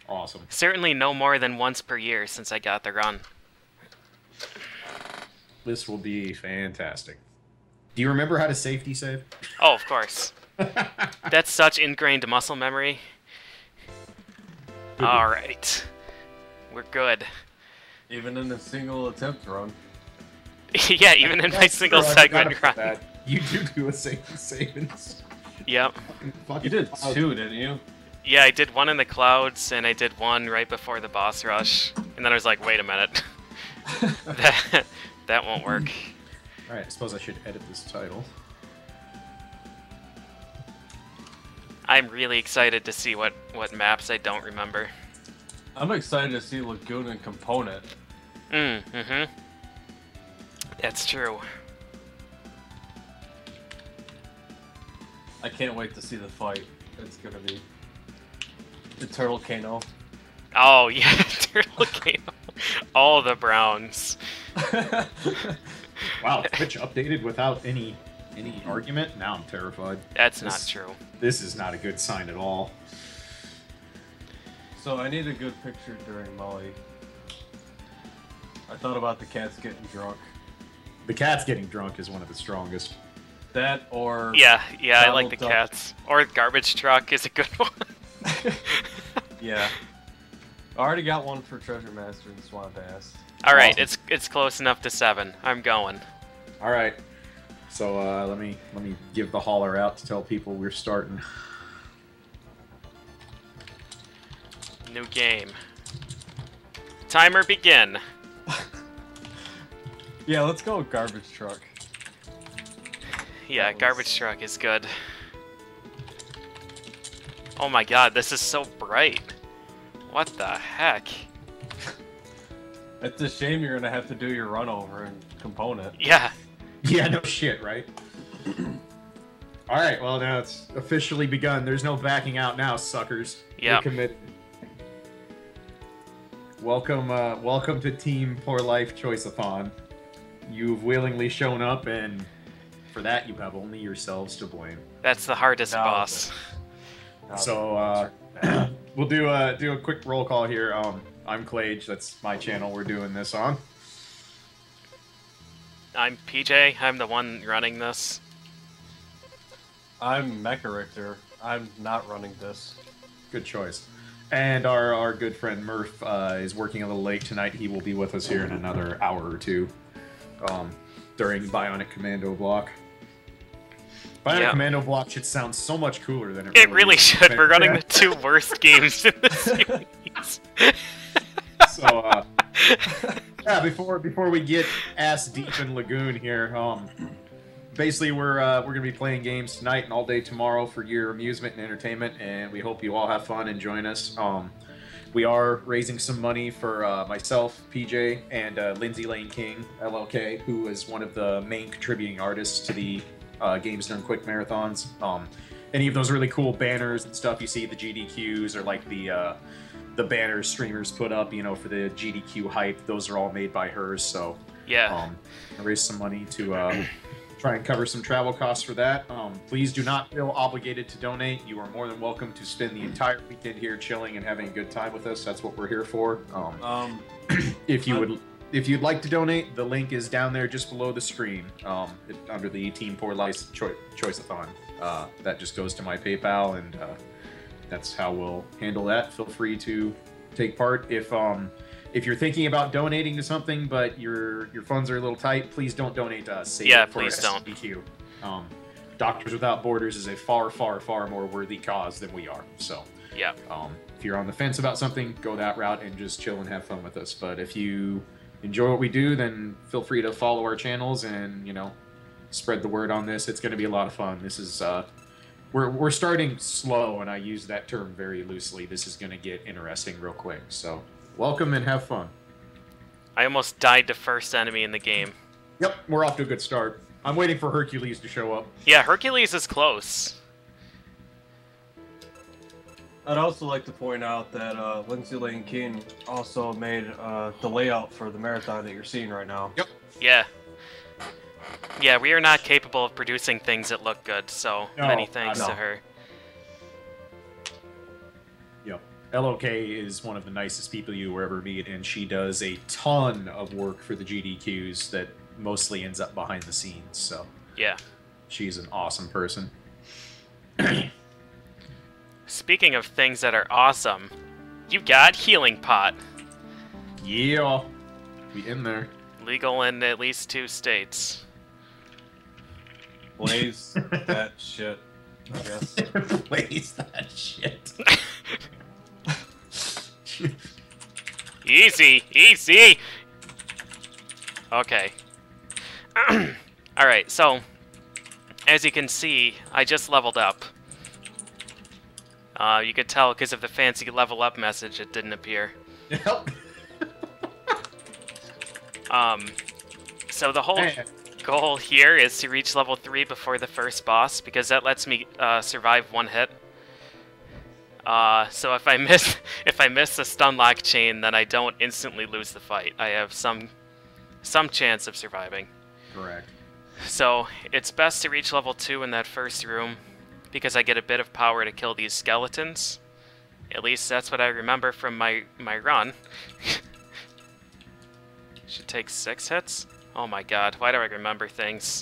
Awesome. Certainly no more than once per year since I got the run. This will be fantastic. Do you remember how to safety save? Oh, of course. That's such ingrained muscle memory. Alright. We're good. Even in a single attempt run. Yeah, even in my single segment run. That. You do a safety savings. Yep. You did 2, didn't you? Yeah, I did one in the clouds, and I did one right before the boss rush. And then I was like, wait a minute. that won't work. Alright, I suppose I should edit this title. I'm really excited to see what maps I don't remember. I'm excited to see Lagoon and Component. Mm-hmm. That's true. I can't wait to see the fight. It's gonna be the Turtle Kano. Oh, yeah, Turtle Kano. All the Browns. Wow, Twitch updated without any argument? Now I'm terrified. That's not true. This is not a good sign at all. So I need a good picture during Molly. I thought about the cats getting drunk. The cat's getting drunk is one of the strongest. That or... Yeah, I like Donald the Duck. cats. Or Garbage Truck is a good one. Yeah. I already got one for Treasure Master and Swamp Ass. Alright, Awesome. it's close enough to 7. I'm going. Alright. So let me give the holler out to tell people we're starting. New game. Timer begin. Yeah, let's go with Garbage Truck. Yeah, That was- Garbage Truck is good. Oh my god, this is so bright. What the heck? It's a shame you're gonna have to do your run over in Component. Yeah. Yeah, no shit, right? Alright, well now it's officially begun. There's no backing out now, suckers. Yep. We're committed. Welcome to Team Poor Life Choice-a-thon. You've willingly shown up, and for that you have only yourselves to blame. That's the hardest No. boss. So we'll do a quick roll call here. I'm Clage. That's my channel we're doing this on. I'm PJ. I'm the one running this. I'm Mecha Richter. I'm not running this. Good choice. And our good friend Murph is working a little late tonight. He will be with us here in another hour or two during Bionic Commando block. Bionic Yeah. Commando block should sound so much cooler than It really is. should. We're running Yeah. the 2 worst games in the series. So, yeah, before we get ass deep in Lagoon here, basically we're gonna be playing games tonight and all day tomorrow for your amusement and entertainment, and we hope you all have fun and join us. We are raising some money for myself, PJ, and Lindsay Lane King, LLK, who is one of the main contributing artists to the Games Done Quick marathons. Any of those really cool banners and stuff you see, the GDQs, or like the banners streamers put up, you know, for the GDQ hype, those are all made by hers. So Yeah. I raised some money to try and cover some travel costs for that. Please do not feel obligated to donate. You are more than welcome to spend the entire weekend here chilling and having a good time with us. That's what we're here for. If you'd like to donate, the link is down there just below the screen, under the Team Poor Life Choice-a-thon. That just goes to my PayPal, and that's how we'll handle that. Feel free to take part. If you're thinking about donating to something, but your funds are a little tight, please don't donate to us. Save Yeah, it for please don't. SDQ. Doctors Without Borders is a far, far, far more worthy cause than we are. So, Yeah. if you're on the fence about something, go that route and just chill and have fun with us. But if you enjoy what we do, then feel free to follow our channels and, you know, spread the word on this. It's going to be a lot of fun. This is we're starting slow, and I use that term very loosely. This is going to get interesting real quick. So, welcome and have fun. I almost died to first enemy in the game. Yep, we're off to a good start. I'm waiting for Hercules to show up. Yeah, Hercules is close. I'd also like to point out that Lindsay Lane King also made the layout for the marathon that you're seeing right now. Yep. Yeah. Yeah, we are not capable of producing things that look good, so No, many thanks no. to her. Yep. LOK is one of the nicest people you will ever meet, and she does a ton of work for the GDQs that mostly ends up behind the scenes. So Yeah. she's an awesome person. Speaking of things that are awesome, you got Healing Pot. Yeah, be in there. Legal in at least 2 states. Blaze that shit, I guess. Blaze that shit. Easy, easy. Okay. Alright, so, as you can see, I just leveled up. You could tell because of the fancy level up message, it didn't appear. Yep. So the whole goal here is to reach level 3 before the first boss, because that lets me survive 1 hit. So if I miss the stun lock chain, then I don't instantly lose the fight. I have some chance of surviving. Correct. So it's best to reach level 2 in that first room, because I get a bit of power to kill these skeletons. At least that's what I remember from my run. Should take 6 hits? Oh my god, why do I remember things?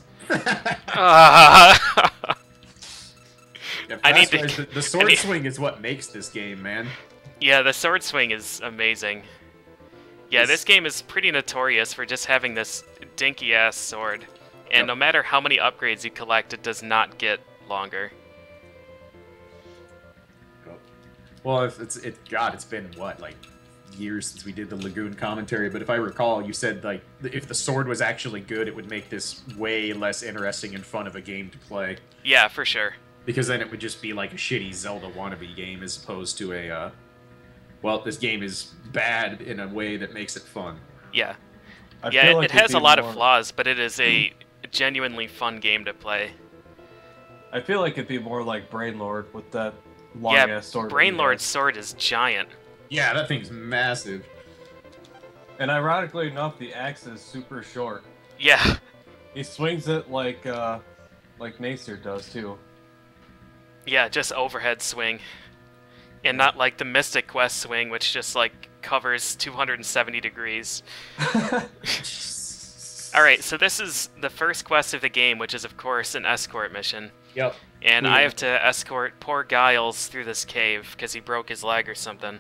Yeah, I need to- the sword swing is what makes this game, man. Yeah, the sword swing is amazing. Yeah, this game is pretty notorious for just having this dinky-ass sword. And Yep. no matter how many upgrades you collect, it does not get longer. Well, it's been what, like, years since we did the Lagoon commentary, but if I recall, you said, like, if the sword was actually good, it would make this way less interesting and fun of a game to play. Yeah, for sure. Because then it would just be like a shitty Zelda wannabe game as opposed to a, well, this game is bad in a way that makes it fun. Yeah. I Yeah, feel like it has it'd a be lot of more- flaws, but it is a genuinely fun game to play. I feel like it'd be more like Brainlord with that long Yeah, ass sword. that he Brainlord's has. sword is giant. Yeah, that thing's massive. And ironically enough, the axe is super short. Yeah. He swings it like Nacer does too. Yeah, just overhead swing. And not like the Mystic Quest swing, which just like covers 270 degrees. Alright, so this is the first quest of the game, which is of course an escort mission. Yep. And Yeah. I have to escort poor Giles through this cave because he broke his leg or something.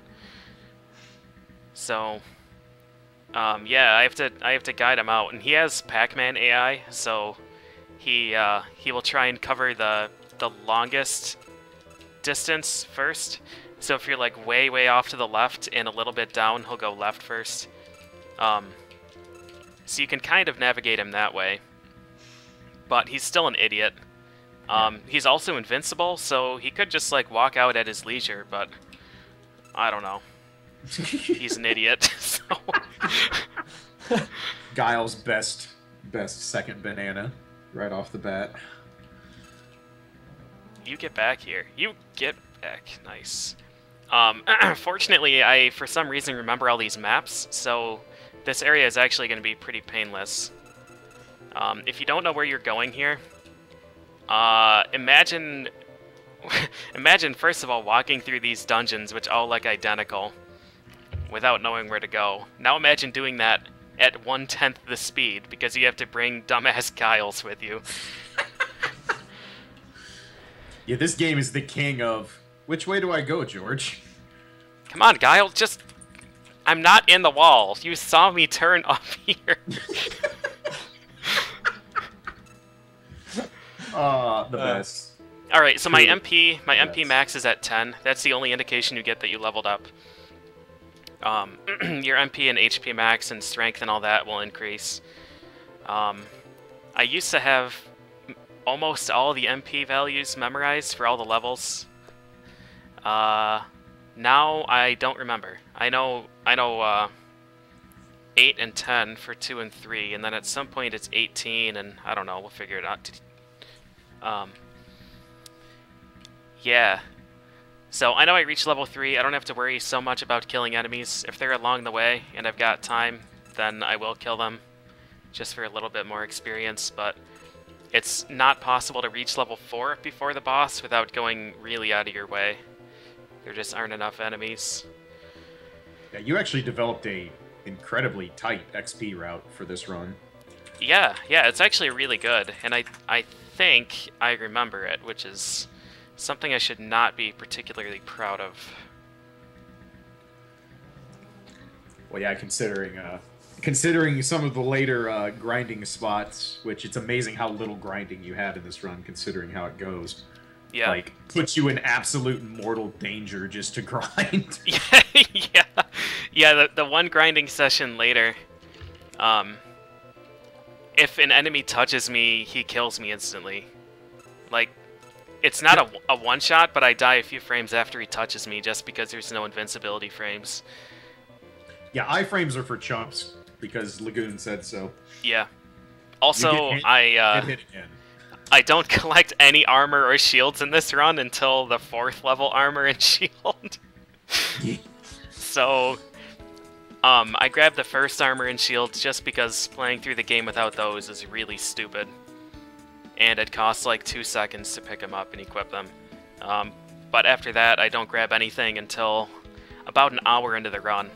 So, yeah, I have to guide him out, and he has Pac-Man AI, so he will try and cover the longest distance first. So if you're like way off to the left and a little bit down, he'll go left first. So you can kind of navigate him that way. But he's still an idiot. He's also invincible, so he could just like walk out at his leisure, but I don't know. He's an idiot. So Guile's best second banana right off the bat. you get back here. You get back. Nice. Fortunately, I for some reason remember all these maps, so this area is actually going to be pretty painless. If you don't know where you're going here, imagine first of all walking through these dungeons, which all look identical, without knowing where to go. Now imagine doing that at 1/10 the speed, because you have to bring dumbass Giles with you. Yeah, this game is the king of, which way do I go, George? Come on, Guile, just... I'm not in the wall. You saw me turn up here. The best. Alright, so my True. MP Yes. max is at 10. That's the only indication you get that you leveled up. Your MP and HP max and strength and all that will increase. I used to have almost all the MP values memorized for all the levels. Now I don't remember. I know 8 and 10 for 2 and 3, and then at some point it's 18, and I don't know, we'll figure it out. Yeah. So I know I reached level 3, I don't have to worry so much about killing enemies. If they're along the way and I've got time, then I will kill them, just for a little bit more experience, but it's not possible to reach level 4 before the boss without going really out of your way. There just aren't enough enemies. Yeah, you actually developed a incredibly tight XP route for this run. Yeah, it's actually really good, and I think I remember it, which is something I should not be particularly proud of. Well, yeah, considering some of the later grinding spots, which it's amazing how little grinding you had in this run, considering how it goes. Yeah. Like, puts you in absolute mortal danger just to grind. Yeah, the one grinding session later, if an enemy touches me, he kills me instantly. Like, it's not a one-shot, but I die a few frames after he touches me just because there's no invincibility frames. Yeah, iframes are for chumps, because Lagoon said so. Yeah. Also, Get hit again. I don't collect any armor or shields in this run until the 4th level armor and shield. So, I grabbed the first armor and shield just because playing through the game without those is really stupid. And it costs like 2 seconds to pick them up and equip them. But after that, I don't grab anything until about an hour into the run.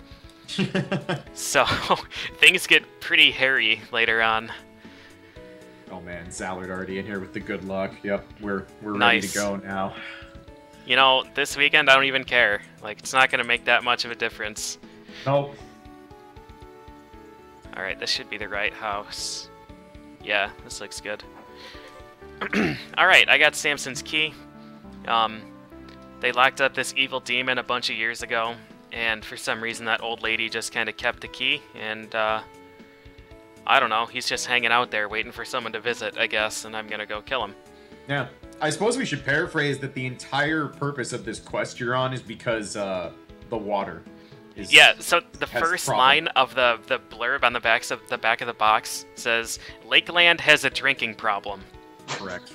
So, things get pretty hairy later on. Oh man, Zallard already in here with the good luck. Yep, we're Nice. ready to go now. You know, this weekend I don't even care. Like, it's not going to make that much of a difference. Nope. Alright, this should be the right house. Yeah, this looks good. Alright, I got Samson's key. They locked up this evil demon a bunch of years ago, and for some reason that old lady just kind of kept the key, and I don't know, he's just hanging out there waiting for someone to visit, I guess, and I'm gonna go kill him. Yeah. I suppose we should paraphrase that the entire purpose of this quest you're on is because the water is... Yeah, so the has first problem. line of the blurb on the back of the box says, Lakeland has a drinking problem. Correct.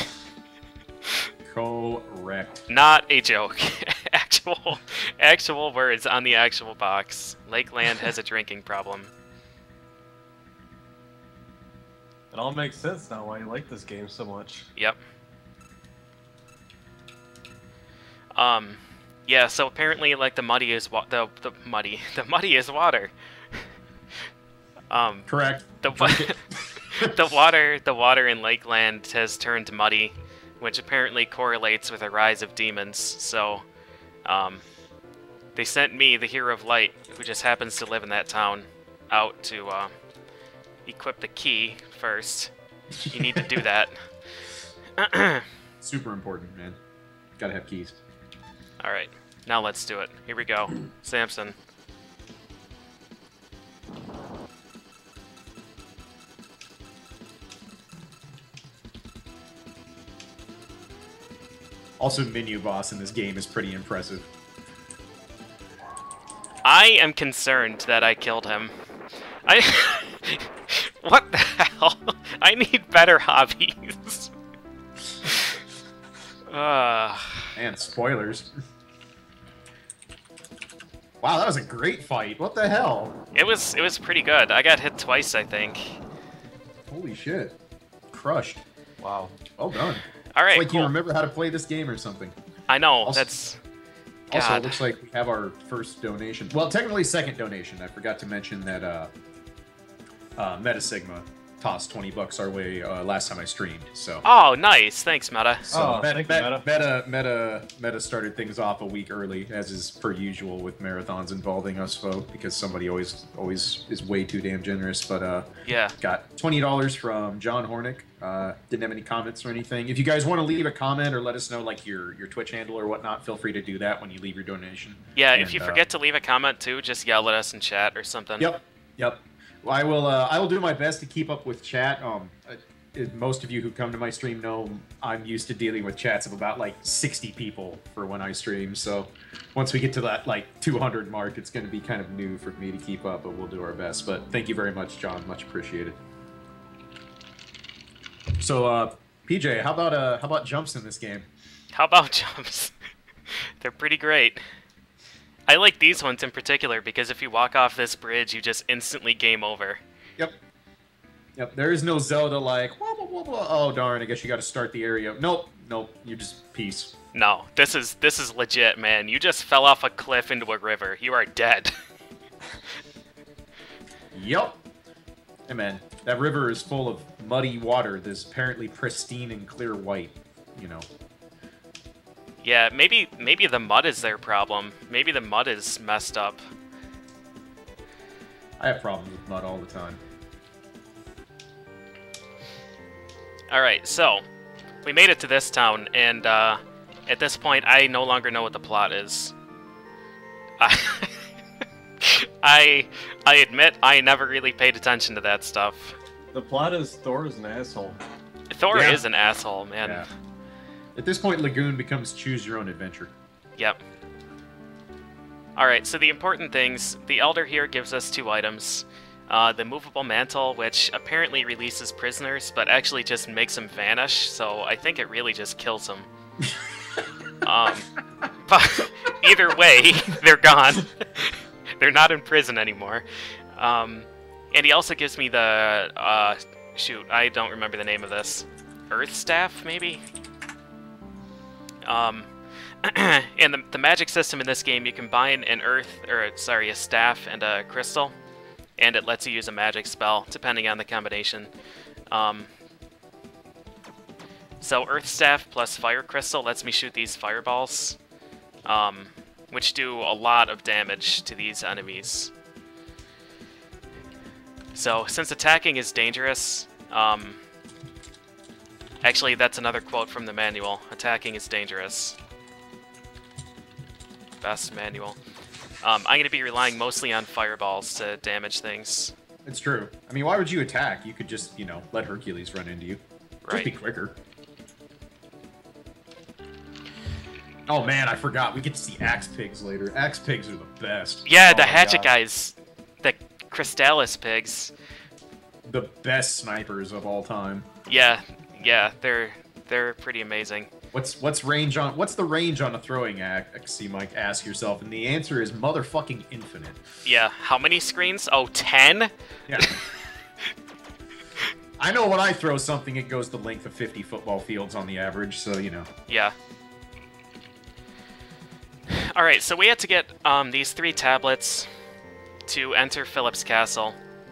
Correct. Not a joke. actual words on the actual box. Lakeland has a drinking problem. It all makes sense now why you like this game so much. Yep. Yeah, so apparently, like, the muddy is the muddy is water. Correct. The water in Lakeland has turned muddy, which apparently correlates with a rise of demons. So, they sent me, the Hero of Light, who just happens to live in that town, out to equip the key first. You need to do that. Super important, man. Gotta have keys. Alright, now let's do it. Here we go. Samson. Also, menu boss in this game is pretty impressive. I am concerned that I killed him. What the hell? I need better hobbies. And spoilers. Wow, that was a great fight. What the hell? It was pretty good. I got hit twice, I think. Holy shit. Crushed. Wow. Well done. Alright, Like cool. you remember how to play this game or something. I know, Also- that's... Also, God. it looks like we have our first donation. Well, technically second donation. I forgot to mention that Metasigma tossed $20 our way last time I streamed. So, Oh, nice. Thanks, Meta. Oh, thank you, Meta started things off a week early, as is per usual with marathons involving us folk, because somebody always is way too damn generous. But Yeah. got $20 from John Hornick. Didn't have any comments or anything. If you guys want to leave a comment or let us know like your Twitch handle or whatnot, feel free to do that when you leave your donation. Yeah, And, if you forget to leave a comment, too, just yell at us in chat or something. Yep. Well, I will do my best to keep up with chat. Most of you who come to my stream know I'm used to dealing with chats of about like 60 people for when I stream. So once we get to that like 200 mark, it's going to be kind of new for me to keep up, but we'll do our best. But thank you very much, John. Much appreciated. So, PJ, how about jumps in this game? How about jumps? They're pretty great. I like these ones in particular because if you walk off this bridge, you just instantly game over. Yep. There is no Zelda like, wah, wah, wah, wah. Oh darn, I guess you got to start the area. Nope. You just peace. No, this is legit, man. You just fell off a cliff into a river. You are dead. Yup. Hey man, that river is full of muddy water that's apparently pristine and clear white. You know. Yeah, maybe the mud is their problem. Maybe the mud is messed up. I have problems with mud all the time. Alright, so, we made it to this town, and at this point, I no longer know what the plot is. I admit I never really paid attention to that stuff. The plot is Thor is an asshole. Thor Yeah. is an asshole, man. Yeah. At this point, Lagoon becomes choose your own adventure. Yep. Alright, so the important things. The Elder here gives us 2 items. The movable mantle, which apparently releases prisoners, but actually just makes them vanish, so I think it really just kills them. But either way, they're gone. They're not in prison anymore. And he also gives me the, shoot, I don't remember the name of this. Earth Staff, maybe? And the magic system in this game, you combine a staff and a crystal, and it lets you use a magic spell, depending on the combination. So Earth Staff plus Fire Crystal lets me shoot these fireballs, which do a lot of damage to these enemies. So, since attacking is dangerous, actually that's another quote from the manual, attacking is dangerous. Best manual. I'm going to be relying mostly on fireballs to damage things. It's true. I mean, why would you attack? You could just, you know, let Hercules run into you. Just Right. be quicker. Oh man, I forgot. We get to see Axe Pigs later. Axe Pigs are the best. Yeah, Oh the my hatchet God. guys, the Crystallis pigs. The best snipers of all time. Yeah, they're pretty amazing. What's the range on a throwing axe, you might ask yourself, and the answer is motherfucking infinite. Yeah, how many screens? Oh, 10? Yeah. I know when I throw something, it goes the length of 50 football fields on the average, so you know. Yeah. Alright, so we had to get these 3 tablets to enter Philip's castle.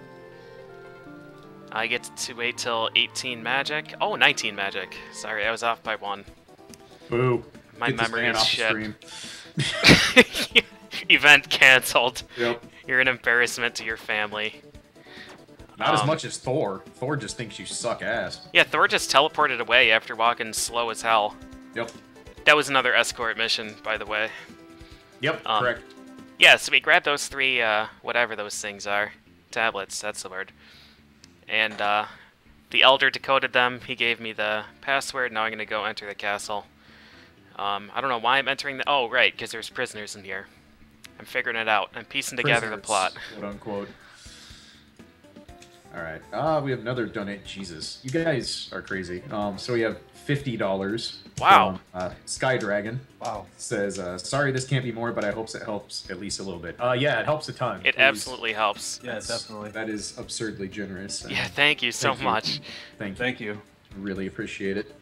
I get to wait till 18 magic. Oh, 19 magic. Sorry, I was off by 1. Boo. My Get this memory man is off the shit. stream. Event cancelled. Yep. You're an embarrassment to your family. Not as much as Thor. Thor just thinks you suck ass. Yeah, Thor just teleported away after walking slow as hell. Yep. That was another escort mission, by the way. Yep, Um, correct. Yeah, so we grabbed those 3, whatever those things are. Tablets, that's the word. And, the Elder decoded them. He gave me the password. Now I'm going to go enter the castle. I don't know why I'm entering the... Oh, right, because there's prisoners in here. I'm figuring it out. I'm piecing together the plot. Quote unquote. Alright. We have another donate. Jesus. You guys are crazy. So we have $50. Wow. From, Sky Dragon. Wow. Says, sorry this can't be more, but I hope it helps at least a little bit. Yeah, it helps a ton. It Please. absolutely helps. Yeah, definitely. That is absurdly generous. and Yeah, thank you so Thank you. much. Thank you. Thank you. Really appreciate it.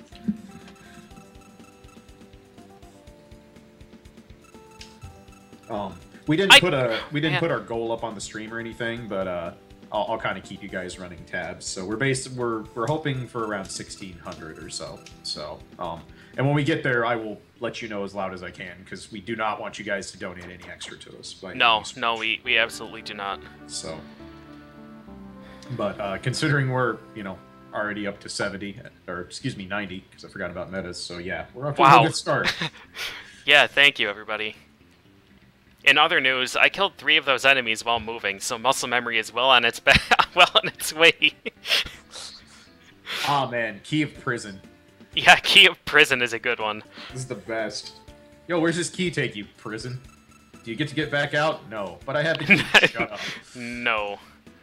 We didn't put our goal up on the stream or anything, but I'll kind of keep you guys running tabs. So we're hoping for around 1,600 or so. So and when we get there, I will let you know as loud as I can because we do not want you guys to donate any extra to us. by any No, means. no, we absolutely do not. So, but considering we're already up to 70 or excuse me 90 because I forgot about metas. So yeah, we're off to Wow. a good start. Yeah, thank you, everybody. In other news, I killed 3 of those enemies while moving, so muscle memory is well on its way. Oh man, Key of Prison. Yeah, Key of Prison is a good one. This is the best. Yo, where's this key take you, prison? Do you get back out? No, but I have the key. Shut up. No.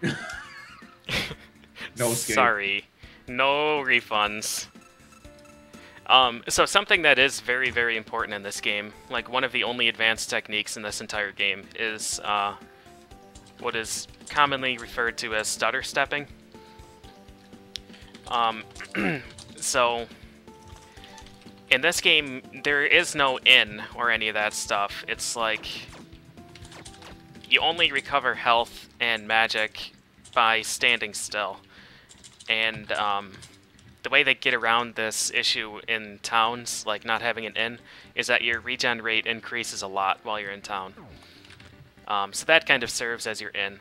No escape. Sorry. No refunds. So something that is very, very important in this game, like one of the only advanced techniques in this entire game, is what is commonly referred to as stutter stepping. So In this game, there is no inn or any of that stuff. It's like you only recover health and magic by standing still. And the way they get around this issue in towns, like not having an inn, is that your regen rate increases a lot while you're in town. So that kind of serves as your inn.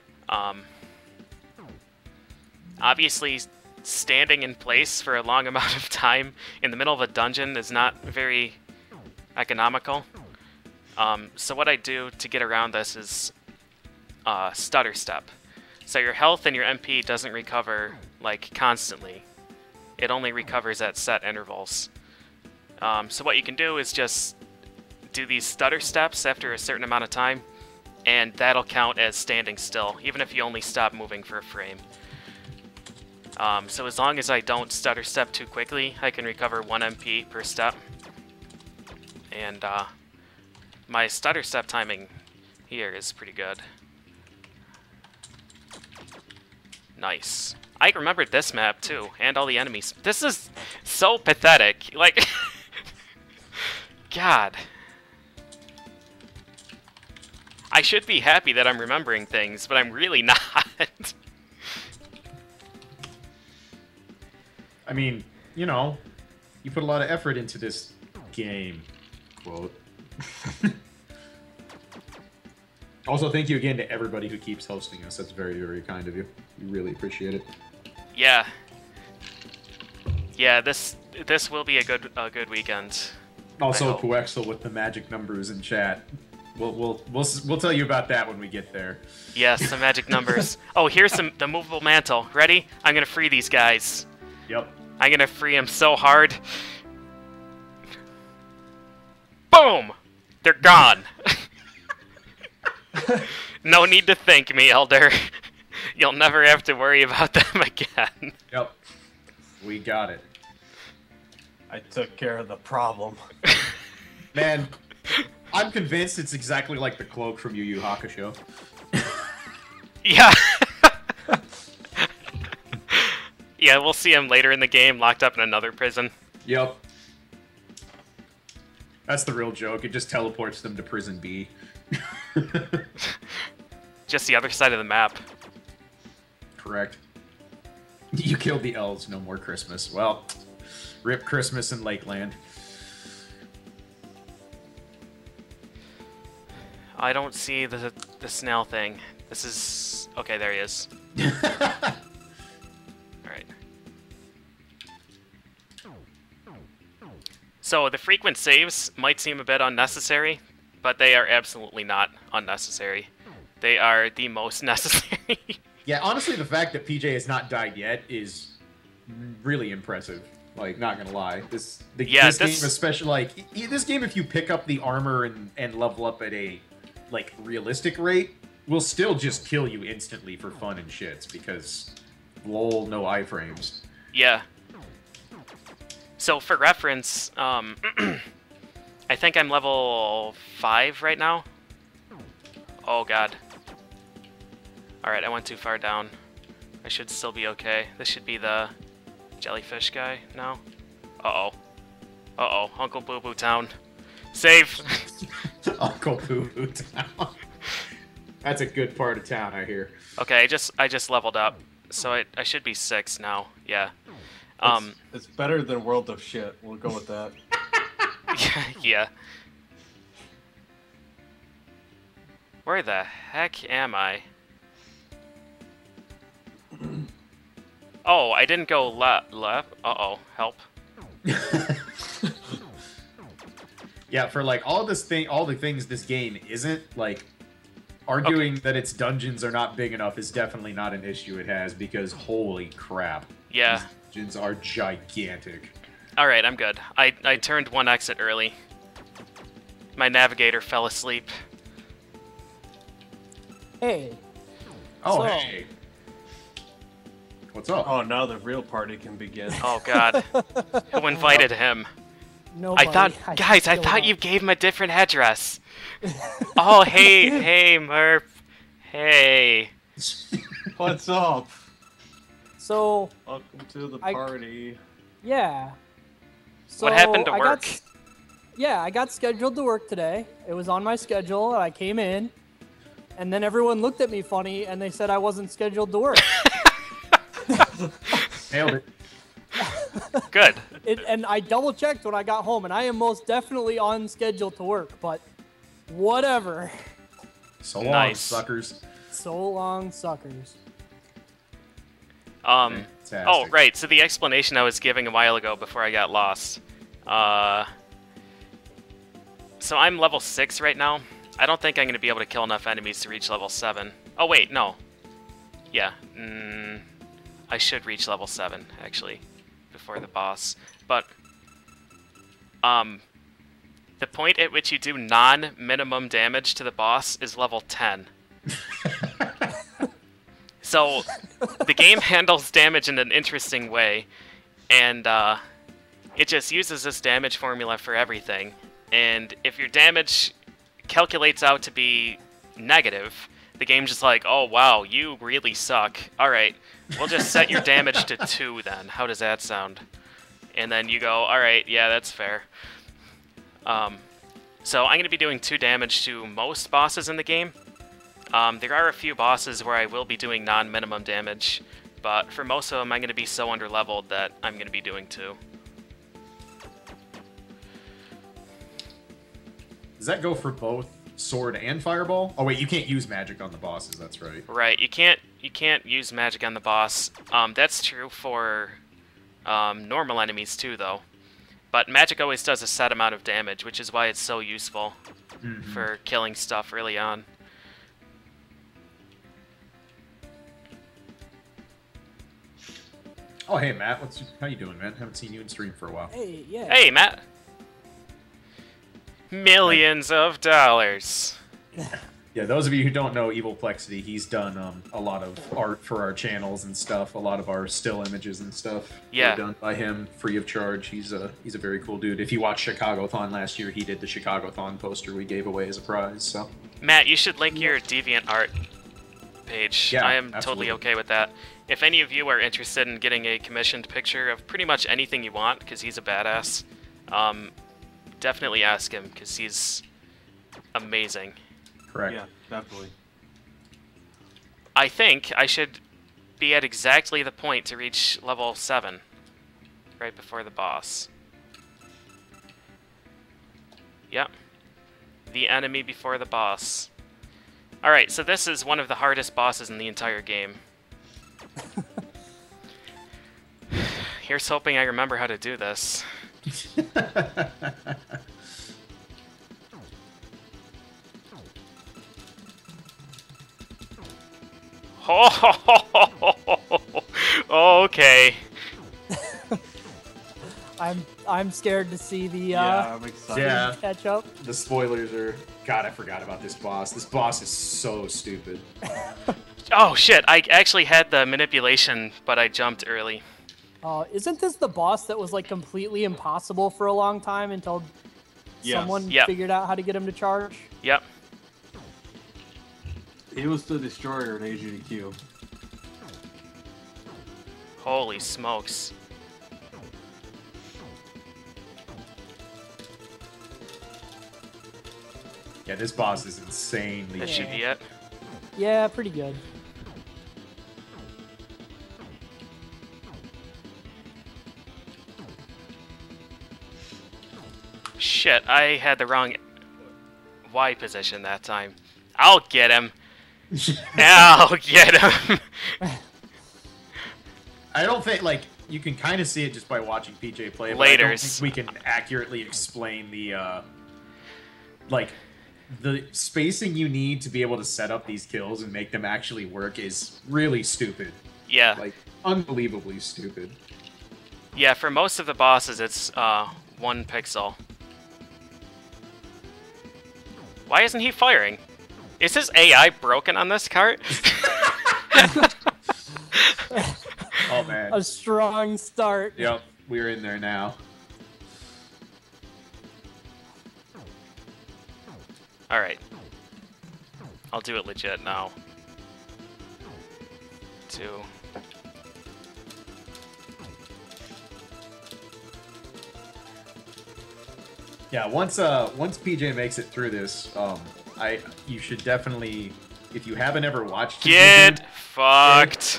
Obviously, standing in place for a long amount of time in the middle of a dungeon is not very economical. So what I do to get around this is stutter step. So your health and your MP doesn't recover like constantly. It only recovers at set intervals. So what you can do is just do these stutter steps after a certain amount of time, and that'll count as standing still, even if you only stop moving for a frame. So as long as I don't stutter step too quickly, I can recover 1 MP per step. And my stutter step timing here is pretty good. Nice. I remembered this map too, and all the enemies. This is so pathetic. Like, God. I should be happy that I'm remembering things, but I'm really not. I mean, you know, you put a lot of effort into this game, quote. Also, thank you again to everybody who keeps hosting us. That's very, very kind of you. We really appreciate it. Yeah. Yeah, this will be a good weekend. Also, Coexel with the magic numbers in chat. We'll tell you about that when we get there. Yes, the magic numbers. Oh, here's the movable mantle. Ready? I'm gonna free these guys. Yep. I'm gonna free them so hard. Boom! They're gone. No need to thank me, Elder. You'll never have to worry about them again. Yep. We got it. I took care of the problem. Man, I'm convinced it's exactly like the cloak from Yu Yu Hakusho. Yeah. Yeah, we'll see him later in the game, locked up in another prison. Yep. That's the real joke. It just teleports them to prison B. Just the other side of the map. Correct. You killed the elves, no more Christmas. Well, rip Christmas in Lakeland. I don't see the snail thing. This is... Okay, there he is. Alright. So, the frequent saves might seem a bit unnecessary, but they are absolutely not unnecessary. They are the most necessary. Yeah, honestly, the fact that PJ has not died yet is really impressive. Like, not gonna lie. This game, especially, like, this game, if you pick up the armor and level up at a, like, realistic rate, will still just kill you instantly for fun and shits, because, lol, no iframes. Yeah. So, for reference, I think I'm level 5 right now. Oh, God. Alright, I went too far down. I should still be okay. This should be the jellyfish guy now. Uh-oh. Uh-oh. Uncle Boo Boo Town. Save! Uncle Boo Boo Town. That's a good part of town, I hear. Okay, I just leveled up. So I should be 6 now. Yeah. It's better than World of Shit. We'll go with that. Yeah. Where the heck am I? Oh, I didn't go left. Uh-oh, help. Yeah, for like all the things this game isn't, like, arguing that its dungeons are not big enough is definitely not an issue it has, because holy crap. Yeah. These dungeons are gigantic. Alright, I'm good. I turned one exit early. My navigator fell asleep. Hey. Oh, So- hey. What's up? Oh, now the real party can begin. Oh, God. Who invited him? Nobody. I thought you gave him a different address. Oh, hey, Murph. Hey. What's up? So, Welcome to the I- party. yeah. What happened to I work? I got scheduled to work today. It was on my schedule, and I came in, and then everyone looked at me funny, and they said I wasn't scheduled to work. Nailed it. Good. And I double-checked when I got home, and I am most definitely on schedule to work, but whatever. So long, Nice. suckers. So long, suckers. Fantastic. Oh, right. So the explanation I was giving a while ago before I got lost. So I'm level 6 right now. I don't think I'm going to be able to kill enough enemies to reach level 7. Oh, wait, no. Yeah. I should reach level 7, actually, before the boss. But, the point at which you do non-minimum damage to the boss is level 10. So, the game handles damage in an interesting way, and it just uses this damage formula for everything. And if your damage calculates out to be negative, the game's just like, oh wow, you really suck. Alright, we'll just set your damage to 2 then. How does that sound? And then you go, alright, yeah, that's fair. So I'm going to be doing 2 damage to most bosses in the game. There are a few bosses where I will be doing non-minimum damage, but for most of them I'm going to be so underleveled that I'm going to be doing 2. Does that go for both sword and fireball? Oh wait, you can't use magic on the bosses. That's right. Right, you can't use magic on the boss. That's true for normal enemies too, though. But magic always does a set amount of damage, which is why it's so useful for killing stuff early on. Oh hey Matt, how you doing, man? Haven't seen you in stream for a while. Hey, yeah. Hey, Matt! Millions of dollars. Yeah, those of you who don't know Evil Plexity, he's done a lot of art for our channels and stuff. A lot of our still images and stuff. Yeah. Were done by him free of charge. He's a very cool dude. If you watched Chicagothon last year, he did the Chicagothon poster we gave away as a prize. So. Matt, you should link your DeviantArt page. Yeah, I am absolutely. totally okay with that. If any of you are interested in getting a commissioned picture of pretty much anything you want, because he's a badass, definitely ask him, because he's amazing. Correct. Yeah, definitely. I think I should be at exactly the point to reach level 7, right before the boss. Yep. The enemy before the boss. Alright, so this is one of the hardest bosses in the entire game. Here's hoping I remember how to do this. Okay. I'm scared to see the Yeah, I'm excited. Yeah. catch up. The spoilers are... God, I forgot about this boss. This boss is so stupid. Oh shit, I actually had the manipulation, but I jumped early. Isn't this the boss that was like completely impossible for a long time until Yes. someone Yep. figured out how to get him to charge? Yep. He was the destroyer in AGDQ. Holy smokes. Yeah, this boss is insanely That should cheap. be it. Yeah, pretty good. Shit, I had the wrong Y position that time. I'll get him. I'll get him. I don't think, like, you can kind of see it just by watching PJ play, but I don't Laters. think we can accurately explain the, like, the spacing you need to be able to set up these kills and make them actually work is really stupid. Yeah. Like, unbelievably stupid. Yeah, for most of the bosses, it's 1 pixel. Why isn't he firing? Is his AI broken on this cart? Oh, man. A strong start. Yep, we're in there now. Alright. I'll do it legit now. 2. Yeah, once PJ makes it through this, you should definitely, if you haven't ever watched Get fucked.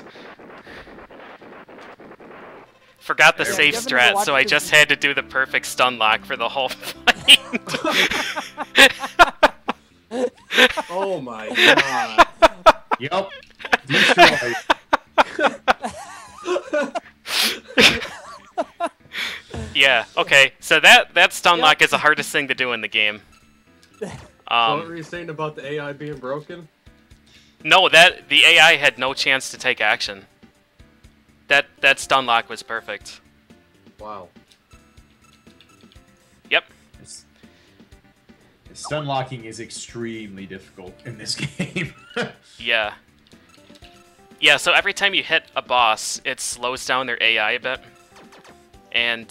Forgot the There safe we go. Never strat, so I watched just this- had to do the perfect stun lock for the whole fight. Oh my god. Yep. Destroyed. Yeah, okay, so that stun Yep. lock is the hardest thing to do in the game. What were you saying about the AI being broken? No, the AI had no chance to take action. That stun lock was perfect. Wow. Yep. Stun locking is extremely difficult in this game. Yeah. Yeah, so every time you hit a boss, it slows down their AI a bit. And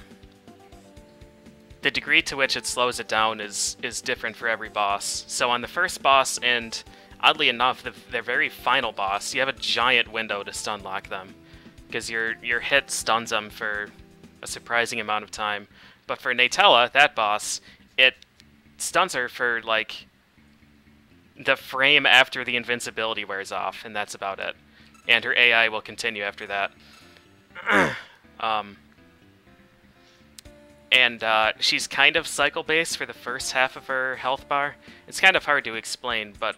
the degree to which it slows it down is different for every boss. So on the first boss, and oddly enough, their very final boss, you have a giant window to stun lock them. Because your hit stuns them for a surprising amount of time. But for Natella, that boss, it stuns her for, like, the frame after the invincibility wears off, and that's about it. And her AI will continue after that. She's kind of cycle-based for the first half of her health bar. It's kind of hard to explain, but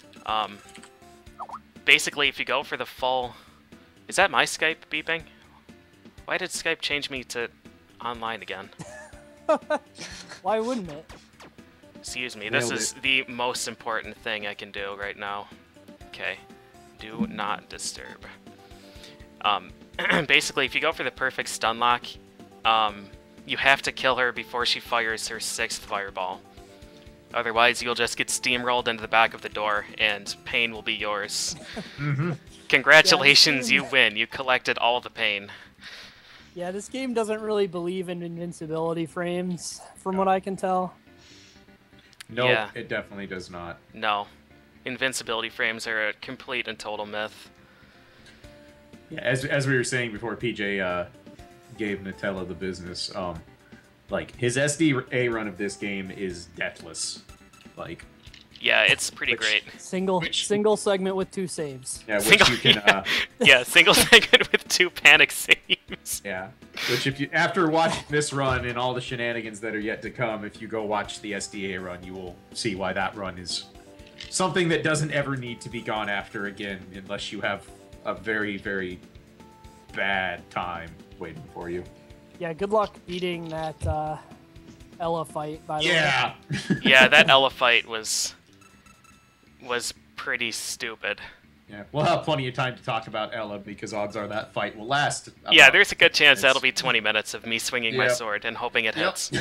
basically if you go for the full... Is that my Skype beeping? Why did Skype change me to online again? Why wouldn't it? Excuse me, this Nailed is the most important thing I can do right now. Okay. Do not disturb. Basically, if you go for the perfect stun lock, you have to kill her before she fires her 6th fireball. Otherwise, you'll just get steamrolled into the back of the door, and pain will be yours. Congratulations, you win. You collected all the pain. Yeah, this game doesn't really believe in invincibility frames, from what I can tell. Nope, Yeah. it definitely does not. No. Invincibility frames are a complete and total myth. Yeah, as we were saying before, PJ gave Nutella the business. Like his SDA run of this game is deathless. Like, Yeah, it's pretty great. Single segment with 2 saves. yeah, which Single- you can, Yeah, single segment with 2 panic saves. yeah, which if you after watching this run and all the shenanigans that are yet to come, if you go watch the SDA run, you will see why that run is something that doesn't ever need to be gone after again, unless you have a very, very bad time waiting for you. Yeah, good luck beating that Ella fight, by the way. Yeah. Yeah, that Ella fight was pretty stupid. Yeah, we'll have plenty of time to talk about Ella because odds are that fight will last. Yeah, about- there's a good chance It's- that'll be 20 minutes of me swinging my Yep. sword and hoping it hits.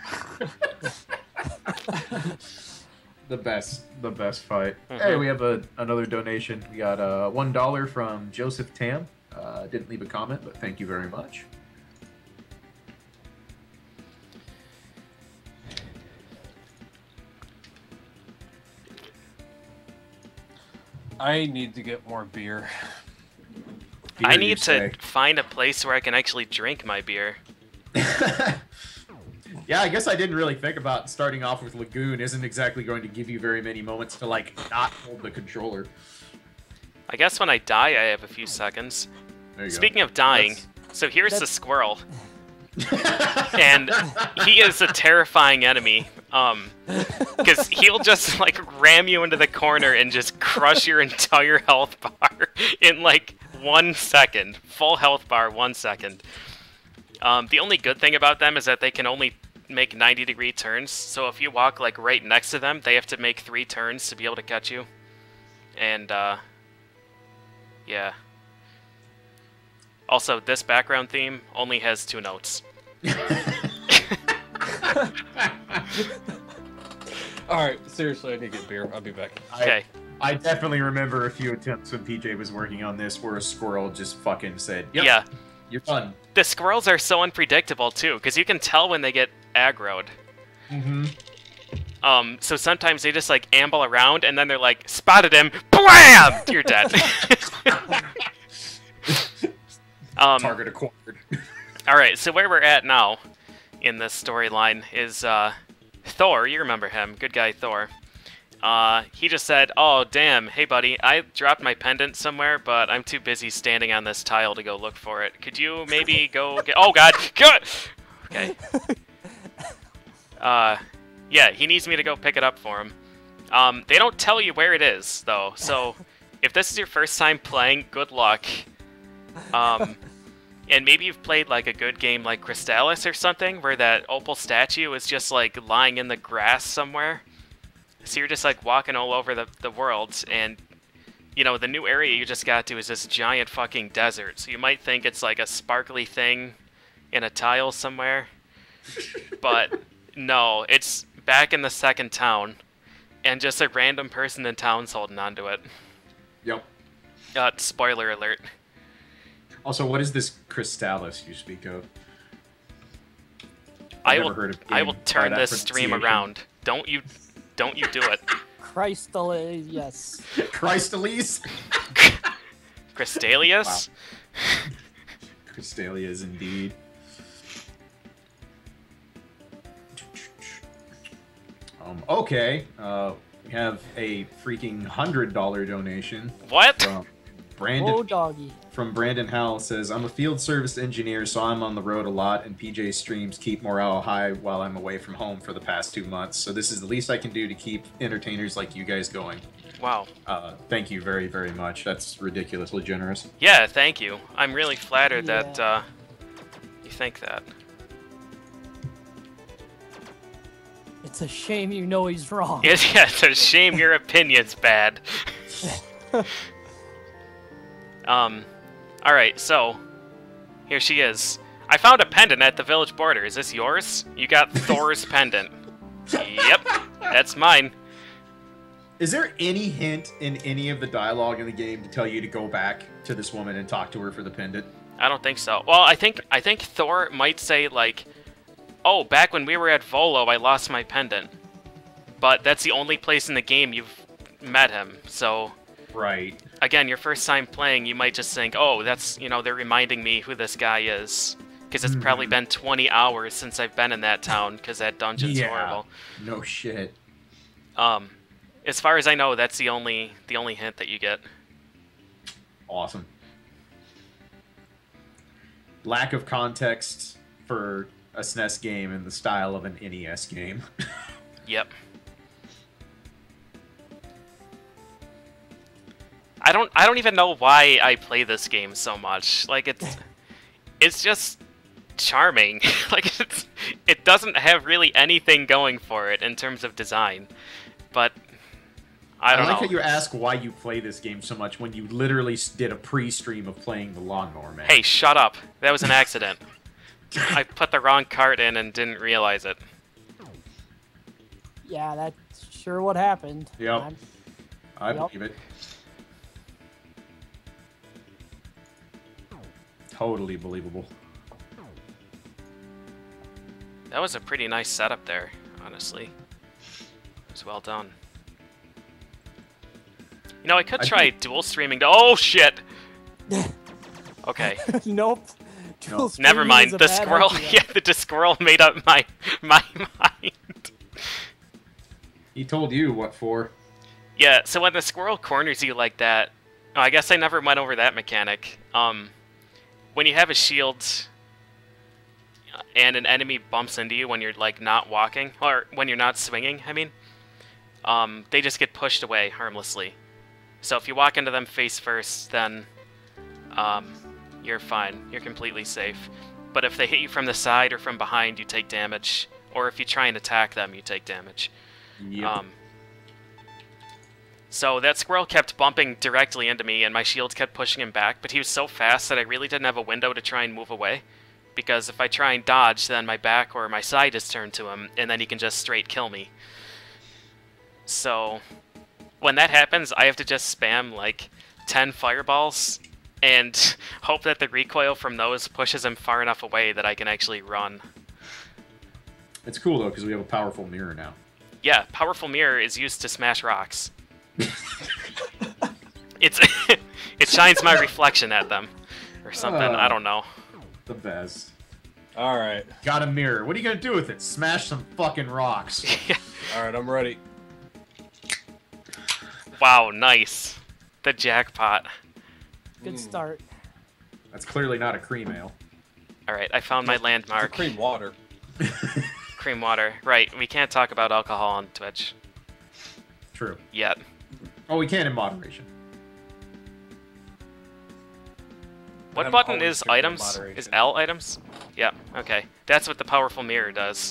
the best fight. Mhm. Hey, we have another donation. We got $1 from Joseph Tam. Didn't leave a comment, but thank you very much. I need to get more beer. I Beer, need you to say. find a place where I can actually drink my beer. Yeah, I guess I didn't really think about starting off with Lagoon. Isn't exactly going to give you very many moments to like not hold the controller. I guess when I die, I have a few seconds. There you Speaking of dying, so here's the that's- squirrel, go. and he is a terrifying enemy. Because he'll just like ram you into the corner and just crush your entire health bar in like 1 second. Full health bar, 1 second. The only good thing about them is that they can only make 90-degree turns. So if you walk like right next to them, they have to make 3 turns to be able to catch you. And yeah. Also, this background theme only has 2 notes. Alright, seriously, I need to get beer. I'll be back. Okay. I definitely remember a few attempts when PJ was working on this where a squirrel just fucking said, "Yep, Yeah. you're done." The squirrels are so unpredictable too, because you can tell when they get aggroed. Mm-hmm. So sometimes they just like amble around, and then they're like, spotted him, BLAM! You're dead. Target acquired. All right, so where we're at now in this storyline is Thor. You remember him, good guy Thor. He just said, "Oh damn, hey buddy, I dropped my pendant somewhere, but I'm too busy standing on this tile to go look for it. Could you maybe go get?" Oh god, good. Okay. Yeah, he needs me to go pick it up for him. They don't tell you where it is though, so if this is your first time playing, good luck. And maybe you've played like a good game like Crystalis or something, where that opal statue is just like lying in the grass somewhere. So you're just like walking all over the world, and you know, the new area you just got to is this giant fucking desert. So you might think it's like a sparkly thing in a tile somewhere. But no, it's back in the second town, and just a random person in town's holding onto it. Yep. Spoiler alert. Also, what is this Crystalis you speak of? I never heard of I will game by turn that this stream pronunciation. around. Don't you do it. Christally, yes. Crystalis? Crystalius? Wow. Crystalias, indeed. Okay. We have a freaking $100 donation What? from Brandon. Oh, doggy. From Brandon Howell. Says, I'm a field service engineer, so I'm on the road a lot, and PJ streams keep morale high while I'm away from home for the past 2 months. So this is the least I can do to keep entertainers like you guys going. Wow. Thank you very, very much. That's ridiculously generous. Yeah, thank you. I'm really flattered Yeah. that you think that. It's a shame you know he's wrong. Yeah, it's a shame your opinion's bad. Alright, so here she is. I found a pendant at the village border. Is this yours? You got Thor's pendant. Yep, that's mine. Is there any hint in any of the dialogue in the game to tell you to go back to this woman and talk to her for the pendant? I don't think so. Well, I think Thor might say like, "Oh, back when we were at Volo, I lost my pendant." But that's the only place in the game you've met him. So, Right. again, your first time playing, you might just think, "Oh, that's, you know, they're reminding me who this guy is." Because it's probably been 20 hours since I've been in that town, because that dungeon's horrible. No shit. As far as I know, that's the only hint that you get. Awesome. Lack of context for a SNES game in the style of an NES game. Yep. I don't even know why I play this game so much. Like it's just charming. Like it doesn't have really anything going for it in terms of design. But I don't like know. how you ask why you play this game so much when you literally did a pre-stream of playing the Lawnmower Man. Hey, shut up. That was an accident. I put the wrong card in and didn't realize it. Yeah, that's sure what happened. Yep. I Yep. believe it. Totally believable. That was a pretty nice setup there, honestly. It was well done. You know, I could try dual streaming. Oh shit! Okay, Nope. Dual never streaming mind. is a The bad squirrel. idea. Yeah, the squirrel made up my mind. He told you what for. Yeah. So when the squirrel corners you like that, oh, I guess I never went over that mechanic. When you have a shield and an enemy bumps into you when you're like not walking, or when you're not swinging, I mean, they just get pushed away harmlessly. So if you walk into them face first, then you're fine. You're completely safe. But if they hit you from the side or from behind, you take damage. Or if you try and attack them, you take damage. Yep. So that squirrel kept bumping directly into me, and my shields kept pushing him back, but he was so fast that I really didn't have a window to try and move away. Because if I try and dodge, then my back or my side is turned to him, and then he can just straight kill me. So when that happens, I have to just spam like 10 fireballs and hope that the recoil from those pushes him far enough away that I can actually run. It's cool though because we have a powerful mirror now. Yeah, powerful mirror is used to smash rocks. It shines my reflection at them or something. I don't know. The best. All right. Got a mirror. What are you gonna do with it? Smash some fucking rocks. All right, I'm ready. Wow, nice. The jackpot. Good start. That's clearly not a cream ale. Alright, I found my It's landmark. cream water. Cream water. Right, we can't talk about alcohol on Twitch. True. Yet. Oh, we can in moderation. What I'm button always is strict with items? moderation. Is L items? Yeah, okay. That's what the powerful mirror does.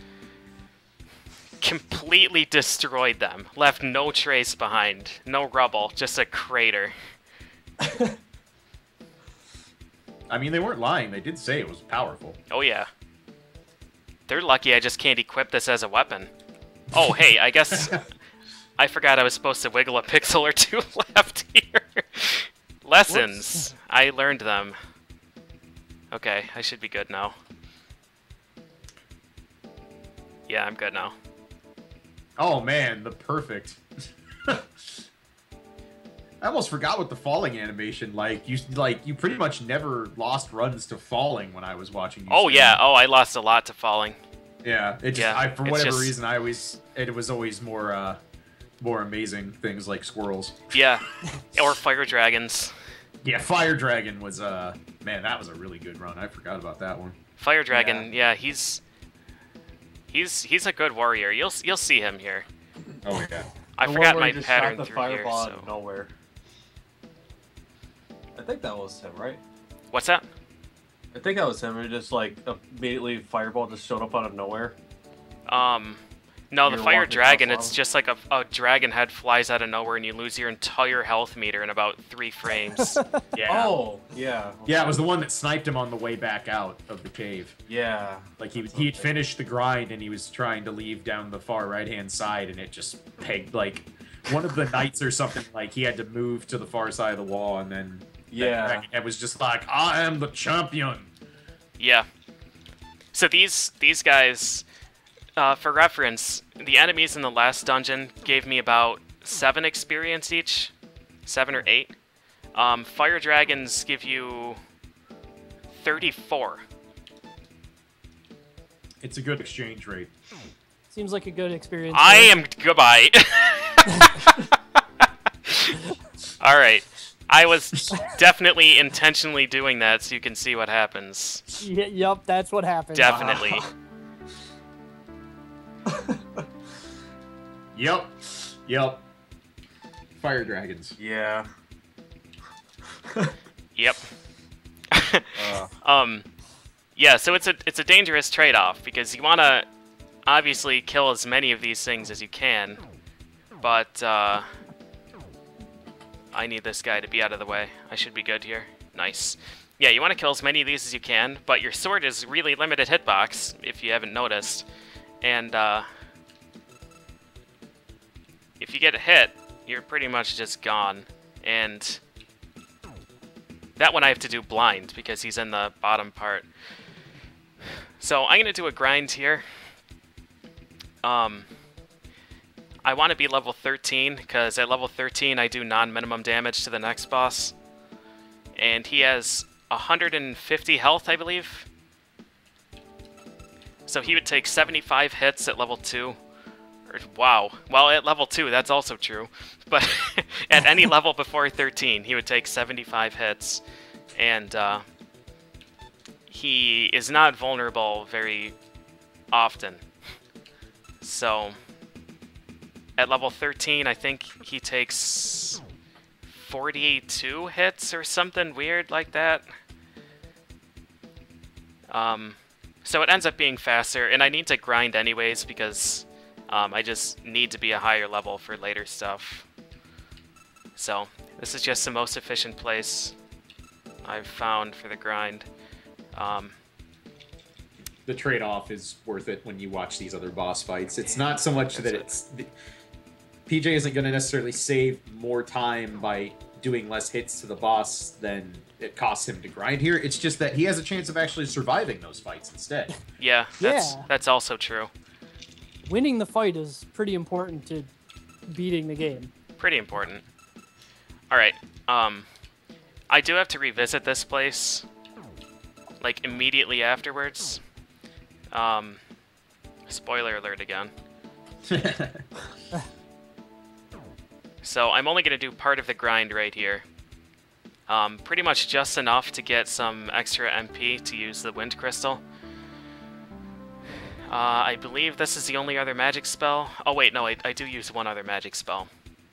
Completely destroyed them. Left no trace behind. No rubble, just a crater. I mean, they weren't lying. They did say it was powerful. Oh yeah. They're lucky I just can't equip this as a weapon. Oh, hey, I guess... I forgot I was supposed to wiggle a pixel or two left here. Lessons. Whoops. I learned them. Okay, I should be good now. Yeah, I'm good now. Oh man, the perfect. I almost forgot what the falling animation you pretty much never lost runs to falling when I was watching you. Oh stream. yeah, oh I lost a lot to falling. Yeah, it just, Yeah, for it's whatever just- reason it was always more amazing things like squirrels. Yeah, or fire dragons. Yeah, Fire Dragon was man, that was a really good run. I forgot about that one. Fire dragon, yeah, he's a good warrior. You'll see him here. Oh yeah. I The forgot one where my he just shot pattern the through here. fireball out of So nowhere. I think that was him, right? what's that? I think that was him. It just like immediately fireball just showed up out of nowhere. No, the You're fire walking dragon, across it's just like a dragon head flies out of nowhere and you lose your entire health meter in about 3 frames. Yeah. Oh, yeah. Yeah, it was the one that sniped him on the way back out of the cave. Yeah. Like he had finished the grind and he was trying to leave down the far right hand side and it just pegged like one of the knights or something, like he had to move to the far side of the wall and then Yeah. it was just like, I am the champion. Yeah. So these guys, for reference, the enemies in the last dungeon gave me about 7 experience each. 7 or 8. Fire dragons give you 34. It's a good exchange rate. Seems like a good experience. I there. am... Goodbye. Alright. I was definitely intentionally doing that so you can see what happens. Yup, that's what happened. Definitely. Yep. Fire dragons. Yeah. Yep. Yeah, so it's a dangerous trade-off because you want to obviously kill as many of these things as you can, but I need this guy to be out of the way. I should be good here. Nice. Yeah, you want to kill as many of these as you can, but your sword is really limited hitbox, if you haven't noticed, and if you get hit, you're pretty much just gone, and that one I have to do blind because he's in the bottom part. So I'm going to do a grind here. I want to be level 13 because at level 13 I do non-minimum damage to the next boss. And he has 150 health, I believe. So he would take 75 hits at level 2. Wow. Well, at level 2, that's also true. But at any level before 13, he would take 75 hits. And he is not vulnerable very often. So at level 13, I think he takes 42 hits or something weird like that. So it ends up being faster, and I need to grind anyways because I just need to be a higher level for later stuff. So this is just the most efficient place I've found for the grind. The trade-off is worth it when you watch these other boss fights. It's not so much that it's... PJ isn't going to necessarily save more time by doing less hits to the boss than it costs him to grind here. It's just that he has a chance of actually surviving those fights instead. Yeah, that's also true. Winning the fight is pretty important to beating the game. Pretty important. Alright, I do have to revisit this place like immediately afterwards. Spoiler alert again. So I'm only going to do part of the grind right here. Pretty much just enough to get some extra MP to use the Wind Crystal. I believe this is the only other magic spell. Oh wait, no, I do use one other magic spell.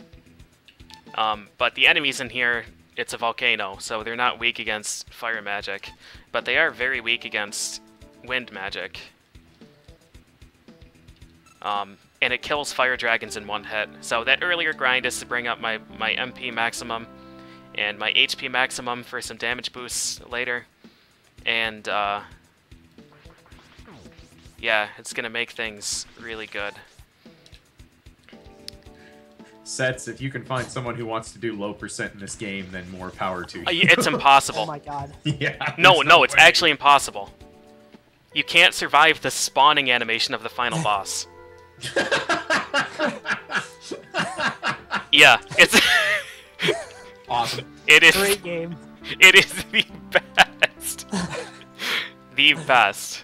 But the enemies in here, it's a volcano, so they're not weak against fire magic. But they are very weak against wind magic. And it kills fire dragons in one hit. So that earlier grind is to bring up my MP maximum and my HP maximum for some damage boosts later. And, yeah, it's gonna make things really good. Sets, if you can find someone who wants to do low percent in this game, then more power to you. It's impossible. Oh my god. Yeah. No, there's it's way. actually impossible. You can't survive the spawning animation of the final boss. Yeah, it's... Awesome. It is... Great game. It is the best. The best.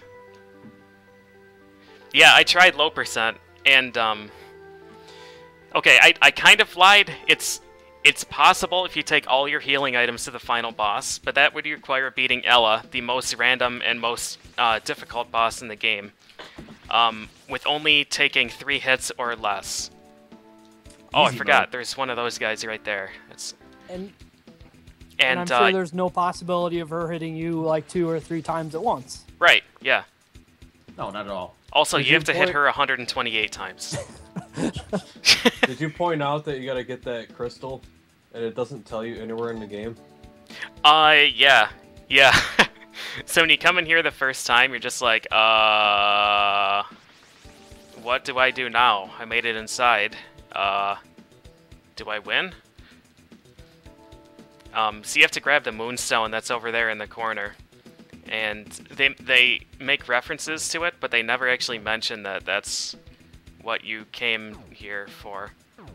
Yeah, I tried low percent, and, okay, I kind of lied. It's possible if you take all your healing items to the final boss, but that would require beating Ella, the most random and most difficult boss in the game, with only taking 3 hits or less. Oh, I Easy forgot. mode. There's one of those guys right there. And And I'm sure there's no possibility of her hitting you like 2 or 3 times at once. right, yeah. No, not at all. Also, Did you have to you hit point- her 128 times. Did you point out that you gotta get that crystal, and it doesn't tell you anywhere in the game? Yeah. So when you come in here the first time, you're just like, what do I do now? I made it inside. Do I win? So you have to grab the moonstone that's over there in the corner. And they make references to it, but they never actually mention that that's what you came here for.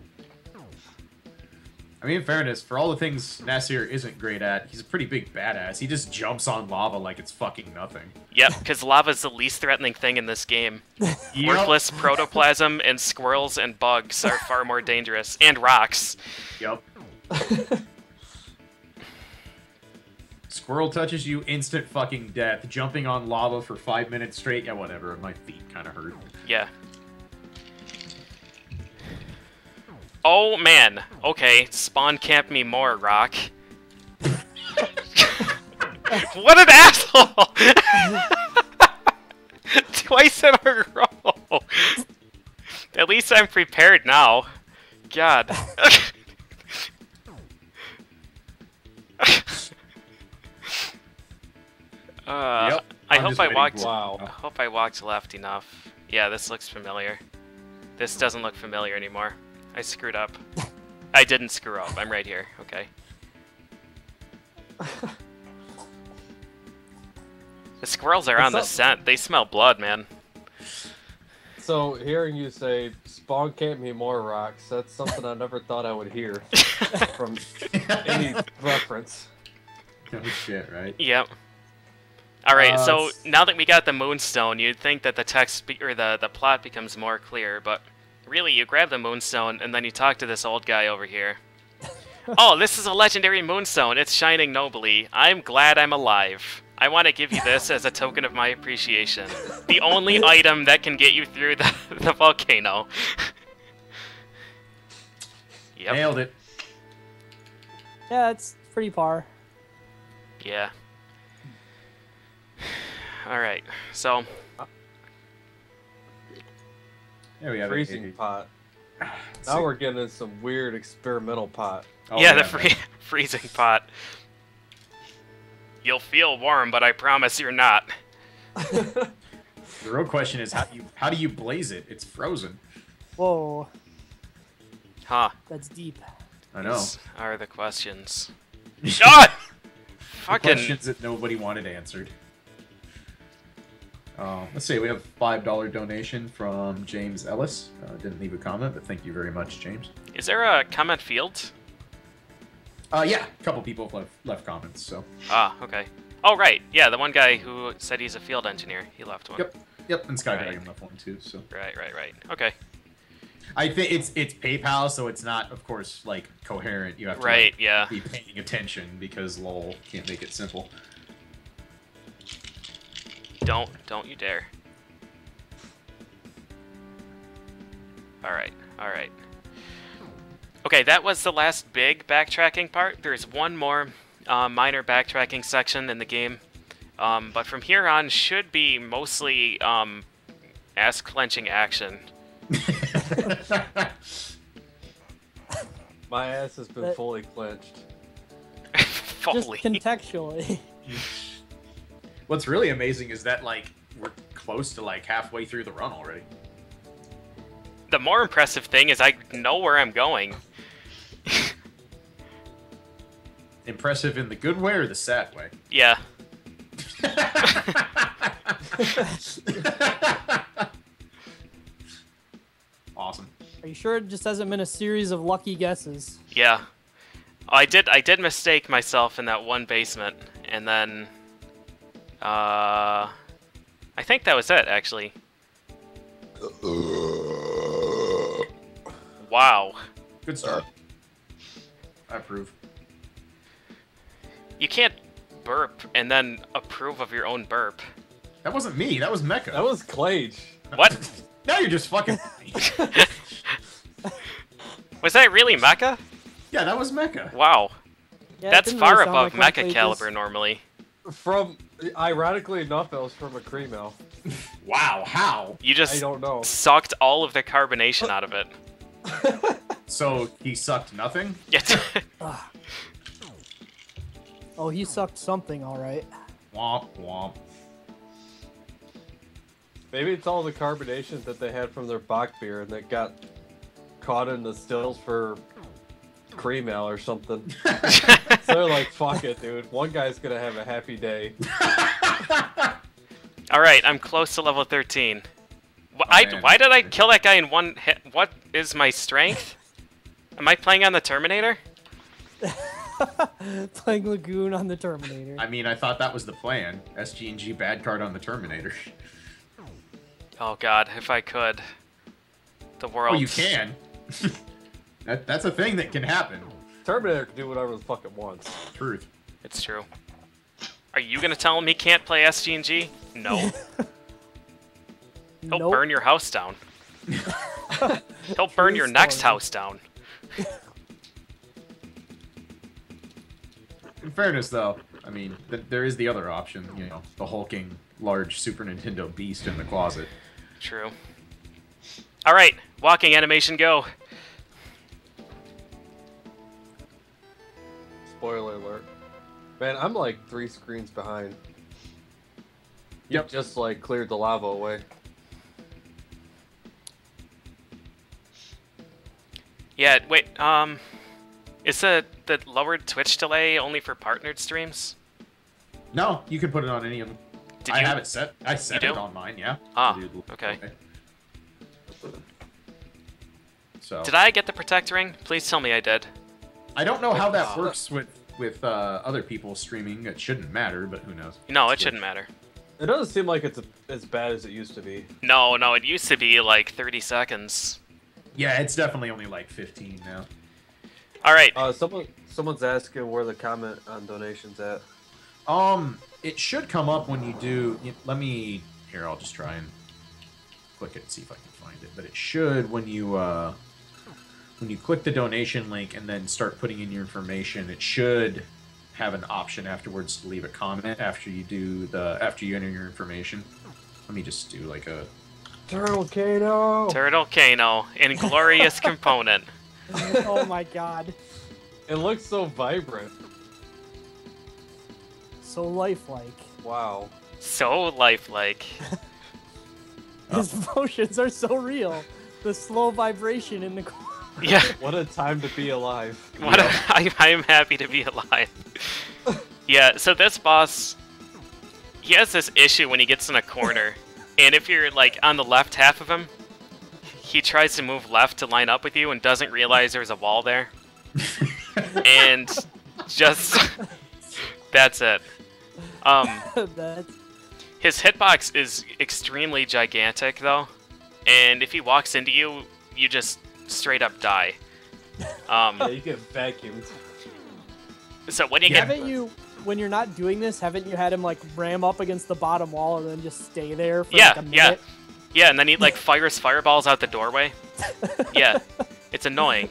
I mean, in fairness, for all the things Nasir isn't great at, he's a pretty big badass. He just jumps on lava like it's fucking nothing. Yep, because lava's the least threatening thing in this game. Worthless protoplasm and squirrels and bugs are far more dangerous. And rocks. Yep. Squirrel touches you, instant fucking death. Jumping on lava for 5 minutes straight, yeah, whatever. My feet kind of hurt. Yeah. Oh, man. Okay, spawn camp me more, Rock. What an asshole! Twice in a row! At least I'm prepared now. God. Yep, I I'm hope just I waiting walked. for- Wow. I hope I walked left enough. Yeah, this looks familiar. This doesn't look familiar anymore. I screwed up. I didn't screw up. I'm right here. Okay. The squirrels are on the What's up? scent. They smell blood, man. So, hearing you say, spawn camp me more rocks, that's something I never thought I would hear from any reference. Oh shit, right? Yep. All right. So it's- now that we got the moonstone, you'd think that the text or the plot becomes more clear, but really, you grab the moonstone and then you talk to this old guy over here. Oh, this is a legendary moonstone. It's shining nobly. I'm glad I'm alive. I want to give you this as a token of my appreciation. The only item that can get you through the volcano. Yep. Nailed it. Yeah, it's pretty par. Yeah. Alright, so... There we have Freezing it. pot. Now we're getting in some weird experimental pot. Oh, yeah, the man. freezing pot. You'll feel warm, but I promise you're not. The real question is how do you blaze it? It's frozen. Whoa, Huh. that's deep. I know. These are the questions. God! The Fucking... questions that nobody wanted answered. Let's see, we have a $5 donation from James Ellis. Didn't leave a comment, but thank you very much, James. Is there a comment field? Yeah, a couple people have left comments, so. Ah, okay. Oh, right. Yeah, the one guy who said he's a field engineer. He left one. Yep, and Skydragon Right. left one too. So Right. Okay. I think it's PayPal, so it's not, of course, like coherent. You have to Right, like, yeah. be paying attention because lol can't make it simple. Don't you dare. Alright. Okay, that was the last big backtracking part. There's one more minor backtracking section in the game. But from here on should be mostly ass-clenching action. My ass has been fully clenched. Just Fully. contextually. What's really amazing is that like we're close to like halfway through the run already. The more impressive thing is I know where I'm going. Impressive in the good way or the sad way? Yeah. Awesome. Are you sure it just hasn't been a series of lucky guesses? Yeah. I did mistake myself in that one basement, and then I think that was it actually. Wow. Good start. I approve. You can't burp and then approve of your own burp. That wasn't me. That was Mecha. That was Clage. What? Now you're just fucking. Was that really Mecha? Yeah, that was Mecha. Wow. Yeah, it That's didn't far really sound above like one Mecha played caliber this. normally. From, ironically enough, that was from a Creamo. Wow, how? You I just don't know. sucked all of the carbonation out of it. So he sucked nothing? Oh, he sucked something, all right. Womp womp. Maybe it's all the carbonation that they had from their Bach beer and that got caught in the stills for cream ale or something. So they're like, fuck it, dude. One guy's gonna have a happy day. Alright, I'm close to level 13. man. Why did I kill that guy in one hit? What is my strength? Am I playing on the Terminator? Playing Lagoon on the Terminator. I mean, I thought that was the plan. SG&G bad card on the Terminator. Oh god, if I could. The world. Oh, you can. That's a thing that can happen. Terminator can do whatever the fuck it wants. Truth. It's true. Are you gonna tell him he can't play SG&G? No. He'll Nope. burn your house down. He'll burn True your next story. house down. In fairness, though, I mean, there is the other option, you know, the hulking large Super Nintendo beast in the closet. True. Alright, walking animation go. Spoiler alert. Man, I'm like 3 screens behind. You Yep. just like cleared the lava away. Yeah, wait, is the lowered Twitch delay only for partnered streams? No, you can put it on any of them. Did I you? have it set. I set You it do? on mine, yeah. Ah, I do. okay. So Did I get the protect ring? Please tell me I did. I don't know how that works with other people streaming. It shouldn't matter, but who knows? No, it shouldn't matter. It doesn't seem like it's as bad as it used to be. No, it used to be like 30 seconds. Yeah, it's definitely only like 15 now. Alright, Someone's asking where the comment on donations at. It should come up when you do. Let me here. I'll just try and click it and see if I can find it. But it should when you click the donation link and then start putting in your information. It should have an option afterwards to leave a comment after you enter your information. Let me just do like a. Turtle Kano! Turtle Kano, Inglorious Component. Oh my god. It looks so vibrant. So lifelike. Wow. So lifelike. His motions are so real. The slow vibration in the corner. Yeah, What a time to be alive. I'm happy to be alive. Yeah, so this boss, he has this issue when he gets in a corner, and if you're like on the left half of him, he tries to move left to line up with you and doesn't realize there's a wall there. And just that's it. That- His hitbox is extremely gigantic, though, and if he walks into you, you just straight up die. Yeah, you get vacuumed. So when you Yeah. get Haven't you, when you're not doing this, haven't you had him like ram up against the bottom wall and then just stay there for like a minute? yeah, and then he like fires fireballs out the doorway. Yeah, it's annoying.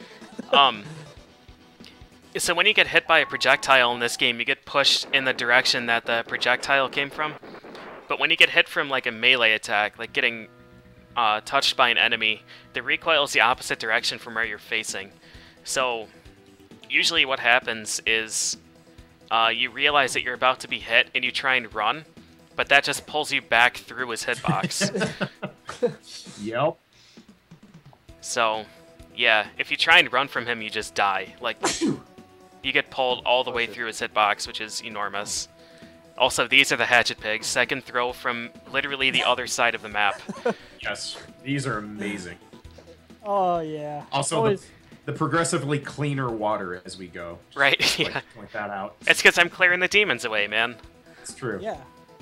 So when you get hit by a projectile in this game, you get pushed in the direction that the projectile came from. But when you get hit from like a melee attack, like getting touched by an enemy, the recoil is the opposite direction from where you're facing. So usually what happens is you realize that you're about to be hit and you try and run, but that just pulls you back through his hitbox. Yep. So, yeah, if you try and run from him, you just die. Like, you get pulled all the way through his hitbox, which is enormous. Also, these are the hatchet pigs that can throw from literally the other side of the map. Yes. These are amazing. Oh yeah. Also, Always- the progressively cleaner water as we go. Just Right, like, yeah. point that out. It's because I'm clearing the demons away, man. It's true. yeah.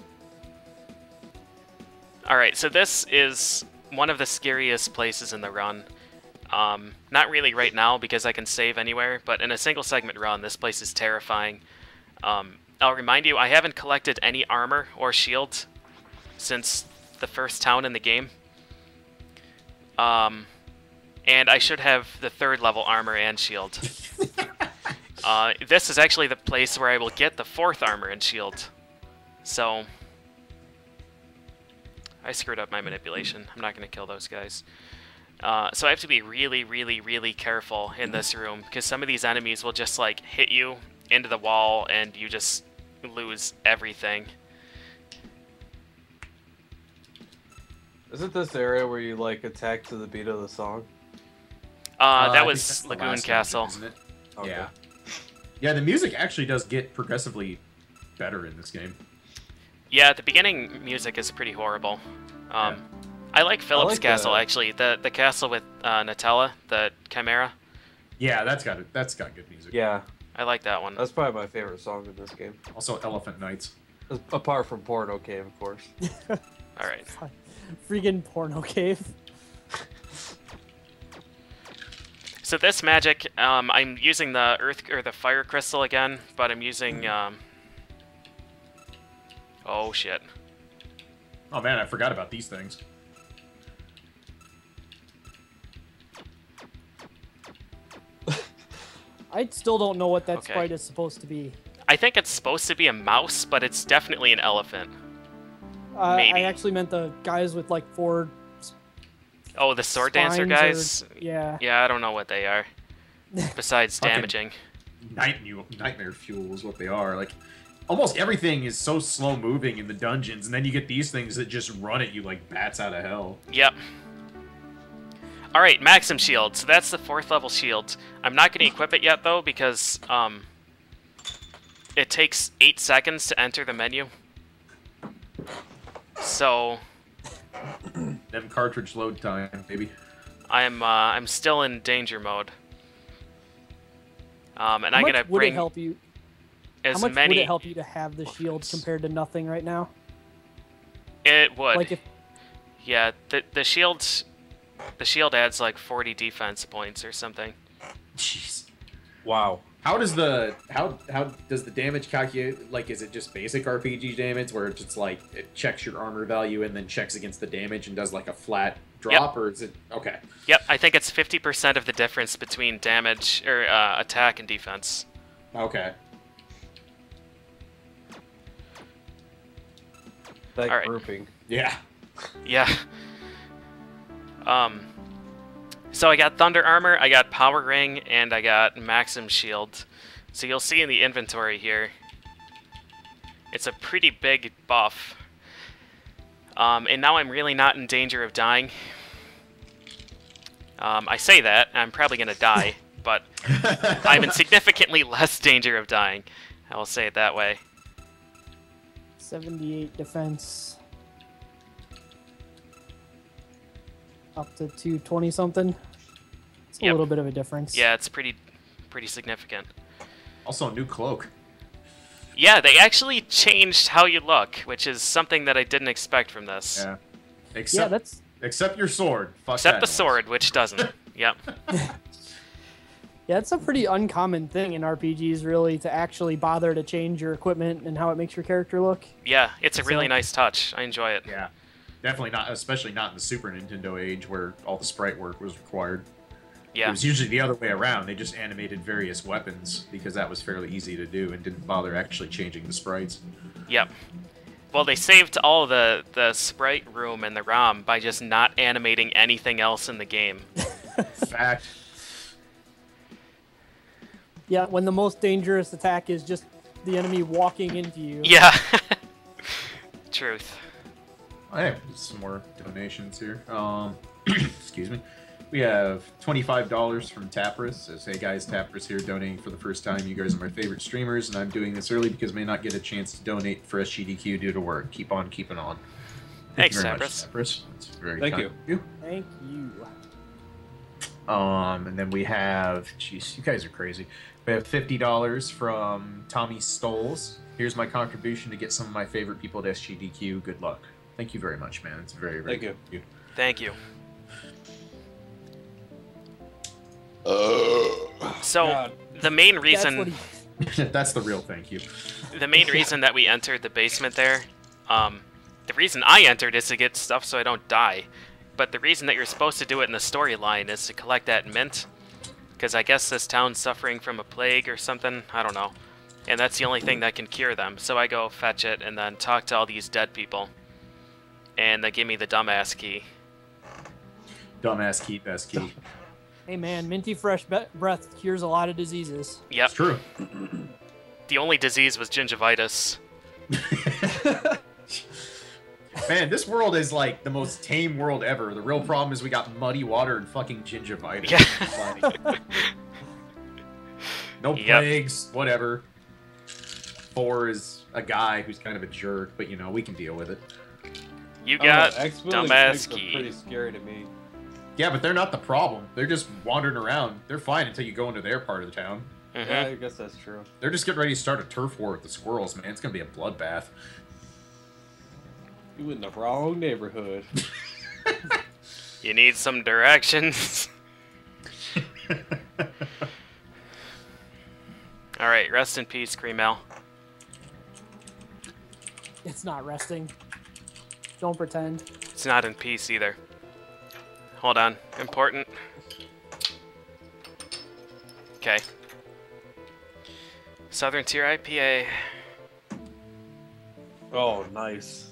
Alright, so this is one of the scariest places in the run. Not really right now because I can save anywhere, but in a single segment run, this place is terrifying. I'll remind you, I haven't collected any armor or shield since the first town in the game. And I should have the 3rd level armor and shield. This is actually the place where I will get the 4th armor and shield. So I screwed up my manipulation. I'm not going to kill those guys. So I have to be really, really, really careful in this room, because some of these enemies will just, like, hit you into the wall, and you just lose everything. Isn't this area where you like attack to the beat of the song? I That think was that's the Lagoon last Castle. dungeon, isn't it? Okay. Yeah. Yeah, the music actually does get progressively better in this game. Yeah, the beginning music is pretty horrible. Yeah. I like Philip's like castle, the- actually. The castle with Nutella, the Chimera. Yeah, that's got good music. Yeah, I like that one. that's probably my favorite song in this game. Also, Elephant Knights. Apart from Porno Cave, of course. Alright. Freaking porno cave. So this magic, I'm using the earth or the fire crystal again, but I'm using oh shit. Oh man, I forgot about these things. I still don't know what that Okay. sprite is supposed to be. I think it's supposed to be a mouse, but it's definitely an elephant. Maybe. I actually meant the guys with like 4 Oh, the sword dancer spines guys? yeah. Yeah, I don't know what they are. Besides Fucking- damaging. Nightmare fuel is what they are. Like, almost everything is so slow moving in the dungeons, and then you get these things that just run at you like bats out of hell. Yep. Alright, Maxim Shield. So that's the 4th level shield. I'm not going to equip it yet, though, because it takes 8 seconds to enter the menu. So Them cartridge load time, baby. I'm still in danger mode. And How I'm much going to would it bring help you? as How much would many... it help you to have the shield compared to nothing right now? It would. Like if Yeah, the shield adds like 40 defense points or something. Jeez. Wow. How does the damage calculate? Like, is it just basic RPG damage where it's just like it checks your armor value and then checks against the damage and does like a flat drop, or is it okay? Yep, I think it's 50% of the difference between damage or attack and defense. Okay. That Alright. grouping. Yeah. Yeah. So I got Thunder Armor, I got Power Ring, and I got Maxim Shield. So you'll see in the inventory here, it's a pretty big buff. And now I'm really not in danger of dying. I say that, I'm probably going to die, but I'm in significantly less danger of dying. I will say it that way. 78 defense. Up to 220 something. It's a Yep. little bit of a difference. Yeah, it's pretty significant. Also, a new cloak. Yeah, they actually changed how you look, which is something that I didn't expect from this. Yeah. Yeah, that's Except your sword. Fuck Except that the noise. sword, which doesn't. Yep. yeah, it's a pretty uncommon thing in RPGs, really, to actually bother to change your equipment and how it makes your character look. Yeah, it's a really So- nice touch. I enjoy it. Yeah. Definitely not, especially not in the Super Nintendo age where all the sprite work was required. It Yeah. was usually the other way around. They just animated various weapons because that was fairly easy to do and didn't bother actually changing the sprites. Yep. Well, they saved all the sprite room in the ROM by just not animating anything else in the game. Fact. Yeah, when the most dangerous attack is just the enemy walking into you. Yeah. Truth. I have some more donations here. Excuse me. We have $25 from Tapris. Says, hey guys, Tapris here donating for the first time. You guys are my favorite streamers, and I'm doing this early because I may not get a chance to donate for SGDQ due to work. Keep on keeping on. Thank Thanks, you very much, Tapris. Tapris. That's very Thank kind you. of you. Thank you. And then we have, jeez, you guys are crazy. We have $50 from Tommy Stoles. Here's my contribution to get some of my favorite people at SGDQ. Good luck. Thank you very much, man. It's very, very Thank you. good of you. Thank you. So, God. the main That's reason... what he... That's the real thank you. The main reason that we entered the basement there, the reason I entered is to get stuff so I don't die. But the reason that you're supposed to do it in the storyline is to collect that mint. Because I guess this town's suffering from a plague or something, I don't know. And that's the only thing that can cure them. So I go fetch it and then talk to all these dead people. And they give me the dumbass key. Dumbass key, best key. Hey man, minty fresh breath cures a lot of diseases. Yep. It's true. The only disease was gingivitis. Man, this world is like the most tame world ever. The real problem is we got muddy water and fucking gingivitis. Yeah. Like, no Yep. plagues, whatever. Thor is a guy who's kind of a jerk, but you know, we can deal with it. You I don't know, got X-Wielding dumbass pigs are key. pretty scary to me. Yeah, but they're not the problem. They're just wandering around. They're fine until you go into their part of the town. Mhm. Yeah, I guess that's true. They're just getting ready to start a turf war with the squirrels, man. It's gonna be a bloodbath. You in the wrong neighborhood. You need some directions. Alright, rest in peace, Creamel. It's not resting. Don't pretend. It's not in peace either. Hold on. Important. Okay. Southern Tier IPA. Oh, nice.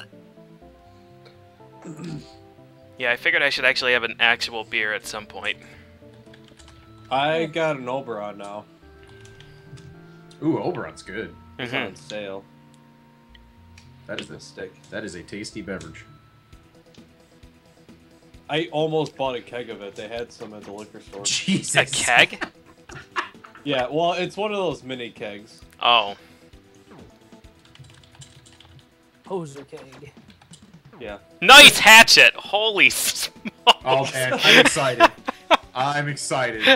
Yeah, I figured I should actually have an actual beer at some point. I got an Oberon now. Ooh, Oberon's good. It's Mhm. on sale. That is A a stick. that is a tasty beverage. I almost bought a keg of it. They had some at the liquor store. Jesus. A keg? Yeah, well, it's one of those mini kegs. Oh. Poser keg. Yeah. Nice hatchet! Holy smokes! Oh man, I'm excited. I'm excited.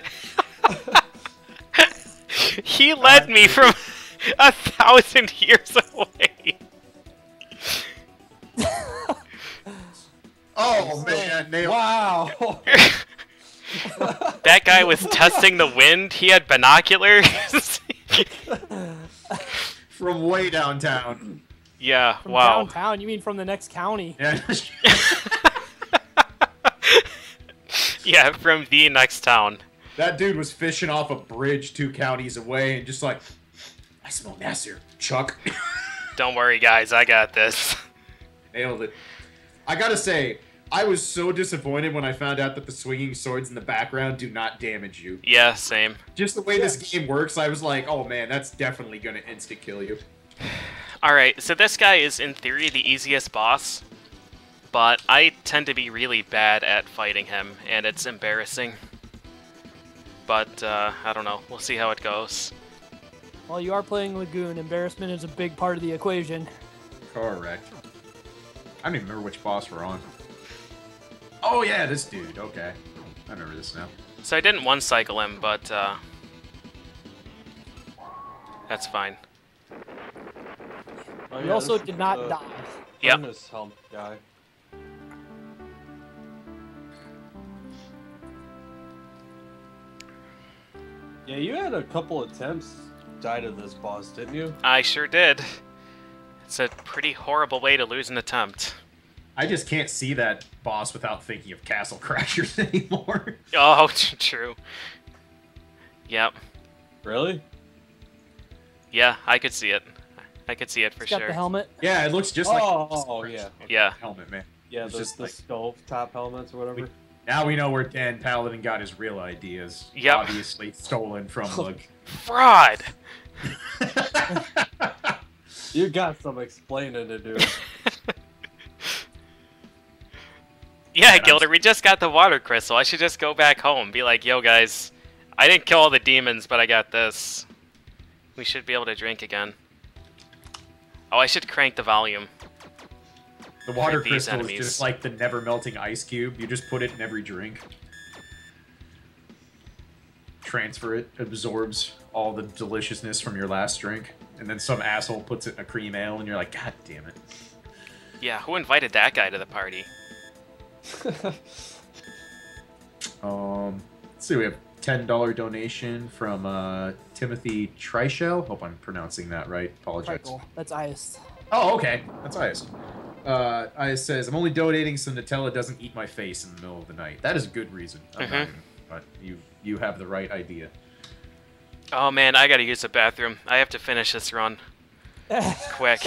He led me from 1,000 years away. Oh man, nailed. Wow! That guy was testing the wind. He had binoculars. From way downtown. Yeah, From wow. downtown? You mean from the next county? Yeah. Yeah, from the next town. That dude was fishing off a bridge 2 counties away and just like, I smell Nasir, Chuck. Don't worry, guys, I got this. Nailed it. I gotta say, I was so disappointed when I found out that the swinging swords in the background do not damage you. Yeah, same. Just the way this game works, I was like, oh man, that's definitely gonna insta kill you. Alright, so this guy is in theory the easiest boss, but I tend to be really bad at fighting him, and it's embarrassing. But, I don't know. We'll see how it goes. Well, you are playing Lagoon. Embarrassment is a big part of the equation. Correct. I don't even remember which boss we're on. Oh yeah, this dude. Okay. I remember this now. So I didn't one-cycle him, but, that's fine. Oh, We yeah, also this is did not the die. Yep. furnace helmet guy. Yeah, you had a couple attempts die to this boss, didn't you? I sure did. It's a pretty horrible way to lose an attempt. I just can't see that boss without thinking of Castle Crashers anymore. Oh, true. Yep. Really? Yeah, I could see it. I could see it for He's got sure. the helmet. Yeah, it looks just like Oh, yeah. Yeah. helmet, man. Yeah, It's the, just the like- stove top helmets or whatever. Now we know where Dan Paladin got his real ideas. Yep. Obviously stolen from Lug. Fraud! You got some explaining to do. Yeah, Gilder, we just got the water crystal. I should just go back home. Be like, yo, guys, I didn't kill all the demons, but I got this. We should be able to drink again. Oh, I should crank the volume. The water these crystal enemies. is just like the never melting ice cube. You just put it in every drink. Transfer it, absorbs all the deliciousness from your last drink, and then some asshole puts it in a cream ale, and you're like, God damn it. Yeah, who invited that guy to the party? Let's see, we have $10 donation from Timothy Trichel. Hope I'm pronouncing that right. Apologize. Trickle. That's iced. Oh, okay. That's Ice. Ice says, I'm only donating so Nutella doesn't eat my face in the middle of the night. That is a good reason. I'm not even- but you have the right idea. Oh man, I gotta use the bathroom. I have to finish this run. Quick.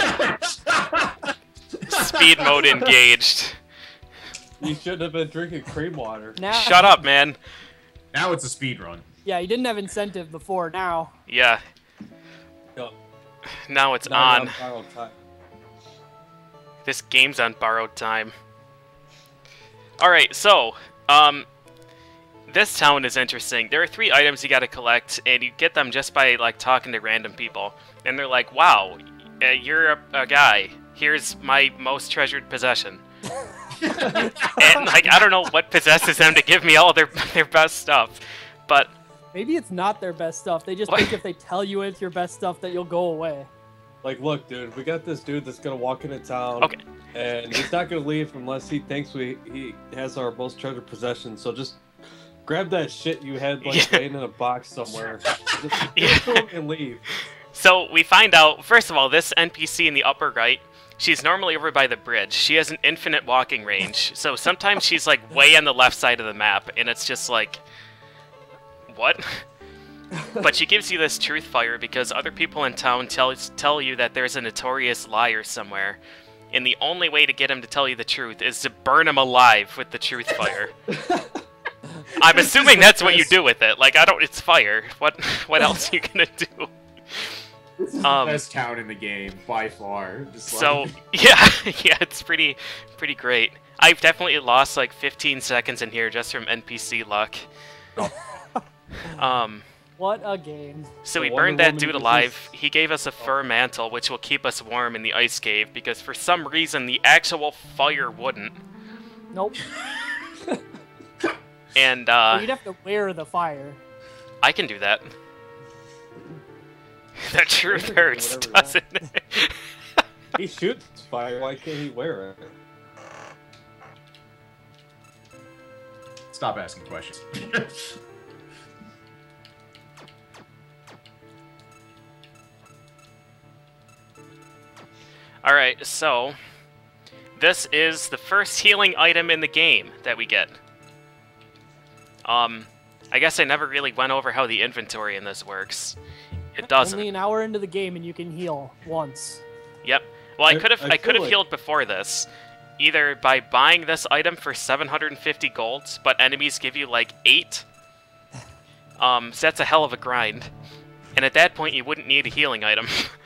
Speed mode engaged. You shouldn't have been drinking cream water. Now, Shut up, man. Now it's a speed run. Yeah, you didn't have incentive before. Now, Yeah, Go. now it's Now you're on. borrowed time. This game's on borrowed time. Alright, so, this town is interesting. There are 3 items you gotta collect, and you get them just by, like, talking to random people. And they're like, wow, you're a guy. Here's my most treasured possession. And, like, I don't know what possesses them to give me all their best stuff. But, maybe it's not their best stuff. They just What? think if they tell you it's your best stuff that you'll go away. Like, look, dude, we got this dude that's gonna walk into town. Okay. And he's not gonna leave unless he thinks he has our most treasured possession. So just grab that shit you had like laying in a box somewhere. Just give it to him and leave. so we find out, first of all, this NPC in the upper right, she's normally over by the bridge. She has an infinite walking range. So sometimes she's, like, way on the left side of the map, and it's just like, what? But she gives you this truth fire because other people in town tell you that there's a notorious liar somewhere. And the only way to get him to tell you the truth is to burn him alive with the truth fire. I'm assuming that's what you do with it. Like, it's fire. What else are you gonna do? This is the best town in the game, by far. Just So, like- yeah, it's pretty great. I've definitely lost like 15 seconds in here just from NPC luck. What a game. So we The Wonder burned that Woman dude uses- alive. He gave us a fur mantle, which will keep us warm in the ice cave, because for some reason the actual fire wouldn't. Nope. And, Well, you'd have to wear the fire. I can do that. The truth can do hurts, whatever you doesn't it? He shoots fire. Why can't he wear it? Stop asking questions. Alright, so this is the first healing item in the game that we get. I guess I never really went over how the inventory in this works. It doesn't. Only an hour into the game and you can heal once. Yep. Well, I I- could have I I could feel have like- healed before this, either by buying this item for 750 gold, but enemies give you like 8. So that's a hell of a grind. And at that point, you wouldn't need a healing item.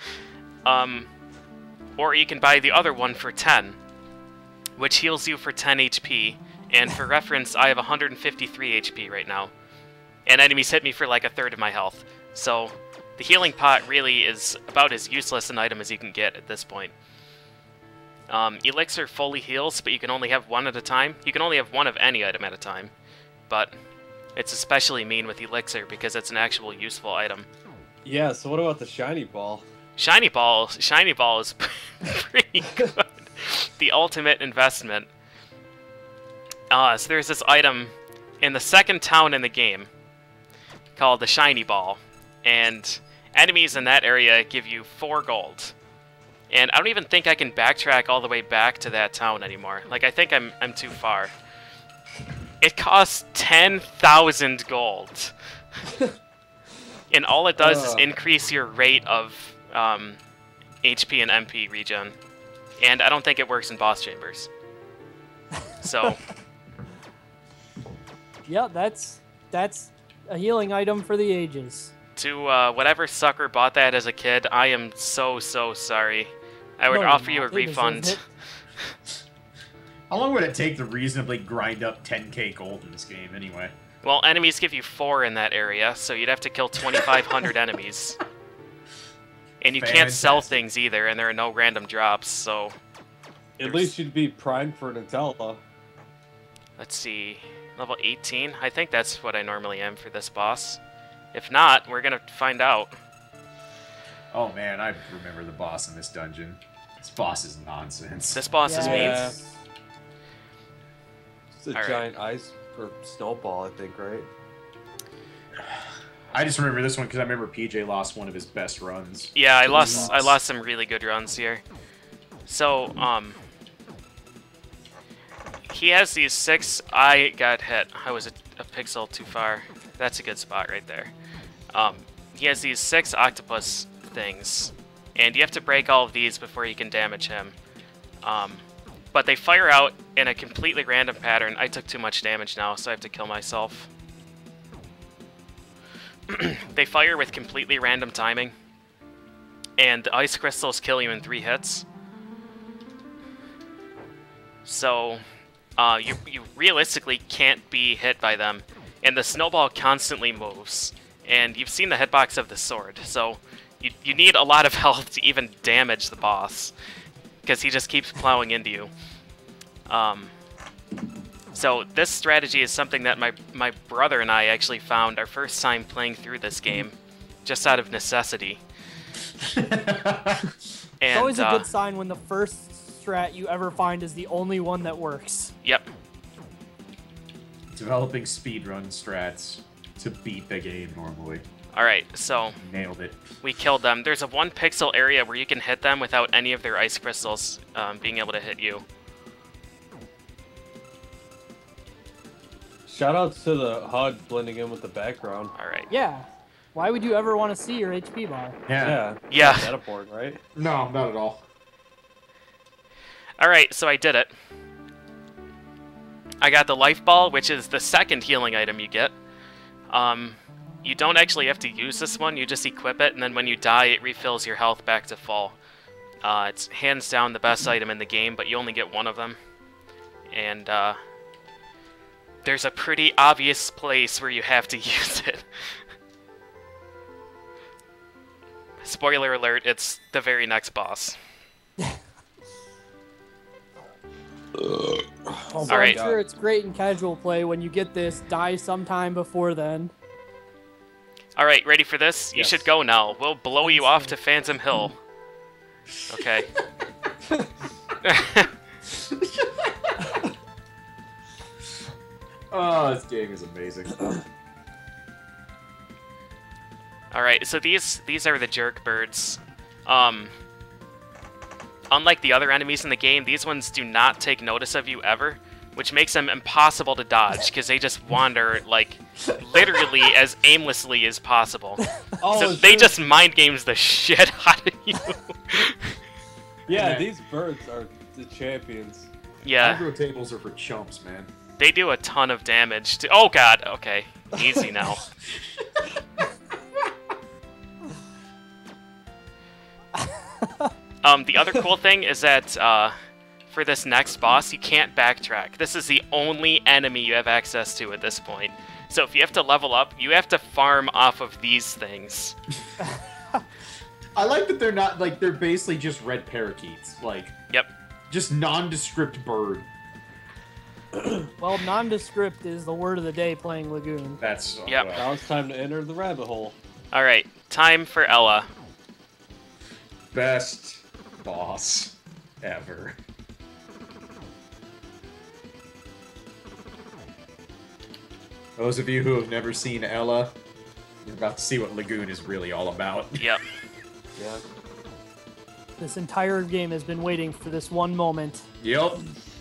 Or you can buy the other one for 10, which heals you for 10 HP. And for reference, I have 153 HP right now. And enemies hit me for like a third of my health. So the healing pot really is about as useless an item as you can get at this point. Elixir fully heals, but you can only have one at a time. You can only have one of any item at a time. But it's especially mean with Elixir because it's an actual useful item. Yeah, so what about the shiny ball? Shiny Ball is pretty good. The ultimate investment. So there's this item in the second town in the game called the Shiny Ball, and enemies in that area give you 4 gold. And I don't even think I can backtrack all the way back to that town anymore. Like, I think I'm too far. It costs 10,000 gold. And all it does is increase your rate of HP and MP regen. And I don't think it works in boss chambers. So... Yeah, that's a healing item for the ages. To whatever sucker bought that as a kid, I am so sorry. I would No, offer you a it refund. deserves How long would it take to reasonably grind up 10k gold in this game, anyway? Well, enemies give you 4 in that area, so you'd have to kill 2,500 enemies. And you can't sell Fantastic. things either, and there are no random drops, so... At least you'd be primed for Nutella. Let's see... Level 18? I think that's what I normally am for this boss. If not, we're gonna find out. Oh man, I remember the boss in this dungeon. This boss is nonsense. This boss is mean. Yeah. It's a Alright. giant ice or snowball, I think, right? I just remember this one because I remember PJ lost one of his best runs. Yeah, I Boss. lost some really good runs here. So, he has these 6... I got hit. I was a pixel too far. That's a good spot right there. He has these 6 octopus things, and you have to break all of these before you can damage him. But they fire out in a completely random pattern. I took too much damage now, so I have to kill myself. They fire with completely random timing, and the ice crystals kill you in 3 hits. So, you realistically can't be hit by them, and the snowball constantly moves. And you've seen the hitbox of the sword, so you need a lot of health to even damage the boss, because he just keeps plowing into you. So this strategy is something that my brother and I actually found our first time playing through this game, just out of necessity. It's And, always a good sign when the first strat you ever find is the only one that works. Yep. Developing speedrun strats to beat the game normally. Alright, so Nailed it. we killed them. There's a 1 pixel area where you can hit them without any of their ice crystals being able to hit you. Shoutouts to the HUD blending in with the background. Alright. Yeah. Why would you ever want to see your HP bar? Yeah. Yeah. That's important, right? No, not at all. Alright, so I did it. I got the life ball, which is the second healing item you get. You don't actually have to use this one, you just equip it, and then when you die, it refills your health back to full. It's hands down the best item in the game, but you only get 1 of them. And, there's a pretty obvious place where you have to use it. Spoiler alert, it's the very next boss. Oh So Alright. I'm sure it's great in casual play when you get this, die sometime before then. Alright, ready for this? You Yes. should go now. We'll blow you off to Phantom Hill. Okay. Oh, this game is amazing. Alright, so these are the jerk birds. Unlike the other enemies in the game, these ones do not take notice of you ever, which makes them impossible to dodge, because they just wander, like, literally as aimlessly as possible. Oh, So it's they true. just mind games the shit out of you. Yeah, these birds are the champions. Yeah, Aggro tables are for chumps, man. they do a ton of damage to— oh god, okay. Easy now. The other cool thing is that, for this next boss, you can't backtrack. This is the only enemy you have access to at this point. So if you have to level up, you have to farm off of these things. I like that they're not, like, they're basically just red parakeets. Like, Yep. just nondescript bird. Well, nondescript is the word of the day playing Lagoon. That's, Yep. Now it's time to enter the rabbit hole. Alright, time for Ella. best boss ever. Those of you who have never seen Ella, you're about to see what Lagoon is really all about. Yep. Yeah. This entire game has been waiting for this one moment. Yep.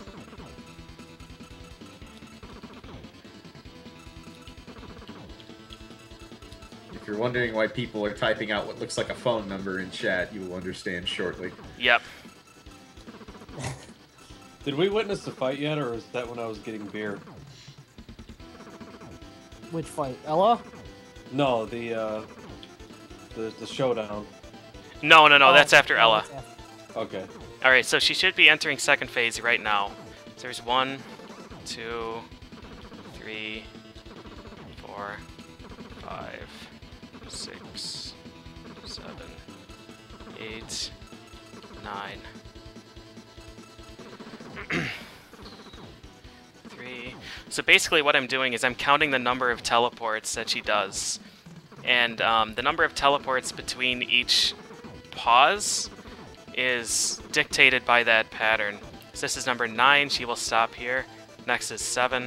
If you're wondering why people are typing out what looks like a phone number in chat, you will understand shortly. Yep. Did we witness the fight yet, or is that when I was getting beer? Which fight? Ella? No, the showdown. No, no, no. Oh, That's after oh, Ella. that's after. Okay. All right. So she should be entering second phase right now. So there's 1, 2, 3, 4, 5, 6, 7, 8, 9. 3. So basically what I'm doing is I'm counting the number of teleports that she does. And the number of teleports between each pause is dictated by that pattern. So this is number 9, she will stop here. Next is 7.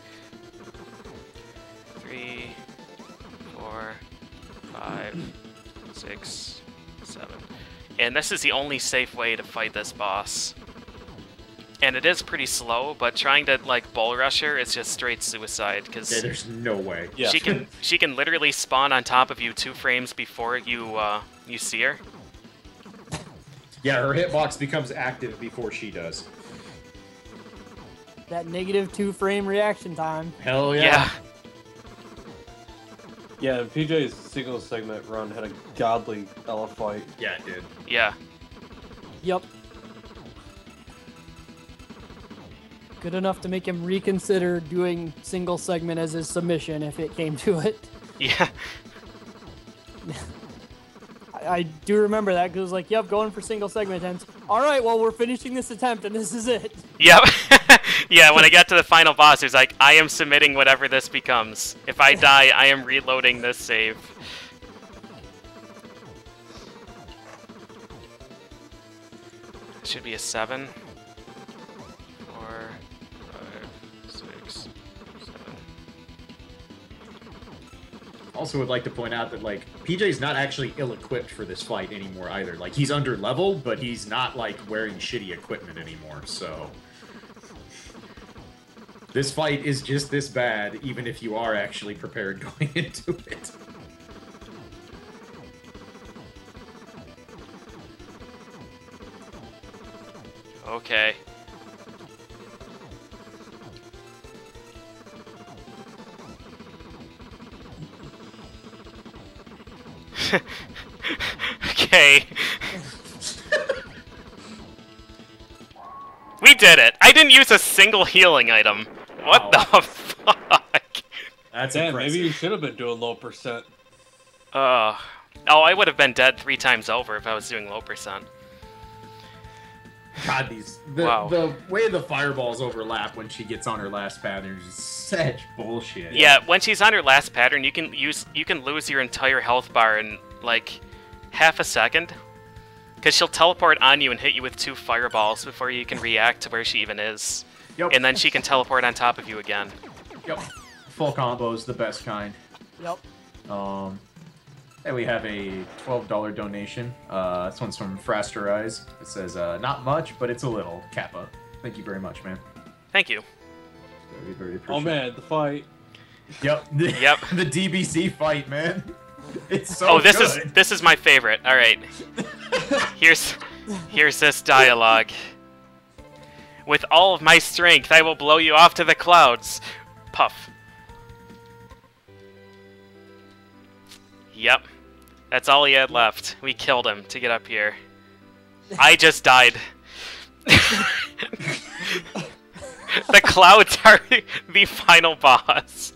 3, 4, 5, 6, 7. And this is the only safe way to fight this boss. And it is pretty slow, but trying to like bull rush her is just straight suicide because Yeah, there's no way. Yeah. she can literally spawn on top of you 2 frames before you you see her. Yeah, her hitbox becomes active before she does. That -2 frame reaction time. Hell Yeah. Yeah, and PJ's single segment run had a godly Ella fight. Yeah, it did. Yeah. Yep. Good enough to make him reconsider doing single segment as his submission if it came to it. Yeah. I do remember that because it was like, yep, going for single segment attempts. All right, well, we're finishing this attempt and this is it. Yep. Yeah, when I got to the final boss, it was like, I am submitting whatever this becomes. If I die, I am reloading this save. Should be a 7. 4, 5, 6, 7. Also would like to point out that, like, PJ's not actually ill-equipped for this fight anymore either. Like, he's under-leveled, but he's not, like, wearing shitty equipment anymore, so... This fight is just this bad, even if you are actually prepared going into it. Okay. Okay. We did it! I didn't use a single healing item. What Wow. the fuck? That's Damn, impressive. maybe you should have been doing low percent. Oh, I would have been dead 3 times over if I was doing low percent. God, Wow. the way the fireballs overlap when she gets on her last pattern is such bullshit. Yeah, when she's on her last pattern, you can lose your entire health bar in like half a second, because she'll teleport on you and hit you with 2 fireballs before you can react to where she even is, Yep. and then she can teleport on top of you again. Yep. Full combos, the best kind. Yep. And we have a $12 donation. This one's from Frasterize. It says, not much, but it's a little. Kappa. Thank you very much, man. Thank you. Very, very appreciative. Oh man, the fight. Yep. Yep. The DBC fight, man. It's so Oh, this good. is my favorite. All right. Here's this dialogue. With all of my strength, I will blow you off to the clouds. Puff. Yep. That's all he had left. We killed him to get up here. I just died. The clouds are the final boss.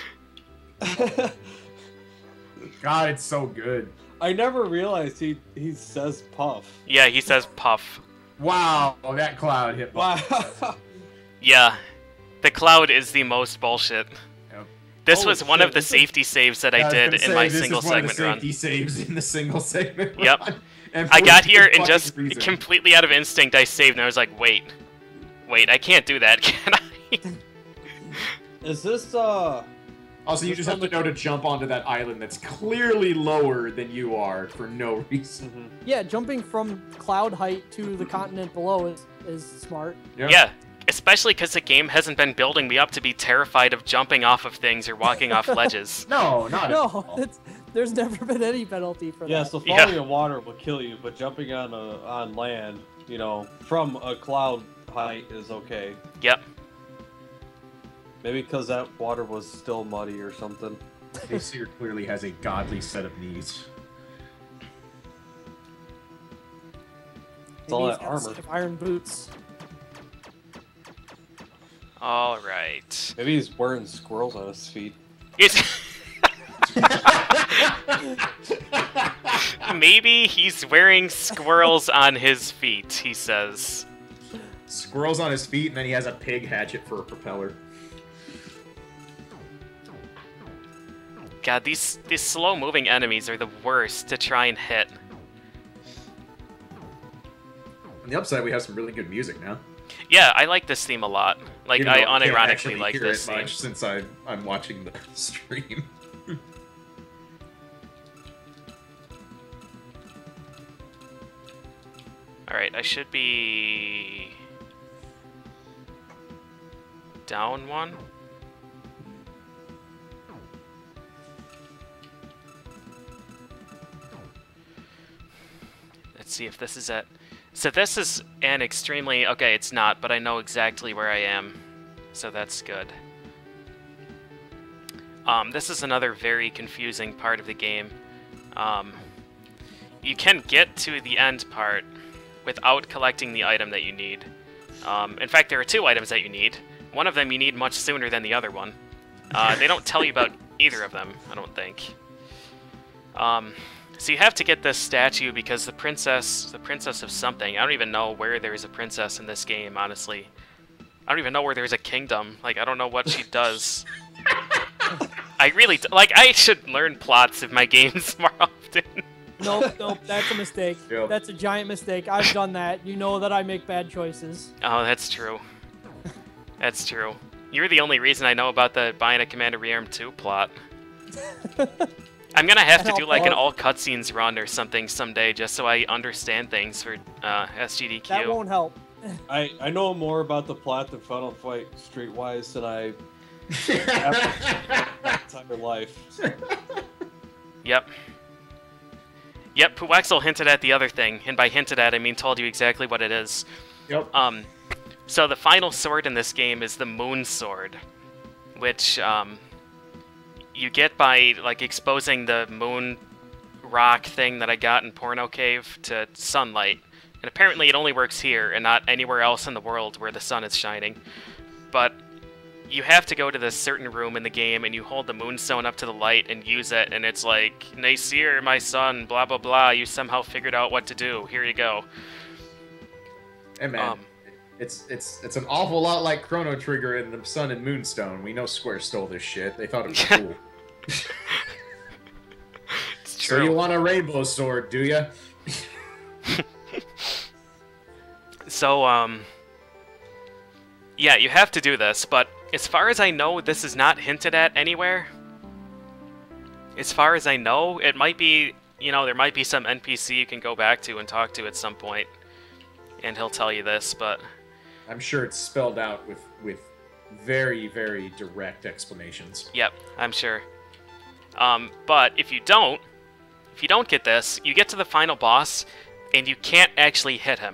God, it's so good. I never realized he says puff. Yeah, he says puff. Wow, that cloud hit. Wow. Yeah. The cloud is the most bullshit. Yep. This Holy was one shit, of the this is- safety saves that I was did gonna in say, my this single is one of the segment run. safety saves in the single segment Yep. run. And I for got good here and fucking just reason. completely out of instinct, I saved, and I was like, wait, I can't do that, can I? Is this Also, you just have to know to jump onto that island that's clearly lower than you are for no reason. Yeah, jumping from cloud height to the continent below is smart. Yeah, especially because the game hasn't been building me up to be terrified of jumping off of things or walking off ledges. No, not at No, all. there's never been any penalty for Yeah, that. so Yeah. falling in water will kill you, but jumping on land, you know, from a cloud height is okay. Yep. Maybe because that water was still muddy or something. Aesir clearly has a godly set of knees. It's all Maybe that he's got a armor. set of iron boots. All right. Maybe he's wearing squirrels on his feet. It's maybe he's wearing squirrels on his feet, he says. Squirrels on his feet, and then he has a pig hatchet for a propeller. God, these slow-moving enemies are the worst to try and hit. On the upside, we have some really good music now. Yeah, I like this theme a lot. Like, Even I though can't unironically actually like hear this it theme. much since I'm watching the stream. Alright, I should be... down one? Let's see if this is it. So this is an extremely... Okay, it's not, but I know exactly where I am. So that's good. This is another very confusing part of the game. You can get to the end part without collecting the item that you need. In fact, there are two items that you need. One of them you need much sooner than the other one. They don't tell you about either of them, I don't think. So you have to get this statue because the princess of something. I don't even know where there is a princess in this game, honestly. I don't even know where there's a kingdom. Like, I don't know what she does. I really, like, I should learn plots of my games more often. Nope, that's a mistake. Yep. That's a giant mistake. I've done that. You know that I make bad choices. Oh, that's true. That's true. You're the only reason I know about the Buying a Commander Rearm 2 plot. I'm gonna have to do like an all cutscenes run or something someday just so I understand things for SGDQ. That won't help. I know more about the plot than Final Fight Streetwise than I my entire life. Yep. Yep, Puwexel hinted at the other thing, and by hinted at I mean told you exactly what it is. Yep. So the final sword in this game is the Moon Sword, which you get by like exposing the moon rock thing that I got in Porno Cave to sunlight. And apparently it only works here and not anywhere else in the world where the sun is shining. But you have to go to this certain room in the game and you hold the moonstone up to the light and use it, and it's like, Nasir, my son, blah blah blah, you somehow figured out what to do. Here you go. Hey man, it's an awful lot like Chrono Trigger and the Sun and Moonstone. We know Square stole this shit. They thought it was cool. It's So true. you want a rainbow sword, do ya? So, yeah, you have to do this, but as far as I know, this is not hinted at anywhere. As far as I know, it might be, you know, there might be some NPC you can go back to and talk to at some point, and he'll tell you this, but... I'm sure it's spelled out with very, very direct explanations. Yep, I'm sure. But if you don't get this, you get to the final boss, and you can't actually hit him.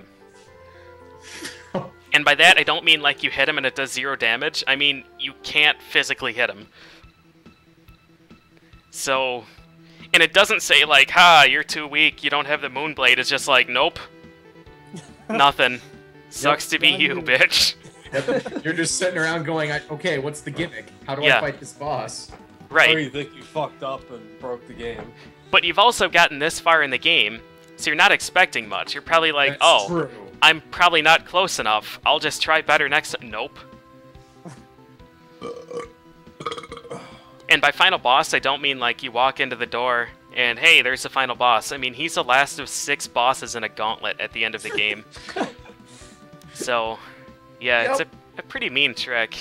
And by that, I don't mean like you hit him and it does 0 damage. I mean, you can't physically hit him. So, and it doesn't say like, ha, you're too weak, you don't have the Moonblade. It's just like, nope. Nothing. Sucks to be not you, you. bitch. Yep. You're just sitting around going, okay, what's the gimmick? How do Yeah. I fight this boss? Or Right. you think you fucked up and broke the game. But you've also gotten this far in the game, so you're not expecting much. You're probably like, That's oh, true. I'm probably not close enough. I'll just try better next time. Nope. And by final boss, I don't mean like you walk into the door and hey, there's the final boss. I mean, he's the last of 6 bosses in a gauntlet at the end of the game. So, yeah, it's a pretty mean trick.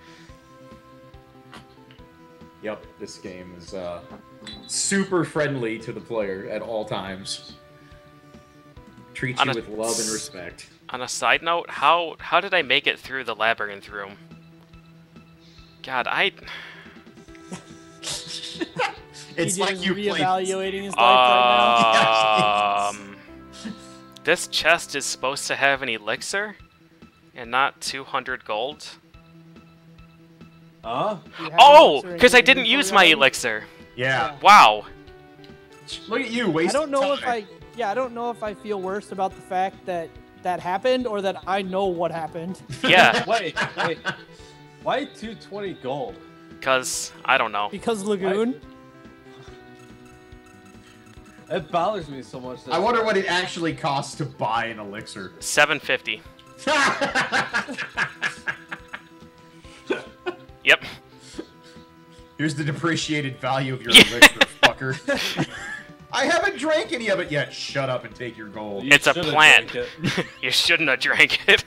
Yep, this game is super friendly to the player at all times. Treats you with love and respect. On a side note, how did I make it through the labyrinth room? God, It's like you reevaluating his life right now. This chest is supposed to have an elixir, and not 200 gold. Oh, because I didn't use my elixir. Yeah. Wow. Look at you wasting I don't know time. I don't know if I feel worse about the fact that that happened or that I know what happened. Yeah. Wait. Why 220 gold? Because I don't know. Because Lagoon. It bothers me so much. That I wonder what it actually costs to buy an elixir. 750. Yep. Here's the depreciated value of your elixir, fucker. I haven't drank any of it yet. Shut up and take your gold. It's a plant. You shouldn't have drank it.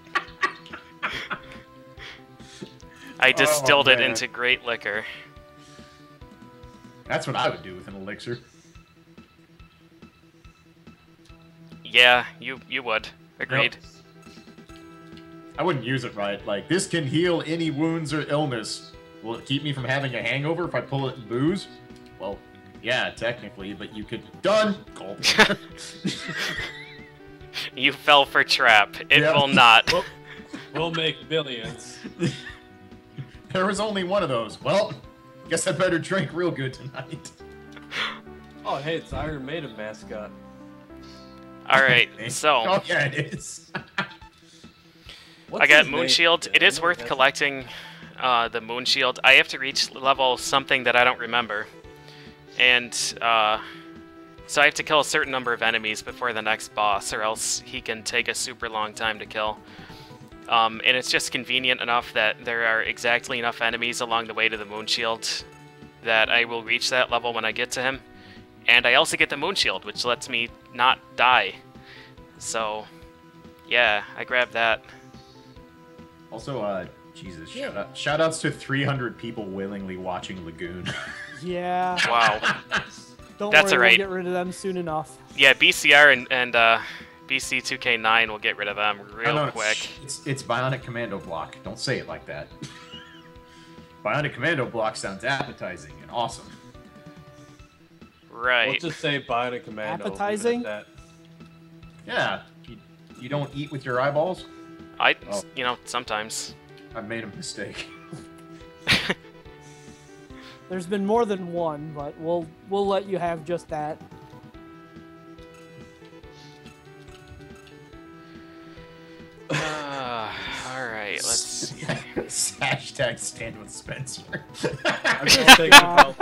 I distilled it into great liquor. That's what I would do with an elixir. Yeah, you would. Agreed. Yep. I wouldn't use it right. Like, this can heal any wounds or illness. Will it keep me from having a hangover if I pull it in booze? Well, yeah, technically, but you could... Done! Gulp. You fell for trap. It will not. We'll make billions. There was only one of those. Well, guess I better drink real good tonight. Oh, hey, it's Iron Maiden mascot. Alright, so... Oh, yeah, it is. I got Moon Shield. It is worth collecting the Moon Shield. I have to reach level something that I don't remember. And, so I have to kill a certain number of enemies before the next boss, or else he can take a super long time to kill. And it's just convenient enough that there are exactly enough enemies along the way to the Moon Shield that I will reach that level when I get to him. And I also get the Moon Shield, which lets me not die. So, yeah, I grabbed that. Also, Jesus, shoutouts to 300 people willingly watching Lagoon. Yeah. Wow. Don't That's worry, alright. we'll get rid of them soon enough. Yeah, BCR and BC2K9 will get rid of them real quick. It's Bionic Commando Block. Don't say it like that. Bionic Commando Block sounds appetizing and awesome. Right. We'll just say Bionic Commando. Appetizing? Yeah. You don't eat with your eyeballs? You know, sometimes. I've made a mistake. There's been more than one, but we'll let you have just that. Alright, let's see. Hashtag stand with Spencer. I'm just thinking about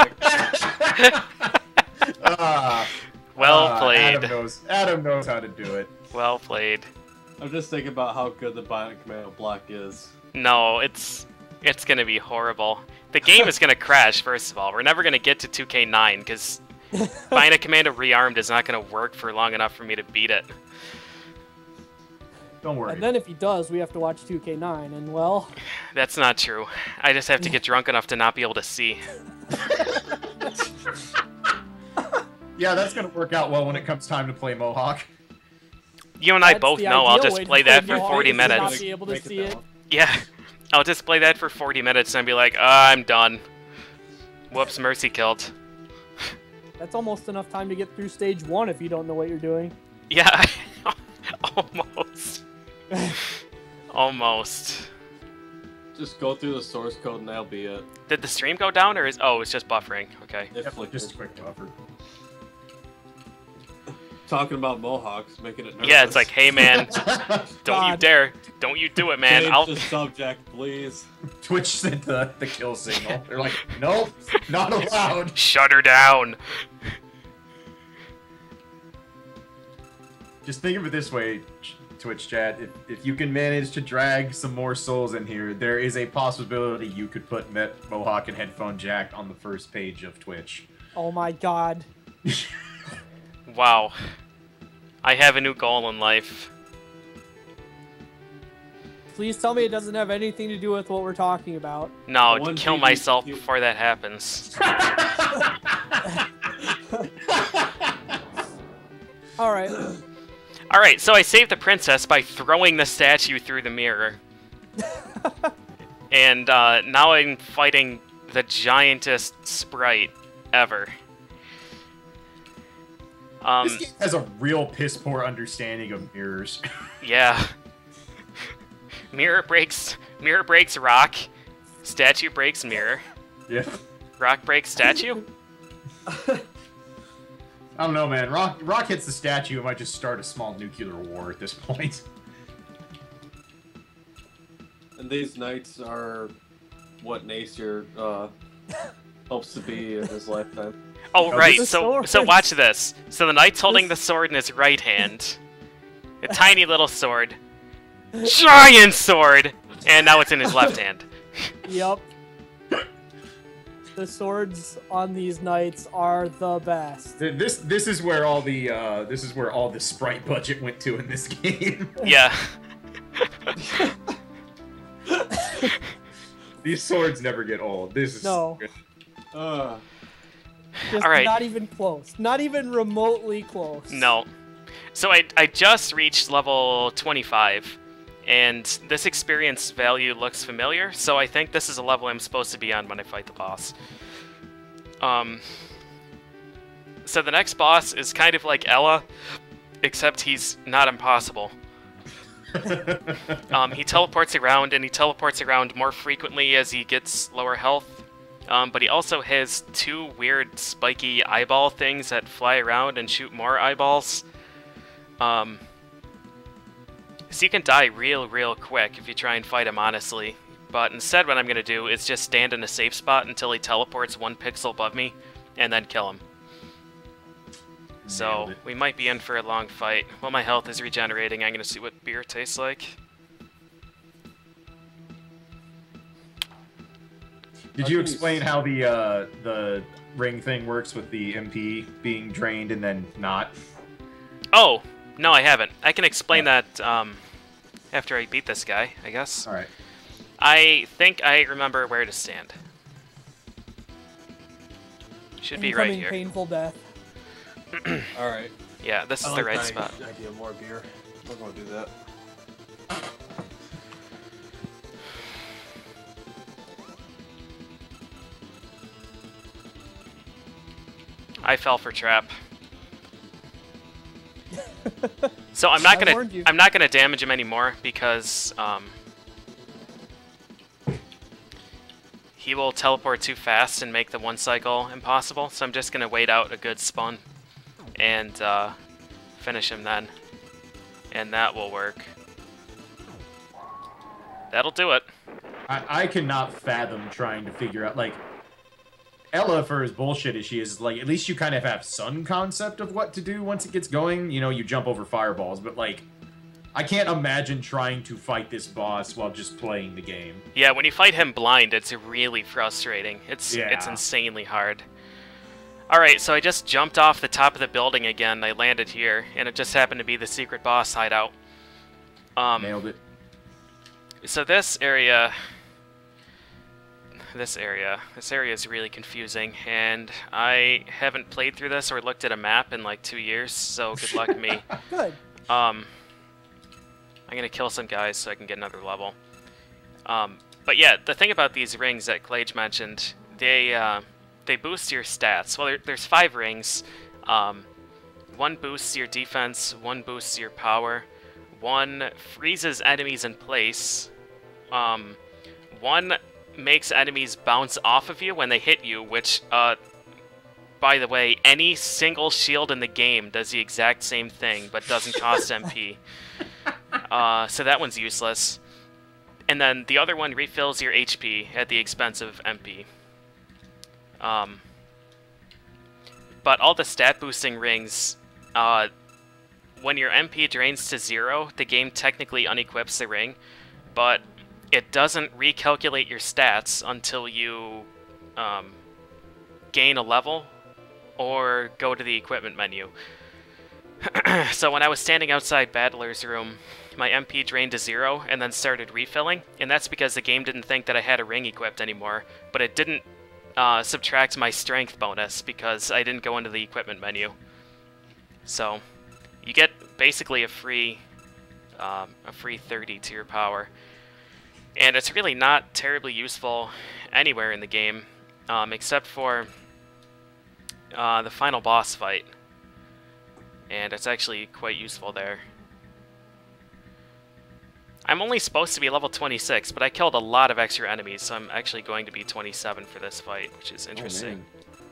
well played. Adam knows how to do it. Well played. I'm just thinking about how good the Bionic Commando Block is. No, it's gonna be horrible. The game is gonna crash, first of all. We're never gonna get to 2K9, because Bionic Commando Rearmed is not gonna work for long enough for me to beat it. Don't worry. And then if he does, we have to watch 2K9, and well... That's not true. I just have to get drunk enough to not be able to see. Yeah, that's gonna work out well when it comes time to play Mohawk. You and I That's both the know I'll ideal just way to play that for Mohawk 40 is to not minutes. be able to see it. Yeah, I'll just play that for 40 minutes and be like, I'm done. Whoops, mercy killed. That's almost enough time to get through stage 1 if you don't know what you're doing. Yeah, almost. Almost. Just go through the source code and that'll be it. Did the stream go down, or is... Oh, it's just buffering. Okay. It Yep, flickered. just a quick buffer. Talking about Mohawks, making it nervous. Yeah, it's like, hey man, don't you God. dare. Don't you do it, man. Change I'll... the subject, please. Twitch sent the kill signal. They're like, nope, not allowed. Shut her down. Just think of it this way. Twitch chat. If you can manage to drag some more souls in here, there is a possibility you could put Mohawk and Headphone Jack on the first page of Twitch. Oh my god. Wow. I have a new goal in life. Please tell me it doesn't have anything to do with what we're talking about. No, One kill baby- myself before that happens. Alright. Alright, so I saved the princess by throwing the statue through the mirror. And now I'm fighting the giantest sprite ever. This game has a real piss poor understanding of mirrors. Yeah. Mirror breaks rock. Statue breaks mirror. Yeah. Rock breaks statue? I don't know, man. Rock hits the statue, it might just start a small nuclear war at this point. And these knights are what Nacier hopes to be in his lifetime. Oh, Oh, right. the So sword. watch this. So the knight's holding the sword in his right hand. A tiny little sword. Giant sword! And now it's in his left hand. Yep. The swords on these knights are the best. This is where all the sprite budget went to in this game. Yeah. These swords never get old. This is No. good. Just Alright. not even close. Not even remotely close. No. So I just reached level 25. And this experience value looks familiar, so I think this is a level I'm supposed to be on when I fight the boss. So the next boss is kind of like Ella, except he's not impossible. He teleports around, and he teleports around more frequently as he gets lower health. But he also has two weird spiky eyeball things that fly around and shoot more eyeballs. So you can die real quick if you try and fight him honestly. But instead what I'm going to do is just stand in a safe spot until he teleports 1 pixel above me, and then kill him. So, Nailed it. we might be in for a long fight. While my health is regenerating, I'm going to see what beer tastes like. Did you explain how the ring thing works with the MP being drained and then not? Oh! No, I haven't. I can explain that after I beat this guy, I guess. All right. I think I remember where to stand. Should be right Incoming here. painful death. Alright. Yeah, this is the right spot. Idea of more beer. We're gonna do that. I fell for trap. So I'm not I warned you. gonna damage him anymore because he will teleport too fast and make the one cycle impossible. So I'm just gonna wait out a good spun and finish him then, and that will work. That'll do it. I cannot fathom trying to figure out, like, Ella, for as bullshit as she is, like, at least you kind of have some concept of what to do once it gets going. You know, you jump over fireballs, but, like, I can't imagine trying to fight this boss while just playing the game. Yeah, when you fight him blind, it's really frustrating. It's Yeah. insanely hard. Alright, so I just jumped off the top of the building again. I landed here, and it just happened to be the secret boss hideout. Nailed it. So this area is really confusing, and I haven't played through this or looked at a map in like 2 years, so good luck me. Good. I'm gonna kill some guys so I can get another level. But yeah, the thing about these rings that Clage mentioned, they boost your stats. Well, there's 5 rings. 1 boosts your defense, 1 boosts your power, 1 freezes enemies in place, 1 makes enemies bounce off of you when they hit you, which, by the way, any single shield in the game does the exact same thing, but doesn't cost MP. So that one's useless. And then the other one refills your HP at the expense of MP. But all the stat boosting rings, when your MP drains to 0, the game technically unequips the ring, but it doesn't recalculate your stats until you gain a level or go to the equipment menu. So when I was standing outside Battler's room, my MP drained to 0 and then started refilling, and that's because the game didn't think that I had a ring equipped anymore, but it didn't subtract my strength bonus because I didn't go into the equipment menu. So you get basically a free 30 to your power, and it's really not terribly useful anywhere in the game, except for the final boss fight, and it's actually quite useful there. I'm only supposed to be level 26, but I killed a lot of extra enemies, so I'm actually going to be 27 for this fight, which is interesting.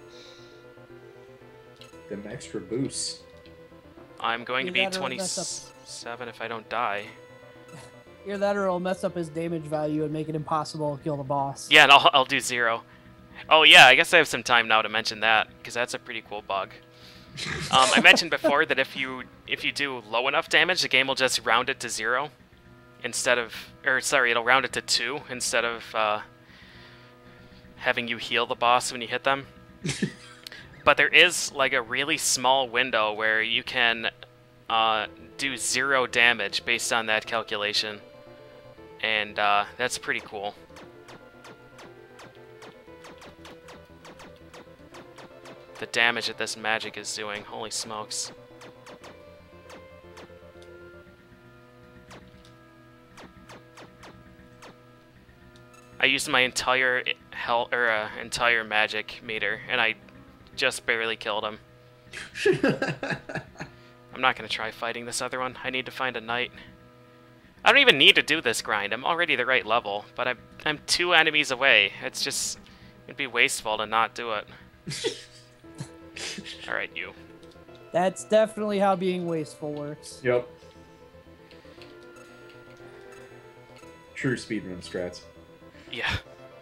Them extra boosts. I'm going to be 27 if I don't die. Either that or it'll mess up his damage value and make it impossible to kill the boss. Yeah, and I'll do 0. Oh yeah, I guess I have some time now to mention that, because that's a pretty cool bug. I mentioned before that if you do low enough damage, the game will just round it to 0. Instead of, or sorry, it'll round it to 2 instead of having you heal the boss when you hit them. But there is like a really small window where you can do 0 damage based on that calculation, and that's pretty cool. The damage that this magic is doing, holy smokes. I used my entire health or entire magic meter, and I just barely killed him. I'm not gonna try fighting this other one. I need to find a knight. I don't even need to do this grind. I'm already the right level, but I'm 2 enemies away. It's just, it'd be wasteful to not do it. All right, you. That's definitely how being wasteful works. Yep. True speedrun strats. Yeah.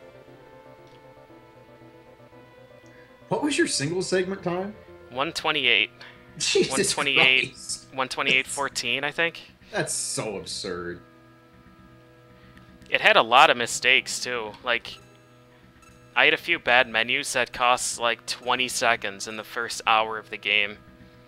What was your single segment time? 128. Jesus 128. Christ. 128.14, I think. That's so absurd. It had a lot of mistakes too. Like, I had a few bad menus that cost like 20 seconds in the first hour of the game.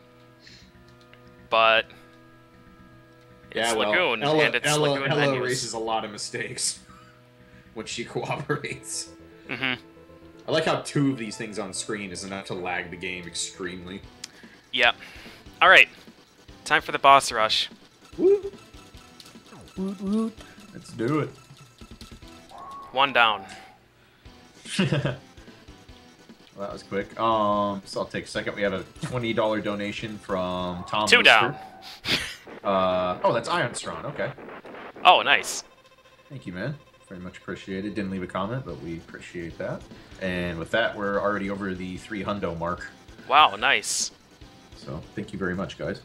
But it's Lagoon, and it's Lagoon Ella menus. erases a lot of mistakes when she cooperates. Mm-hmm. I like how 2 of these things on screen is enough to lag the game extremely. Yep. All right. Time for the boss rush. Woo. Woot woot. Let's do it. 1 down. Well, that was quick. So I'll take a second. We have a $20 donation from Tom. 2 Lister. down. Oh, that's Ironstron. Okay. Oh, nice. Thank you, man. Very much appreciated. Didn't leave a comment, but we appreciate that. And with that, we're already over the 3 hundo mark. Wow, nice. So thank you very much, guys.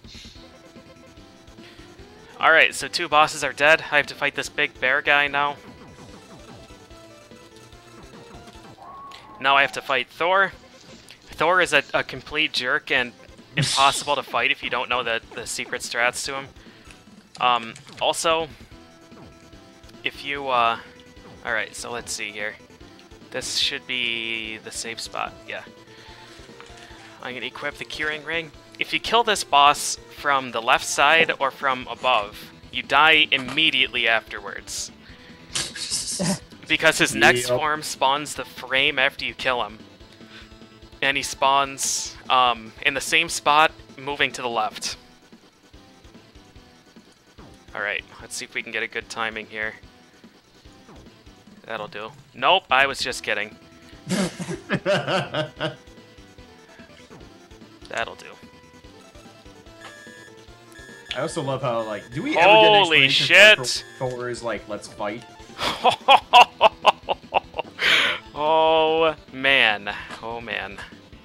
Alright, so 2 bosses are dead. I have to fight this big bear guy now. Now I have to fight Thor. Thor is a complete jerk and impossible to fight if you don't know the secret strats to him. Also, if you, alright, so let's see here. This should be the safe spot, yeah. I'm gonna equip the Curing Ring. If you kill this boss from the left side or from above, you die immediately afterwards. Because his next form spawns the frame after you kill him. And he spawns in the same spot, moving to the left. Alright, let's see if we can get a good timing here. That'll do. Nope, I was just kidding. That'll do. I also love how, like, do we ever Holy get an shit! Thor is like, let's fight? Oh, man. Oh, man.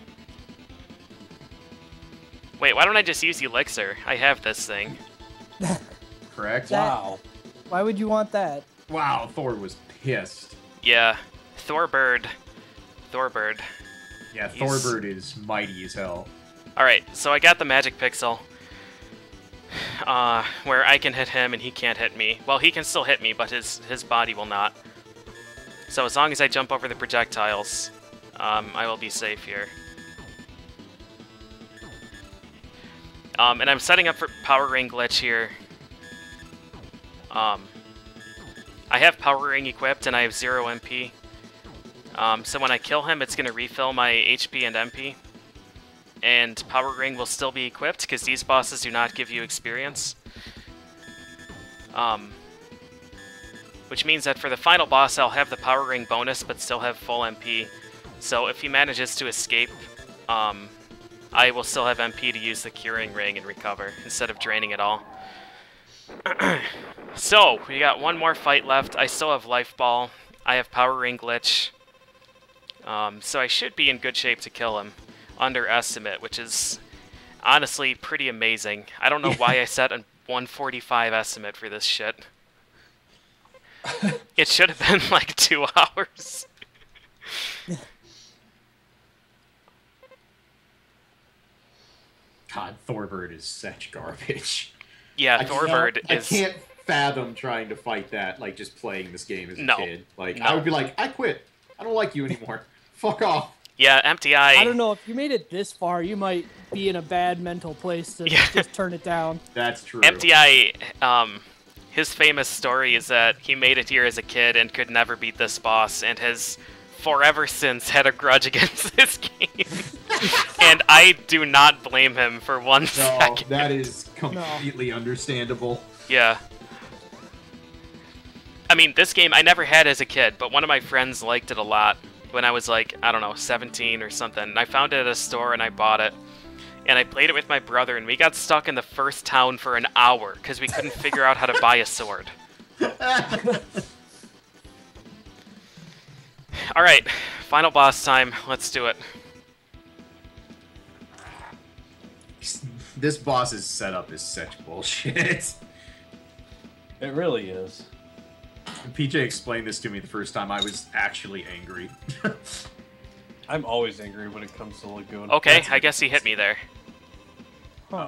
Wait, why don't I just use Elixir? I have this thing. Correct? Wow. Why would you want that? Wow, Thor was pissed. Yeah. Thorbird. Thorbird. Yeah, He's- Thorbird is mighty as hell. Alright, so I got the magic pixel. where I can hit him and he can't hit me. Well, he can still hit me, but his body will not. So as long as I jump over the projectiles, I will be safe here. And I'm setting up for Power Ring glitch here. I have Power Ring equipped and I have 0 MP. So when I kill him, it's going to refill my HP and MP. And Power Ring will still be equipped, because these bosses do not give you experience. Which means that for the final boss, I'll have the Power Ring bonus, but still have full MP. So if he manages to escape, I will still have MP to use the Curing Ring and recover, instead of draining it all. So, we got one more fight left. I still have Life Ball. I have Power Ring glitch. So I should be in good shape to kill him. Underestimate, which is honestly pretty amazing. I don't know why I set a 145 estimate for this shit. It should have been like 2 hours. God, Thorbird is such garbage. Yeah, Thorbird is... I can't fathom trying to fight that, like, just playing this game as a kid. Like, No. I would be like, I quit. I don't like you anymore. Fuck off. Yeah, MTI... I don't know, if you made it this far, you might be in a bad mental place to just turn it down. That's true. MTI, his famous story is that he made it here as a kid and could never beat this boss, and has forever since had a grudge against this game. And I do not blame him for one second. No, that is completely understandable. Yeah. I mean, this game I never had as a kid, but one of my friends liked it a lot when I was like, I don't know, 17 or something. And I found it at a store and I bought it. And I played it with my brother, and we got stuck in the first town for an hour because we couldn't figure out how to buy a sword. Alright, final boss time. Let's do it. This boss's setup is such bullshit. It really is. When PJ explained this to me the first time, I was actually angry. I'm always angry when it comes to Lagoon. Okay, I guess he hit me there. Huh.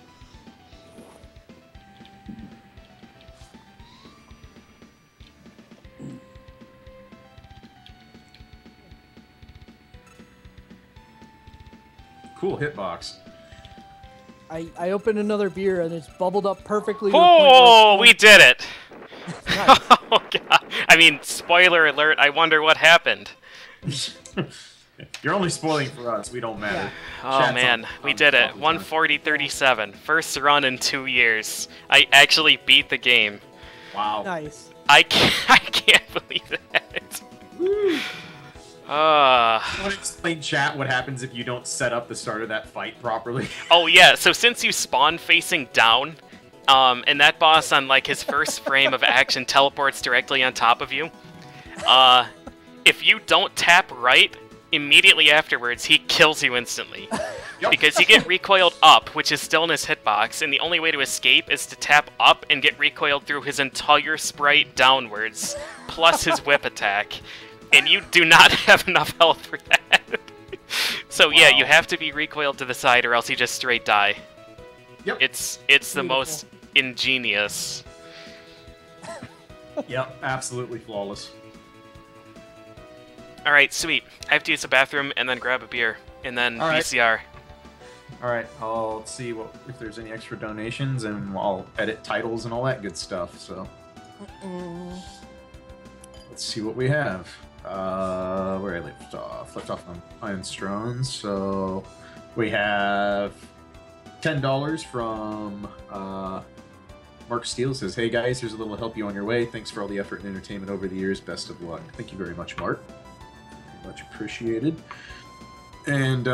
Cool hitbox. I opened another beer and it's bubbled up perfectly. to the point Oh, where we did it! Nice. Oh god. I mean, spoiler alert, I wonder what happened. You're only spoiling for us. We don't matter. Oh Chat's man, on- we on did it. top of 140.37. First run in 2 years. I actually beat the game. Wow. Nice. I can't believe that. Want to explain, chat, what happens if you don't set up the start of that fight properly? Oh yeah, so since you spawn facing down, and that boss on like his first frame of action teleports directly on top of you, if you don't tap right, immediately afterwards he kills you instantly. Yep. Because you get recoiled up, which is still in his hitbox, and the only way to escape is to tap up and get recoiled through his entire sprite downwards, plus his whip attack. And you do not have enough health for that. So yeah, you have to be recoiled to the side or else you just straight die. Yep. It's the Beautiful. most ingenious. Yep, absolutely flawless. Alright, sweet. I have to use the bathroom and then grab a beer. And then All right. VCR. All right, I'll see if there's any extra donations, and I'll edit titles and all that good stuff. So let's see what we have. Where I left off on Iron Thrones. So we have $10 from Mark Steele. Says, "Hey guys, here's a little help you on your way. Thanks for all the effort and entertainment over the years. Best of luck." Thank you very much, Mark. Much appreciated. And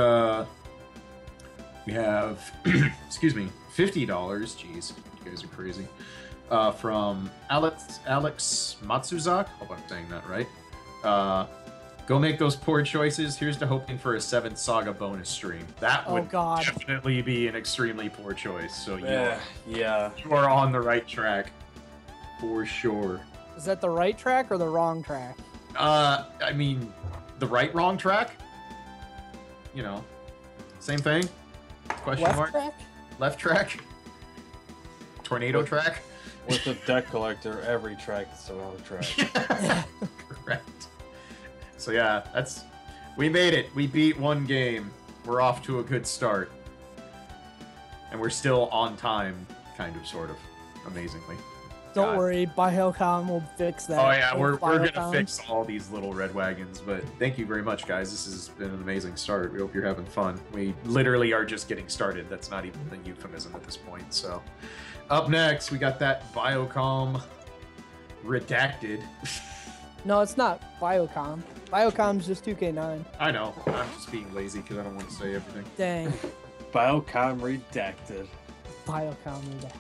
we have, excuse me, $50. Jeez, you guys are crazy. From Alex Matsuzak. Hope I'm saying that right. Go make those poor choices. Here's to hoping for a 7th Saga bonus stream. That Oh, would God. definitely be an extremely poor choice. So Yeah. you are on the right track for sure. Is that the right track or the wrong track? I mean, the wrong track. You know, same thing. Question Left mark. track? Left track. tornado track. With the deck collector, every track is the wrong track. Correct. So yeah, we made it. We beat one game. We're off to a good start. And we're still on time, kind of, sort of, amazingly. Don't God. worry, Biocom will fix that. Oh yeah, we're gonna Biocoms. fix all these little red wagons, but thank you very much, guys. This has been an amazing start. We hope you're having fun. We literally are just getting started. That's not even a euphemism at this point. So, up next, we got that Biocom redacted. No, it's not Biocom. Biocom's just 2K9. I know. I'm just being lazy because I don't want to say everything. Dang, Biocom redacted. Biocom. Redacted.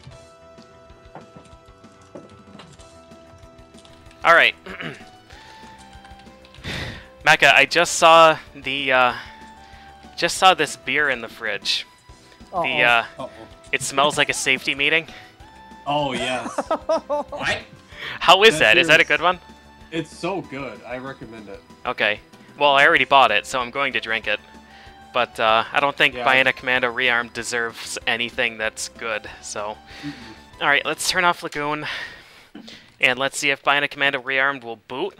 All right, Mecca. I just saw this beer in the fridge. Uh-oh. Uh-oh. It smells like a safety meeting. Oh, yes. What? How is That that? Is that a beer good one? It's so good. I recommend it. Okay. Well, I already bought it, so I'm going to drink it. But I don't think Yeah. Bionic Commando Rearmed deserves anything that's good. So, all right, let's turn off Lagoon, and let's see if Bionic Commando Rearmed will boot.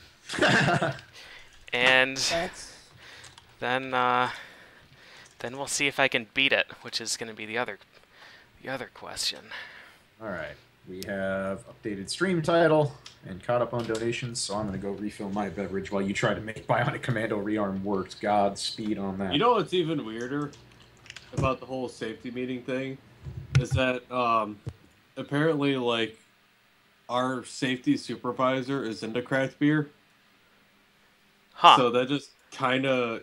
And That's then we'll see if I can beat it, which is going to be the other question. All right. We have updated stream title and caught up on donations, so I'm going to go refill my beverage while you try to make Bionic Commando Rearm work. Godspeed on that. You know what's even weirder about the whole safety meeting thing is that apparently, like, our safety supervisor is into craft beer. Huh. So that just kind of,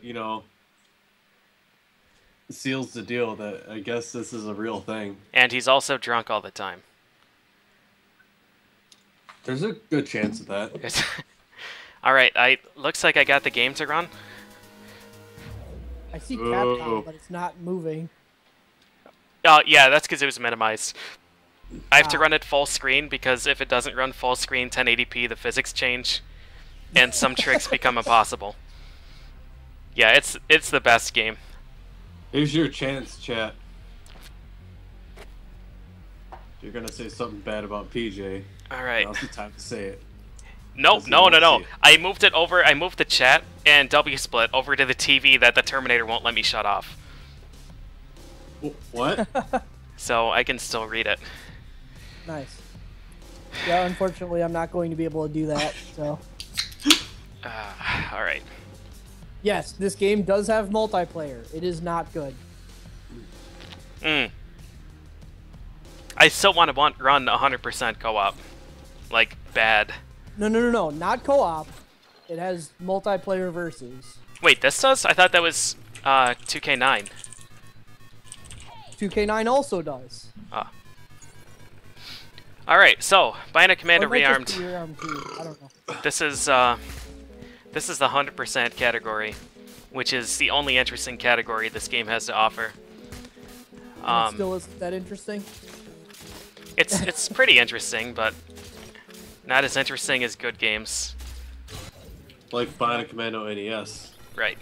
seals the deal that I guess this is a real thing. And he's also drunk all the time. There's a good chance of that. All right, looks like I got the game to run. I see Ooh. Capcom, but it's not moving. Oh, yeah, that's because it was minimized. I have to Ah. run it full screen because if it doesn't run full screen 1080p, the physics change, and some tricks become impossible. Yeah, it's the best game. Here's your chance, chat. You're gonna say something bad about PJ. All right. Now's the time to say it. No, Doesn't no, want no, to no. see it. I moved it over. I moved the chat and WSplit over to the TV that the Terminator won't let me shut off, What? so I can still read it. Nice. Yeah, unfortunately, I'm not going to be able to do that. So, All right. yes, this game does have multiplayer. It is not good. I still want to run 100% co-op, like bad. No, not co-op. It has multiplayer versus. Wait, this does? I thought that was 2K9. 2K9 also does. All right, so Bionic Commando Or it might just Rearmed. be Rearmed too. I don't know. This is the 100% category, which is the only interesting category this game has to offer. And it still isn't that interesting. It's pretty interesting, but not as interesting as good games. Like Bionic Commando NES. Right.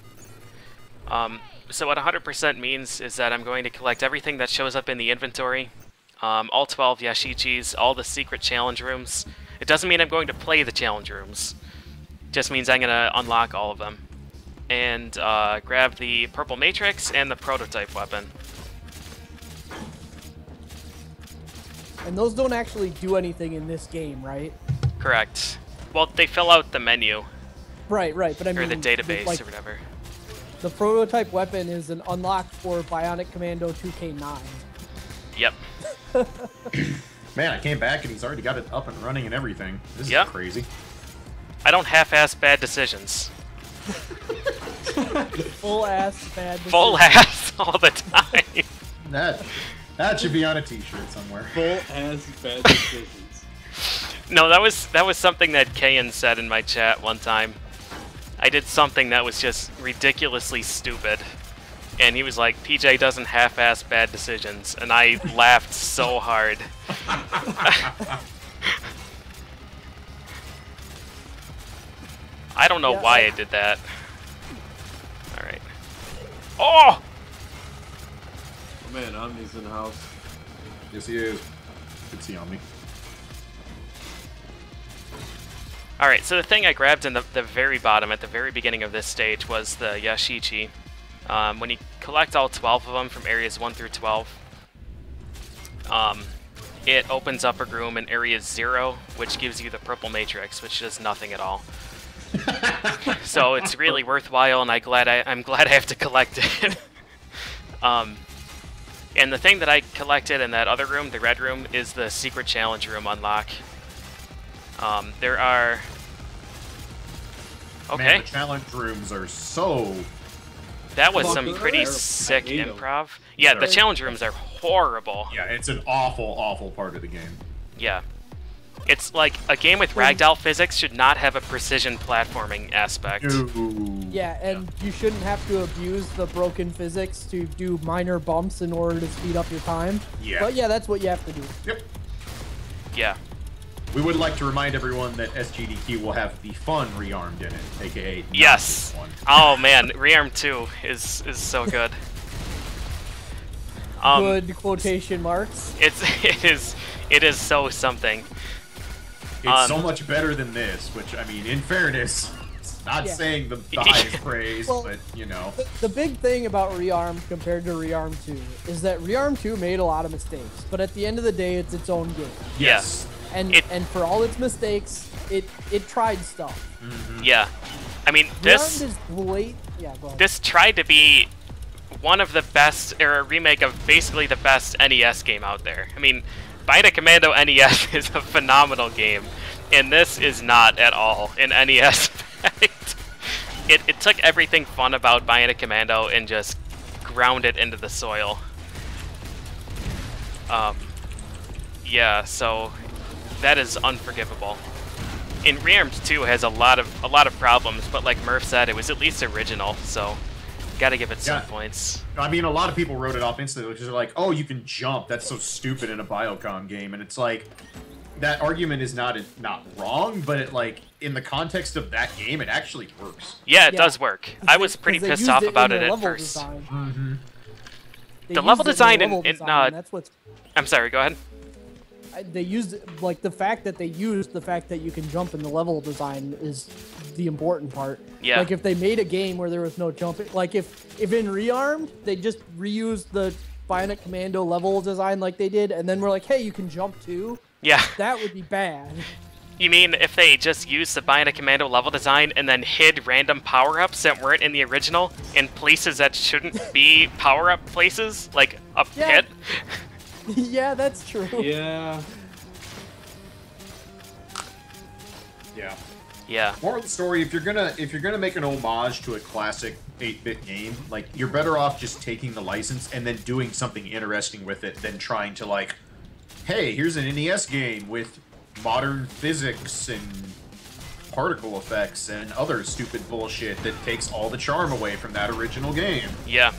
So what 100% means is that I'm going to collect everything that shows up in the inventory, all 12 Yashichis, all the secret challenge rooms. It doesn't mean I'm going to play the challenge rooms. It just means I'm going to unlock all of them. And grab the purple matrix and the prototype weapon. And those don't actually do anything in this game, right? Correct. Well, they fill out the menu, Right. But I mean, or the database, like, or whatever. the prototype weapon is an unlock for Bionic Commando 2K9. Yep. Man, I came back and he's already got it up and running and everything. This Yeah. is crazy. I don't half-ass bad decisions. Full ass bad. Full decision. ass all the time. That should be on a t-shirt somewhere. Full ass bad decisions. No, that was something that Kayan said in my chat one time. I did something that was just ridiculously stupid. And he was like, PJ doesn't half-ass bad decisions. And I laughed so hard. I don't know Yeah, why I did that. Alright. Oh! Oh man, Omni's in the house. Yes, he is. Good see on me. Alright, so the thing I grabbed in the very bottom, at the very beginning of this stage, was the Yashichi. When you collect all 12 of them from areas 1 through 12, it opens up a room in area 0, which gives you the purple matrix, which does nothing at all. So it's really worthwhile, and I'm glad I have to collect it. And the thing that I collected in that other room, the red room, is the secret challenge room unlock. There are... Okay. Man, the challenge rooms are so... That was some pretty sick improv. Yeah, the challenge rooms are horrible. Yeah, it's an awful, awful part of the game. Yeah. It's like a game with ragdoll physics should not have a precision platforming aspect. Ooh. Yeah, and you shouldn't have to abuse the broken physics to do minor bumps in order to speed up your time. Yeah. But yeah, that's what you have to do. Yep. Yeah. We would like to remind everyone that SGDQ will have the fun rearmed in it, aka Yes. one. Oh man, Rearm 2 is so good. Good quotation marks. It is so something. It's so much better than this, which, I mean, in fairness, it's not saying the highest praise, Well, but, you know. The big thing about Rearm compared to Rearm 2 is that Rearm 2 made a lot of mistakes, but at the end of the day, it's its own game. Yes. And for all its mistakes, it tried stuff. Yeah. I mean, this Rearmed is great. Yeah, go ahead. this tried to be one of the best, or a remake of basically the best NES game out there. I mean, Bionic Commando NES is a phenomenal game, and this is not at all an NES effect. It took everything fun about Bionic Commando and just ground it into the soil. Yeah, so that is unforgivable. And Rearmed 2 has a lot of problems, but like Murph said, it was at least original, so gotta give it some points. I mean, a lot of people wrote it off instantly because they're like, oh, you can jump. That's so stupid in a Biocom game. And it's like, that argument is not wrong, but it, like, in the context of that game, it actually works. Yeah, it does work. I was pretty pissed off about it at first. The level design that's what's... I'm sorry, go ahead. They used, like, the fact that you can jump in the level design is the important part. Yeah. Like, if they made a game where there was no jumping, like, if in Rearmed, they just reused the Bionic Commando level design like they did, and then we're like, hey, you can jump too? Yeah. That would be bad. You mean if they just used the Bionic Commando level design and then hid random power-ups that weren't in the original in places that shouldn't be power-up places? Like a pit? Yeah, that's true. Yeah. Yeah. Yeah. Moral of the story: if you're gonna make an homage to a classic 8-bit game, like, you're better off just taking the license and then doing something interesting with it than trying to, like, hey, here's an NES game with modern physics and particle effects and other stupid bullshit that takes all the charm away from that original game. Yeah.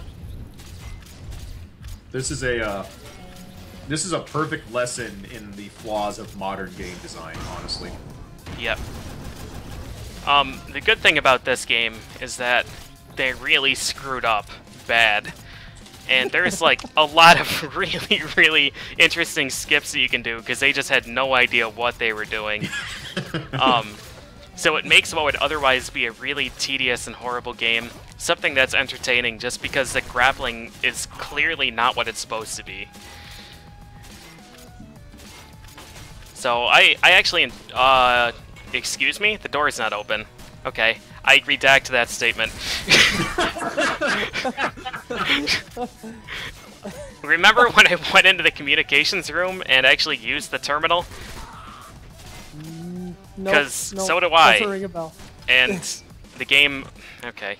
This is a perfect lesson in the flaws of modern game design, honestly. Yep. The good thing about this game is that they really screwed up bad. And there's like a lot of really, really interesting skips that you can do because they just had no idea what they were doing. So it makes what would otherwise be a really tedious and horrible game something that's entertaining just because the grappling is clearly not what it's supposed to be. So I actually, excuse me? The door's not open. Okay, I redact that statement. Remember when I went into the communications room and actually used the terminal? Because so do I. Doesn't ring a bell. And the game... Okay.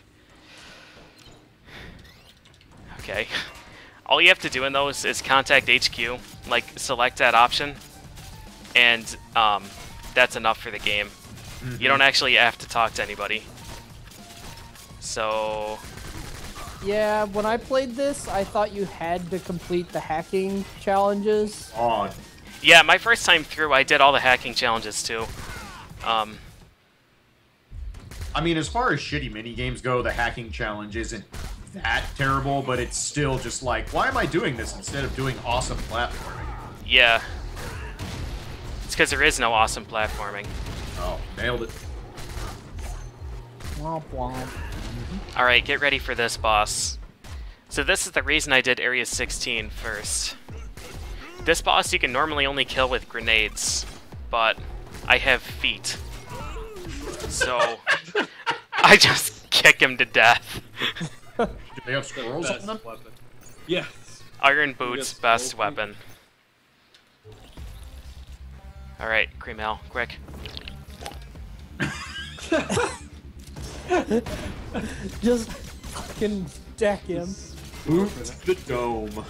Okay. All you have to do in those is contact HQ, like, select that option, and that's enough for the game. Mm-hmm. You don't actually have to talk to anybody. So... Yeah, when I played this, I thought you had to complete the hacking challenges. Odd. Yeah, my first time through, I did all the hacking challenges too. I mean, as far as shitty minigames go, the hacking challenge isn't that terrible, but it's still just like, why am I doing this instead of doing awesome platforming? Yeah. It's because there is no awesome platforming. Oh, nailed it. Womp womp. Alright, get ready for this boss. So this is the reason I did Area 16 first. This boss you can normally only kill with grenades, but I have feet. So I just kick him to death. Do they have squirrels on Best them? weapon. Yes. Iron Boots, Yes, best okay. weapon. Alright, Cream Ale, quick. Just fucking deck him. Boot the dome.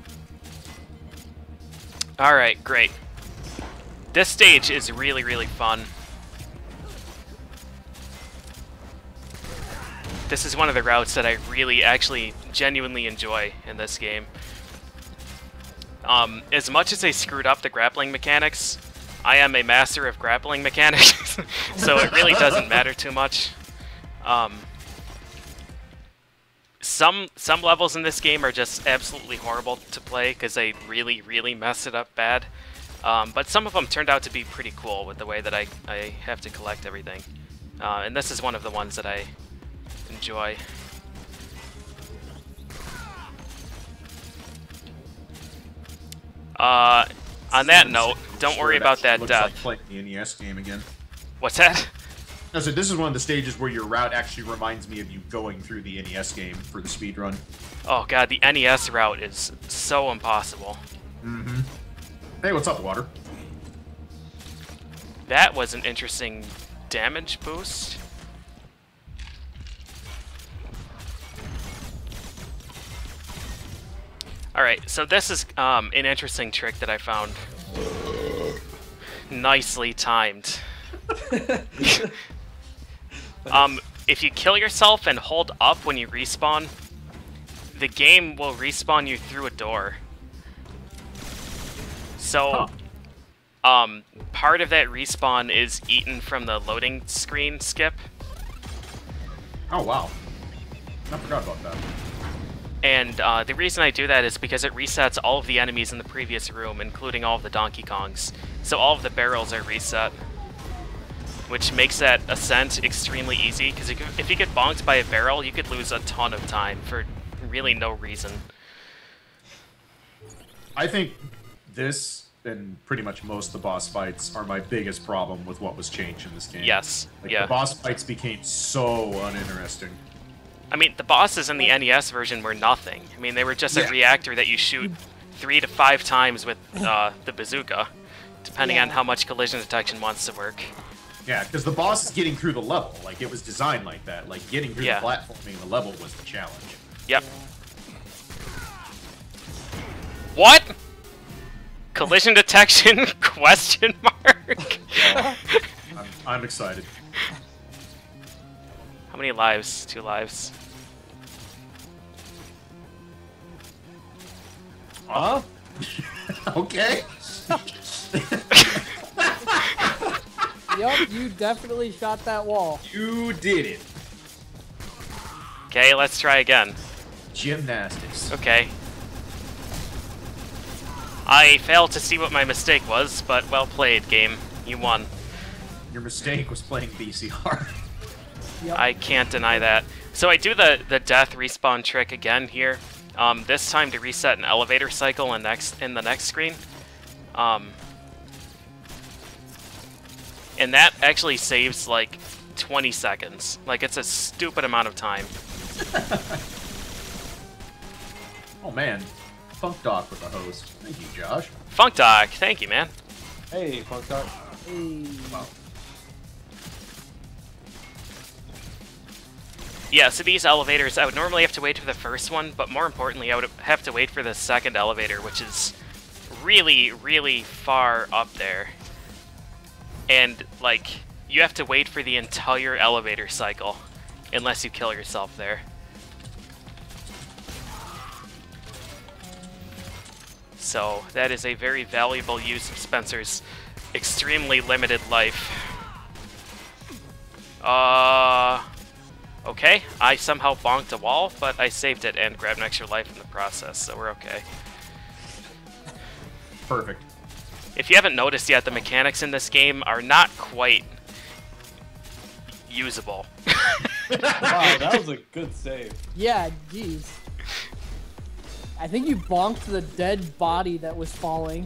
Alright, great. This stage is really, really fun. This is one of the routes that I really, actually, genuinely enjoy in this game. As much as they screwed up the grappling mechanics, I am a master of grappling mechanics, so it really doesn't matter too much. Some levels in this game are just absolutely horrible to play because they really, really mess it up bad. But some of them turned out to be pretty cool with the way that I have to collect everything. And this is one of the ones that I enjoy. On that note, don't worry about that looks death. like playing the NES game again. What's that? No, so this is one of the stages where your route actually reminds me of you going through the NES game for the speed run. Oh god, the NES route is so impossible. Mm-hmm. Hey, what's up, Water? That was an interesting damage boost. Alright, so this is an interesting trick that I found. Nicely timed. If you kill yourself and hold up when you respawn, the game will respawn you through a door. So, part of that respawn is eaten from the loading screen skip. Oh, wow. I forgot about that. And the reason I do that is because it resets all of the enemies in the previous room, including all of the Donkey Kongs. So all of the barrels are reset, which makes that ascent extremely easy, because if you get bonked by a barrel, you could lose a ton of time for really no reason. I think this and pretty much most of the boss fights are my biggest problem with what was changed in this game. Yes, Like, yeah. the boss fights became so uninteresting. I mean, the bosses in the NES version were nothing. I mean, they were just a reactor that you shoot 3 to 5 times with the bazooka, depending on how much collision detection wants to work. Yeah, because the boss is getting through the level. Like, it was designed like that. Like, getting through the platforming the level was the challenge. Yep. What? Collision detection? Question mark? I'm excited. How many lives? 2 lives. Huh? Okay. Yup, you definitely shot that wall. You did it. Okay, let's try again. Gymnastics. Okay. I failed to see what my mistake was, but well played, game. You won. Your mistake was playing VCR. Yep. I can't deny that. So I do the death respawn trick again here. This time to reset an elevator cycle in the next screen. And that actually saves like 20 seconds. Like, it's a stupid amount of time. Oh man, Funk Doc with the host. Thank you, Josh. Funk Doc, thank you, man. Hey, Funk Doc. Hey. Wow. Yeah, so these elevators, I would normally have to wait for the first one, but more importantly, I would have to wait for the second elevator, which is really, really far up there. And, like, you have to wait for the entire elevator cycle, unless you kill yourself there. So, that is a very valuable use of Spencer's extremely limited life. Okay, I somehow bonked a wall, but I saved it and grabbed an extra life in the process, so we're okay. Perfect. If you haven't noticed yet, the mechanics in this game are not quite usable. Wow, that was a good save. Yeah, jeez. I think you bonked the dead body that was falling.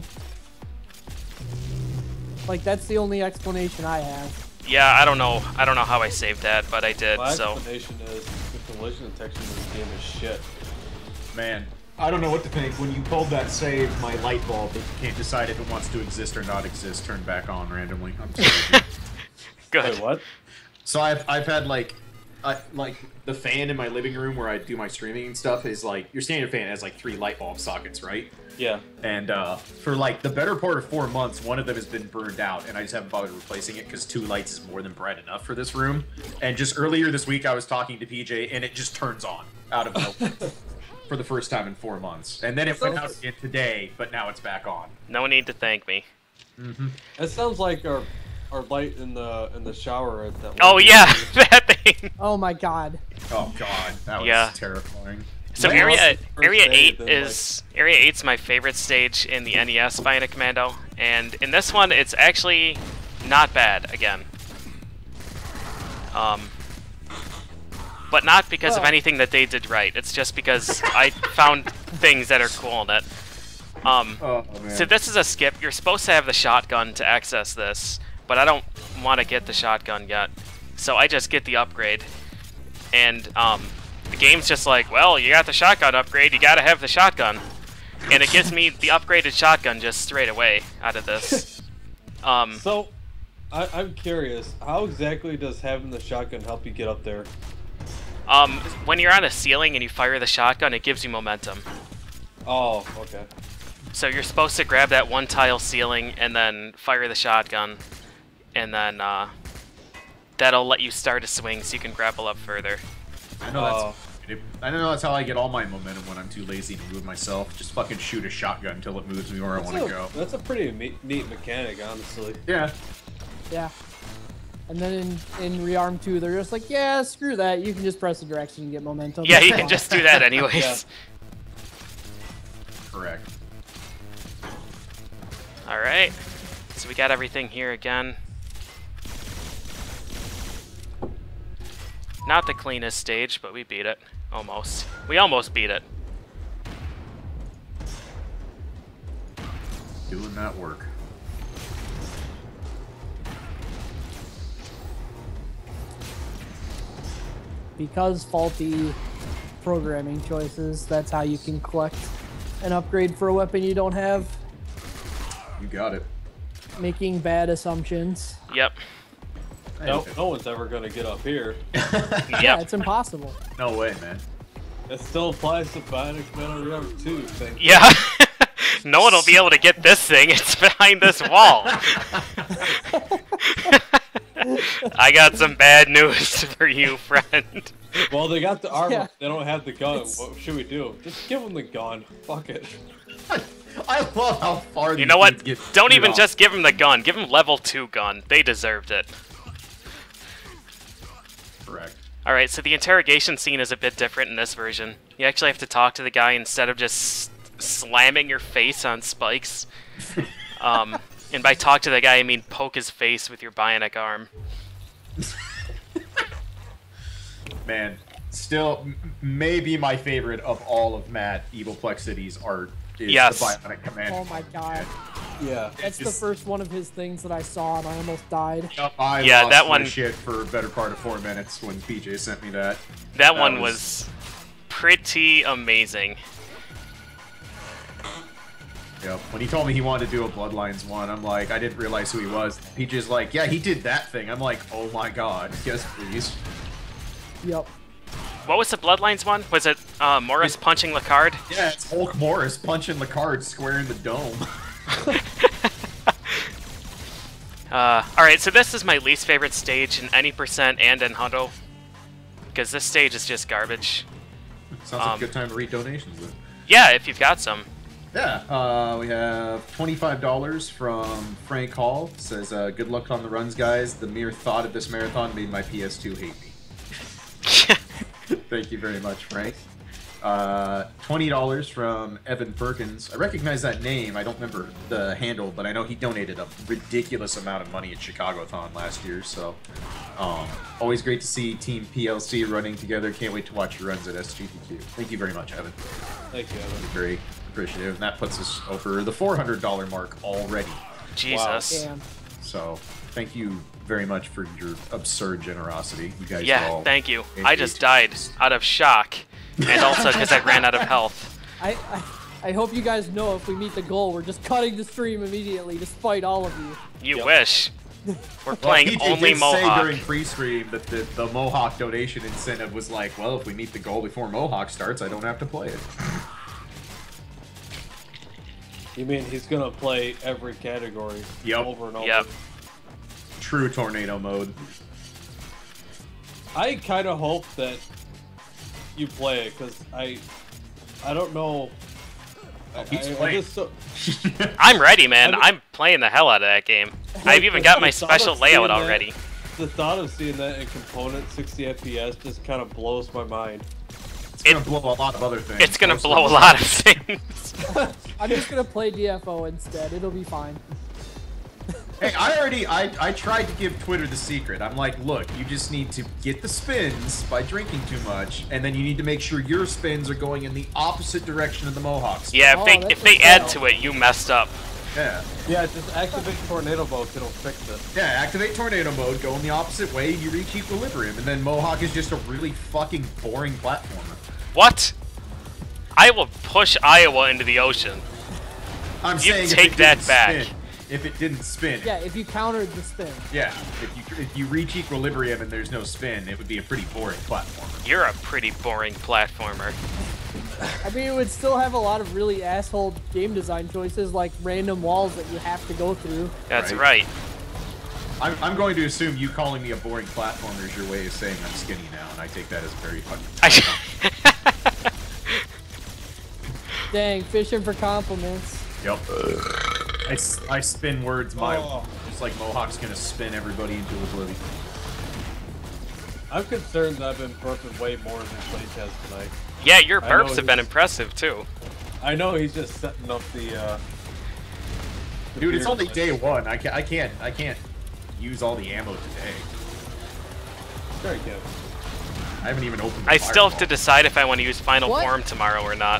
Like, that's the only explanation I have. Yeah, I don't know how I saved that, but I did, My so... explanation is the collision detection in this game is shit. Man, I don't know what to think. When you pulled that save, my light bulb that can't decide if it wants to exist or not exist turned back on randomly. I'm sorry. Good. Wait, what? So I've had like the fan in my living room where I do my streaming and stuff is like your standard fan has like 3 light bulb sockets, right? Yeah. And for like the better part of 4 months, one of them has been burned out, and I just haven't bothered replacing it because 2 lights is more than bright enough for this room. And just earlier this week, I was talking to PJ, and it just turns on out of nowhere for the first time in 4 months. And then it went out again today, but now it's back on. No need to thank me. Mm-hmm. It sounds like our light in the shower at that. Oh yeah, that thing. Oh my god. Oh god, that was Yeah. terrifying. So When was area the first area day 8 then, is area 8's my favorite stage in the NES Bionic Commando, and in this one it's actually not bad again. But not because of Well. anything that they did right. It's just because I found things that are cool in it. Oh man. So this is a skip. You're supposed to have the shotgun to access this, but I don't want to get the shotgun yet. So I just get the upgrade. And the game's just like, well, you got the shotgun upgrade, you gotta have the shotgun. And it gives me the upgraded shotgun just straight away out of this. So, I'm curious, how exactly does having the shotgun help you get up there? When you're on a ceiling and you fire the shotgun, it gives you momentum. Oh, okay. So you're supposed to grab that one tile ceiling and then fire the shotgun. And then that'll let you start a swing so you can grapple up further. I know that's how I get all my momentum when I'm too lazy to move myself. Just fucking shoot a shotgun until it moves me where I want to go. That's a pretty neat mechanic, honestly. Yeah. Yeah. And then in Rearm 2, they're just like, yeah, screw that. You can just press the direction and get momentum. Yeah, you can just do that anyways. Yeah. Correct. Alright. So we got everything here again. Not the cleanest stage, but we beat it. Almost. We almost beat it. Doing that work. Because faulty programming choices, that's how you can collect an upgrade for a weapon you don't have. You got it. Making bad assumptions. Yep. No one's ever gonna get up here. Yeah, Yep. it's impossible. No way, man. It still applies to Bionic Metal Rearm 2, thank you. Yeah. No one will be able to get this thing. It's behind this wall. I got some bad news for you, friend. Well, they got the armor. Yeah. They don't have the gun. What should we do? Just give them the gun. Fuck it. I love how far You these know what? kids get Don't screwed even off. just give him the gun. Give him level 2 gun. They deserved it. Correct. Alright, so the interrogation scene is a bit different in this version. You actually have to talk to the guy instead of just slamming your face on spikes. And by talk to the guy, I mean poke his face with your bionic arm. Man, still, maybe my favorite of all of Matt Evilplexity's art is Yes. the Bionic Command. Oh my god. Yeah. That's the Just- first one of his things that I saw and I almost died. I Yeah, lost that my one- shit for a better part of 4 minutes when PJ sent me that. That That one was- was pretty amazing. Yep. When he told me he wanted to do a Bloodlines one, I'm like, I didn't realize who he was. PJ's like, yeah, he did that thing. I'm like, oh my god, yes, please. Yep. What was the Bloodlines one? Was it Morris punching Lacard? Yeah, it's Hulk Morris punching the card square in the dome. Alright, so this is my least favorite stage in any percent and in Hundo. Because this stage is just garbage. Sounds like a good time to read donations then. Yeah, if you've got some. Yeah, we have $25 from Frank Hall. Says, good luck on the runs, guys. The mere thought of this marathon made my PS2 hate me. Thank you very much, Frank. $20 from Evan Perkins. I recognize that name. I don't remember the handle, but I know he donated a ridiculous amount of money at Chicagothon last year. So, always great to see Team PLC running together. Can't wait to watch your runs at SGDQ. Thank you very much, Evan. Thank you, Evan. Very appreciative. And that puts us over the $400 mark already. Jesus. Damn. So, thank you very much for your absurd generosity. You guys are Yeah, all thank you. I just died out of shock, and also because I ran out of health. I hope you guys know if we meet the goal, we're just cutting the stream immediately to spite all of you. You Yep. wish. We're playing PJ only did say Mohawk. during pre-stream that the Mohawk donation incentive was like, well, if we meet the goal before Mohawk starts, I don't have to play it. You mean he's gonna play every category Yep. over and over? Yep. True tornado mode. I kind of hope that you play it because I don't know. He's I playing. just so, I'm ready, man. I mean- I'm playing the hell out of that game. I've even got my the thought special of seeing layout that- already. The thought of seeing that in component 60 FPS just kind of blows my mind. It's gonna blow a lot of other things. It's gonna Mostly- blow a lot of things. I'm just gonna play DFO instead. It'll be fine. Hey, I tried to give Twitter the secret. I'm like, look, you just need to get the spins by drinking too much, and then you need to make sure your spins are going in the opposite direction of the Mohawks. Yeah, Oh, if that's they a add fail. to it, you messed up. Yeah. Yeah, just activate tornado boat. It'll fix it. Yeah, activate tornado mode, go in the opposite way, you reach equilibrium, and then Mohawk is just a really fucking boring platformer. What? I will push Iowa into the ocean. I'm You saying if take it that didn't back. spin, if it didn't spin. Yeah, if you countered the spin. Yeah, if you reach equilibrium and there's no spin, it would be a pretty boring platformer. You're a pretty boring platformer. I mean, it would still have a lot of really asshole game design choices, like random walls that you have to go through. That's Right. right. I'm going to assume you calling me a boring platformer is your way of saying I'm skinny now, and I take that as very fucking. Dang, fishing for compliments. Yep. I spin words my Oh. just like Mohawk's gonna spin everybody into oblivion. I'm concerned that I've been burping way more than playtest tonight. Yeah, your I know burps have been he's- impressive too. I know he's just setting up the Dude, it's beer only glitch. day one. I can't use all the ammo today. Sure you can. I haven't even opened. The I still have to fireball. decide if I want to use Final What? Form tomorrow or not.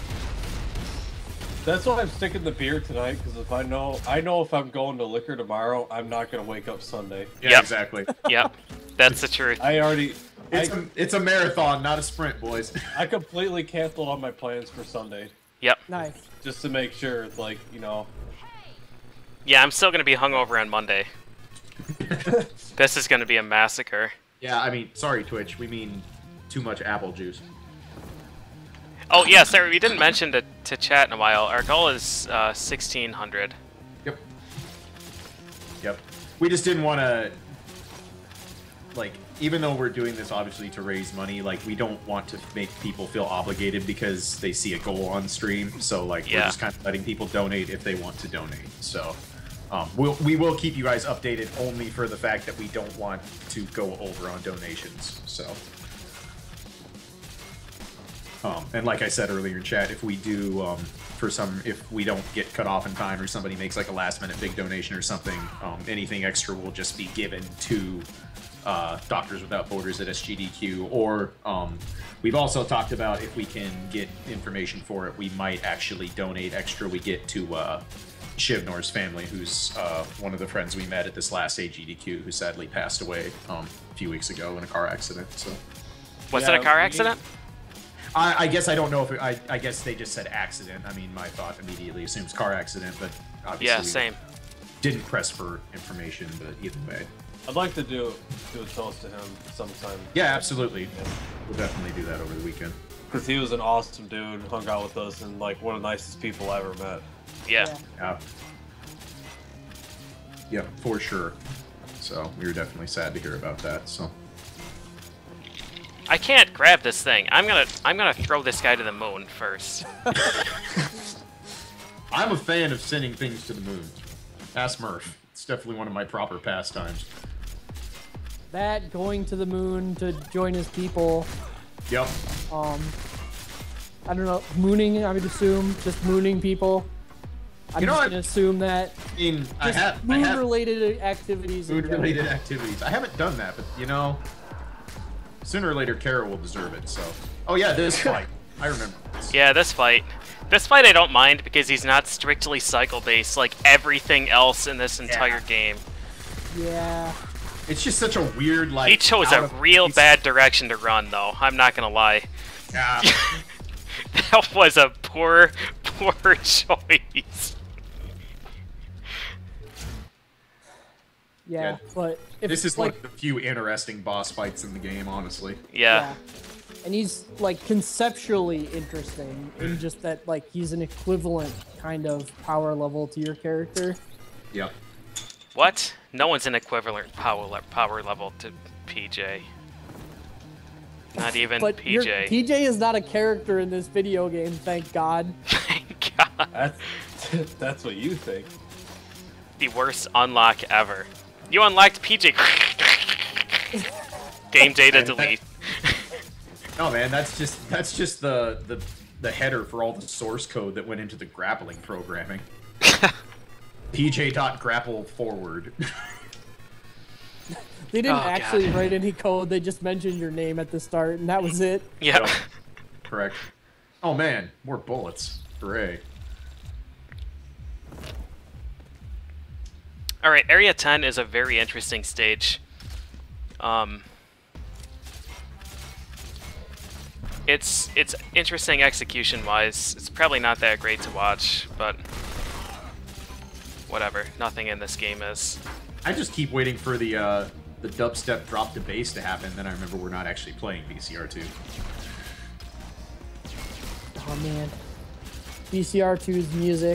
That's why I'm sticking the beer tonight, because if I know if I'm going to liquor tomorrow, I'm not gonna wake up Sunday. Yeah, Yep. exactly. Yep, that's the truth. It's a marathon, not a sprint, boys. I completely canceled all my plans for Sunday, Yep. Nice. just to make sure, like, Yeah, I'm still gonna be hungover on Monday. This is gonna be a massacre. Yeah, I mean, sorry, Twitch. We mean too much apple juice. Oh yeah, sorry, we didn't mention to chat in a while. Our goal is 1600. Yep. Yep. We just didn't want to, like, even though we're doing this obviously to raise money, like, we don't want to make people feel obligated because they see a goal on stream. So, like, we're Yeah. just kind of letting people donate if they want to donate. So, we will keep you guys updated only for the fact that we don't want to go over on donations. So. And like I said earlier in chat, if we do, if we don't get cut off in time or somebody makes like a last minute big donation or something, anything extra will just be given to Doctors Without Borders at SGDQ. Or we've also talked about if we can get information for it, we might actually donate extra we get to Shivnor's family, who's one of the friends we met at this last AGDQ, who sadly passed away a few weeks ago in a car accident. So. Was Yeah, it a car we- accident? I guess I don't know if I guess they just said accident. I mean, my thought immediately assumes car accident, but obviously Yeah, we same. didn't press for information. But either way, I'd like to do a toast to him sometime. yeah, absolutely, we'll definitely do that over the weekend. Because he was an awesome dude, hung out with us, and like one of the nicest people I ever met. Yeah. Yeah, yeah, for sure. So we were definitely sad to hear about that. So I can't grab this thing. I'm gonna throw this guy to the moon first. I'm a fan of sending things to the moon. Ask Murph. It's definitely one of my proper pastimes. That going to the moon to join his people. Yep. I don't know, mooning, I would assume, just mooning people. I'm just gonna assume that. I mean, I have moon-related activities. Moon-related activities. I haven't done that, but you know, sooner or later, Kara will deserve it. So, oh yeah, this fight. I remember this. Yeah, this fight. This fight I don't mind because he's not strictly cycle-based like everything else in this entire game. Yeah. It's just such a weird, like... He chose a real bad direction to run, though. I'm not gonna lie. Yeah. That was a poor choice. Yeah, but if this is like one of the few interesting boss fights in the game, honestly. Yeah. And he's like conceptually interesting in just that like he's an equivalent kind of power level to your character. Yep. What? No one's an equivalent power level to PJ. Not even But PJ. PJ is not a character in this video game, thank God. Thank God. That's what you think. The worst unlock ever. You unlocked PJ. Game data delete. No, man, that's just the header for all the source code that went into the grappling programming. PJ.grapple forward. They didn't Oh, actually God. write any code, they just mentioned your name at the start, and that was it. Yeah. Yep. Correct. Oh man, more bullets. Hooray. Alright, Area 10 is a very interesting stage. It's interesting execution-wise. It's probably not that great to watch, but whatever. Nothing in this game is. I just keep waiting for the dubstep drop to bass to happen, then I remember we're not actually playing BCR2. Oh man. BCR2's music.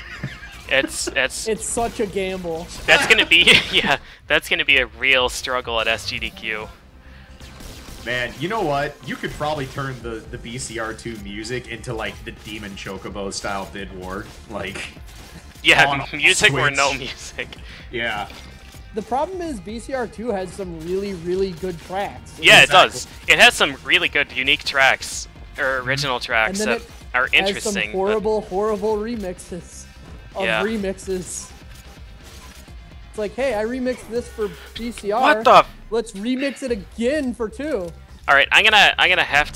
It's such a gamble. that's gonna be that's gonna be a real struggle at SGDQ. Man, you know what? You could probably turn the BCR2 music into like the Demon Chocobo style Bid War. Like, Yeah, on music or Switch. no music. Yeah. The problem is BCR2 has some really, really good tracks. Yeah, Exactly. it does. It has some really good unique tracks or original tracks And then that it are Has interesting. some but- horrible, horrible remixes of Yeah. remixes. It's like, hey, I remixed this for BCR. What the? Let's remix it again for 2. All right, I'm gonna have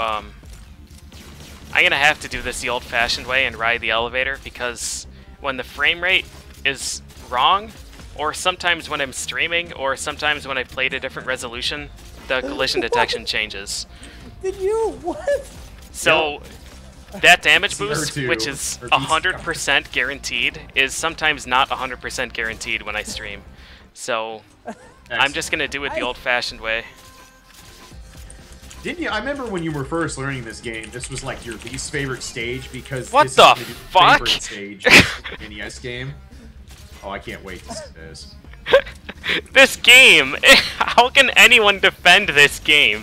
to do this the old-fashioned way and ride the elevator because when the frame rate is wrong, or sometimes when I'm streaming, or sometimes when I played a different resolution, the collision detection changes. Did you? What? So that damage boost, CR2 which is or 100% guaranteed, is sometimes not 100% guaranteed when I stream. So I'm just gonna do it the old-fashioned way. Didn't you? I remember when you were first learning this game, this was like your least favorite stage because What this the is your fuck? favorite stage of the NES game. Oh, I can't wait to see this. This game! How can anyone defend this game?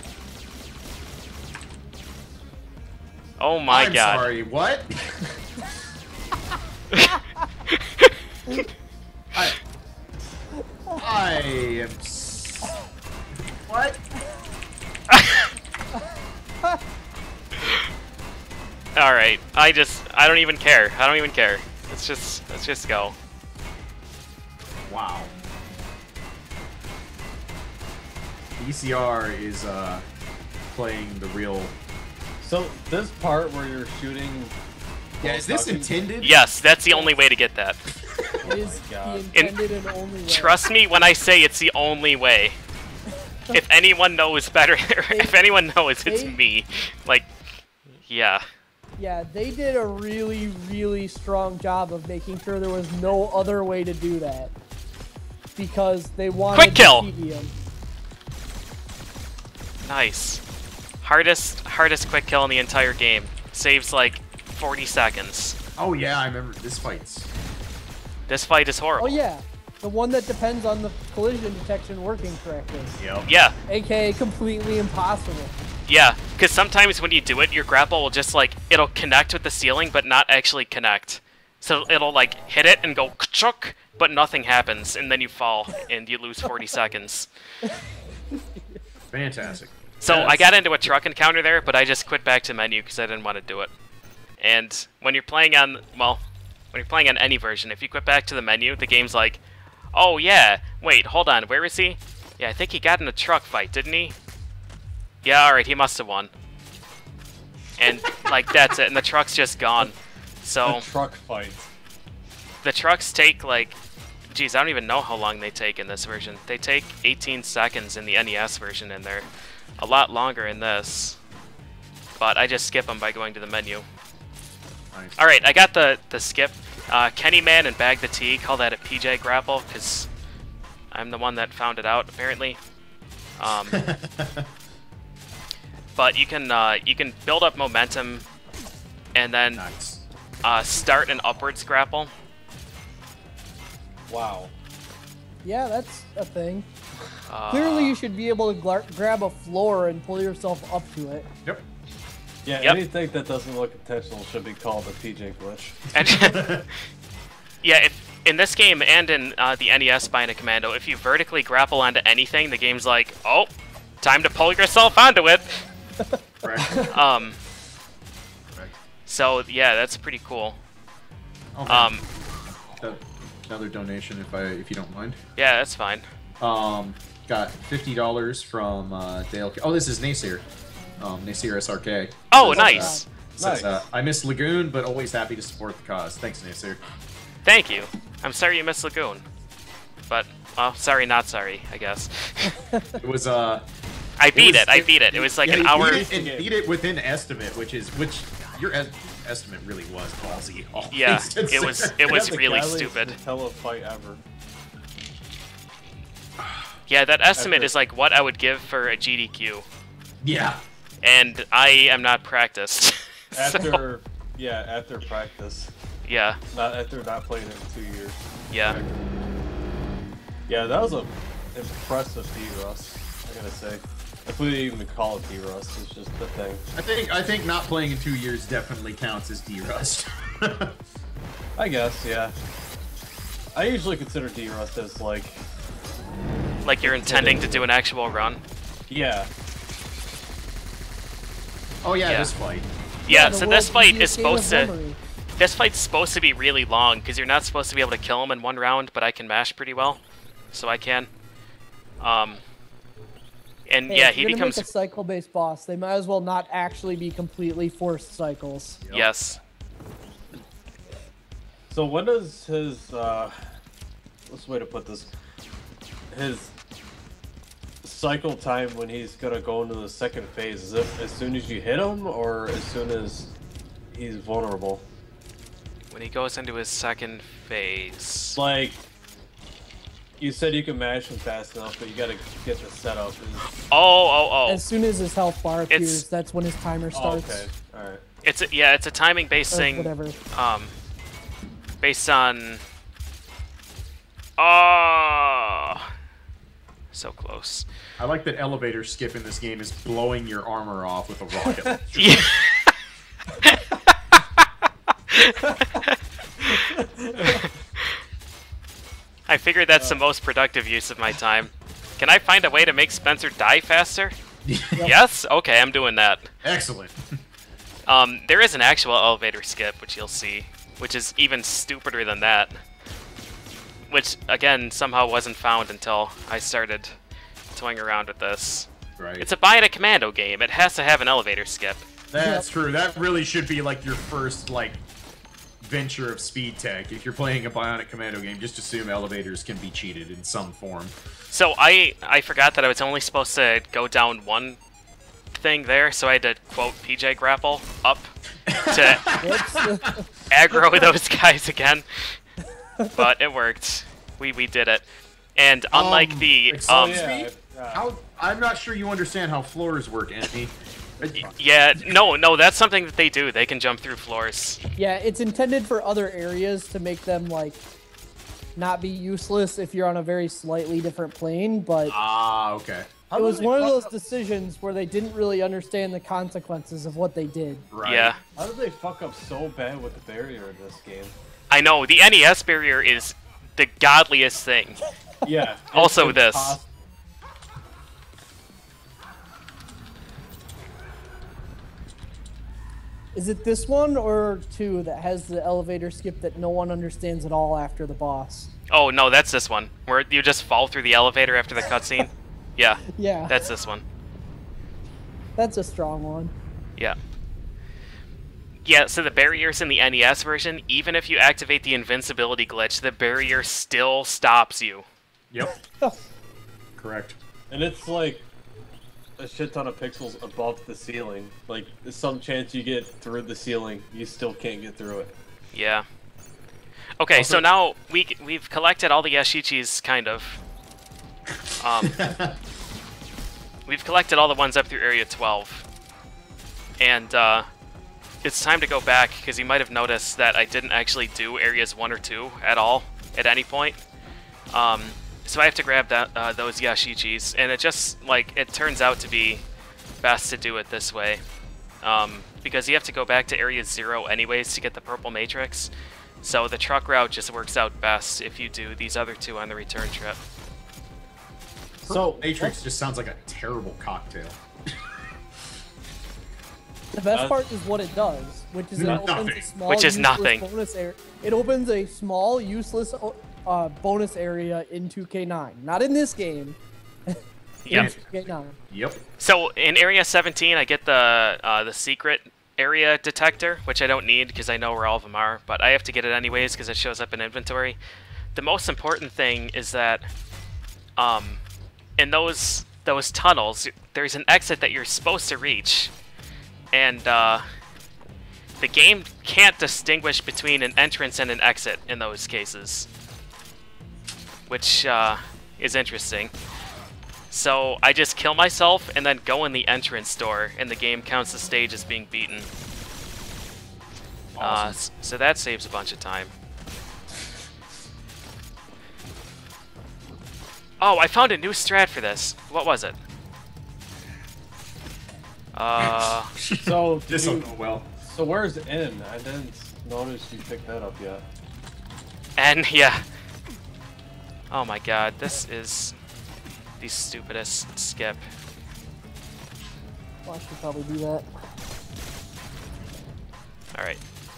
Oh my I'm god. sorry, what? I am. What? Alright, I don't even care. I don't even care. Let's just go. Wow. BCR is playing the real. So this part where you're shooting. Yeah, is this talking- intended? Yes, that's the only way to get that. It is God. the intended and only way. Trust me when I say it's the only way. If anyone knows better, if anyone knows, it's me. Like, yeah. Yeah, they did a really, really strong job of making sure there was no other way to do that. Because they wanted Quick kill! the tedium. Nice. Hardest quick kill in the entire game. Saves like 40 seconds. Oh yeah, I remember this fight's. This fight is horrible. Oh yeah, the one that depends on the collision detection working correctly. Yep. Yeah, AKA completely impossible. yeah. Because sometimes when you do it, your grapple will just like, it'll connect with the ceiling, but not actually connect. So it'll like hit it and go ka-chuk, but nothing happens, and then you fall and you lose 40 seconds. Fantastic. So Yes. I got into a truck encounter there, but I just quit back to menu because I didn't want to do it. And when you're playing on, well, when you're playing on any version, if you quit back to the menu, the game's like, oh yeah, wait, hold on, where is he? Yeah, I think he got in a truck fight, didn't he? Yeah, alright, he must have won. And, like, that's it, and the truck's just gone. So, The truck fight. the trucks take, like, geez, I don't even know how long they take in this version. They take 18 seconds in the NES version, and they're a lot longer in this. But I just skip them by going to the menu. Nice. Alright, I got the skip. Kenny Man and Bag the Tea call that a PJ grapple, because I'm the one that found it out, apparently. But you can build up momentum and then Nice. start an upwards grapple. Wow. Yeah, that's a thing. Clearly, you should be able to grab a floor and pull yourself up to it. Yep. Yeah, Yep. anything that doesn't look intentional should be called a PJ glitch. And yeah, in this game and in the NES Bionic Commando, if you vertically grapple onto anything, the game's like, oh, time to pull yourself onto it. Correct. Um, Correct. so yeah, that's pretty cool. Okay. Another donation, if you don't mind. Yeah, that's fine. Got $50 from Dale. Oh, this is Nacier. Nacier SRK. Oh, Says, nice. Says, Nice. I miss Lagoon, but always happy to support the cause. Thanks, Nacier. Thank you. I'm sorry you missed Lagoon. But, well, sorry, not sorry, I guess. It was I beat was- it. I beat it. It was like yeah, an you hour. beat it within estimate, which your estimate really was ballsy. all Yeah, things it was considered. it was The really galleys stupid. Nutella fight ever. Yeah, that estimate After- is like what I would give for a GDQ, Yeah. and I am not practiced. So, After, yeah, after practice. yeah, Not after not playing it in 2 years. yeah. Yeah, that was a impressive D-Rust, I gotta say. If we even call it D-Rust, it's just the thing. I think not playing in 2 years definitely counts as D-Rust. I guess, yeah. I usually consider D-Rust as like, Like you're intending to do an actual run. yeah, Oh yeah, Yeah. this fight. Yeah, the so world's this fight easiest is game of supposed to. memory. This fight's supposed to be really long because you're not supposed to be able to kill him in one round, but I can mash pretty well, so I can. And Hey, yeah, if he you're gonna becomes make a cycle-based boss. They might as well not actually be completely forced cycles. Yep. yes. So when does his, what's the way to put this? His cycle time when he's gonna go into the second phase, is it as soon as you hit him, or as soon as he's vulnerable? When he goes into his second phase. Like, you said you can mash him fast enough, but you gotta get the setup. Oh. As soon as his health bar It's- appears, that's when his timer Oh, starts. okay, alright. It's a timing based Or thing. whatever. Based on. Oh. So close. I like that elevator skip in this game is blowing your armor off with a rocket launcher. Yeah. I figured that's the most productive use of my time. Can I find a way to make Spencer die faster? Yes? Okay, I'm doing that. Excellent. There is an actual elevator skip, which you'll see, which is even stupider than that. Which, again, somehow wasn't found until I started toying around with this. Right. It's a Bionic Commando game. It has to have an elevator skip. That's true. That really should be like your first venture of speed tech. If you're playing a Bionic Commando game, just assume elevators can be cheated in some form. So I forgot that I was only supposed to go down one thing there, so I had to quote PJ grapple up to Whoops. aggro those guys again. But it worked. We did it. And unlike the excuse me? Yeah, I'm not sure you understand how floors work, Anthony. yeah, no, that's something that they do. They can jump through floors. Yeah, it's intended for other areas to make them not be useless if you're on a very slightly different plane, but Ah, okay. it was one of those decisions where they didn't really understand the consequences of what they did. Right. Yeah. How did they fuck up so bad with the barrier in this game? I know, the NES barrier is the godliest thing. Yeah. Also it's this. Is it this one or 2 that has the elevator skip that no one understands at all after the boss? Oh, no, that's this one. Where you just fall through the elevator after the cutscene. Yeah, Yeah, that's this one. that's a strong one. Yeah. Yeah, so the barriers in the NES version, even if you activate the invincibility glitch, the barrier still stops you. Yep. Correct. And it's like a shit ton of pixels above the ceiling. Like, there's some chance you get through the ceiling, you still can't get through it. Yeah. Okay, Also- so now we've collected all the Yashichis, kind of. We've collected all the ones up through Area 12. And, it's time to go back, because you might have noticed that I didn't actually do Areas 1 or 2 at all, at any point. So I have to grab those Yashichis, and it just, like, it turns out to be best to do it this way. Because you have to go back to Area 0 anyways to get the purple matrix. So the truck route just works out best if you do these other 2 on the return trip. So, Matrix just sounds like a terrible cocktail. The best part is what it does, which is it opens a Nothing. small, Which is useless nothing. bonus area. It opens a small, useless bonus area in 2K9. Not in this game. Yep. In 2K9. Yep. So in Area 17, I get the secret area detector, which I don't need because I know where all of them are, but I have to get it anyways because it shows up in inventory. The most important thing is that in those tunnels, there's an exit that you're supposed to reach, and the game can't distinguish between an entrance and an exit in those cases, which is interesting. So I just kill myself and then go in the entrance door, and the game counts the stage as being beaten. Awesome. So that saves a bunch of time. Oh, I found a new strat for this. What was it? so, This did will you- go well. so where's N? I didn't notice you picked that up yet. And yeah. Oh my god, this is the stupidest skip. Well, I should probably do that. Alright.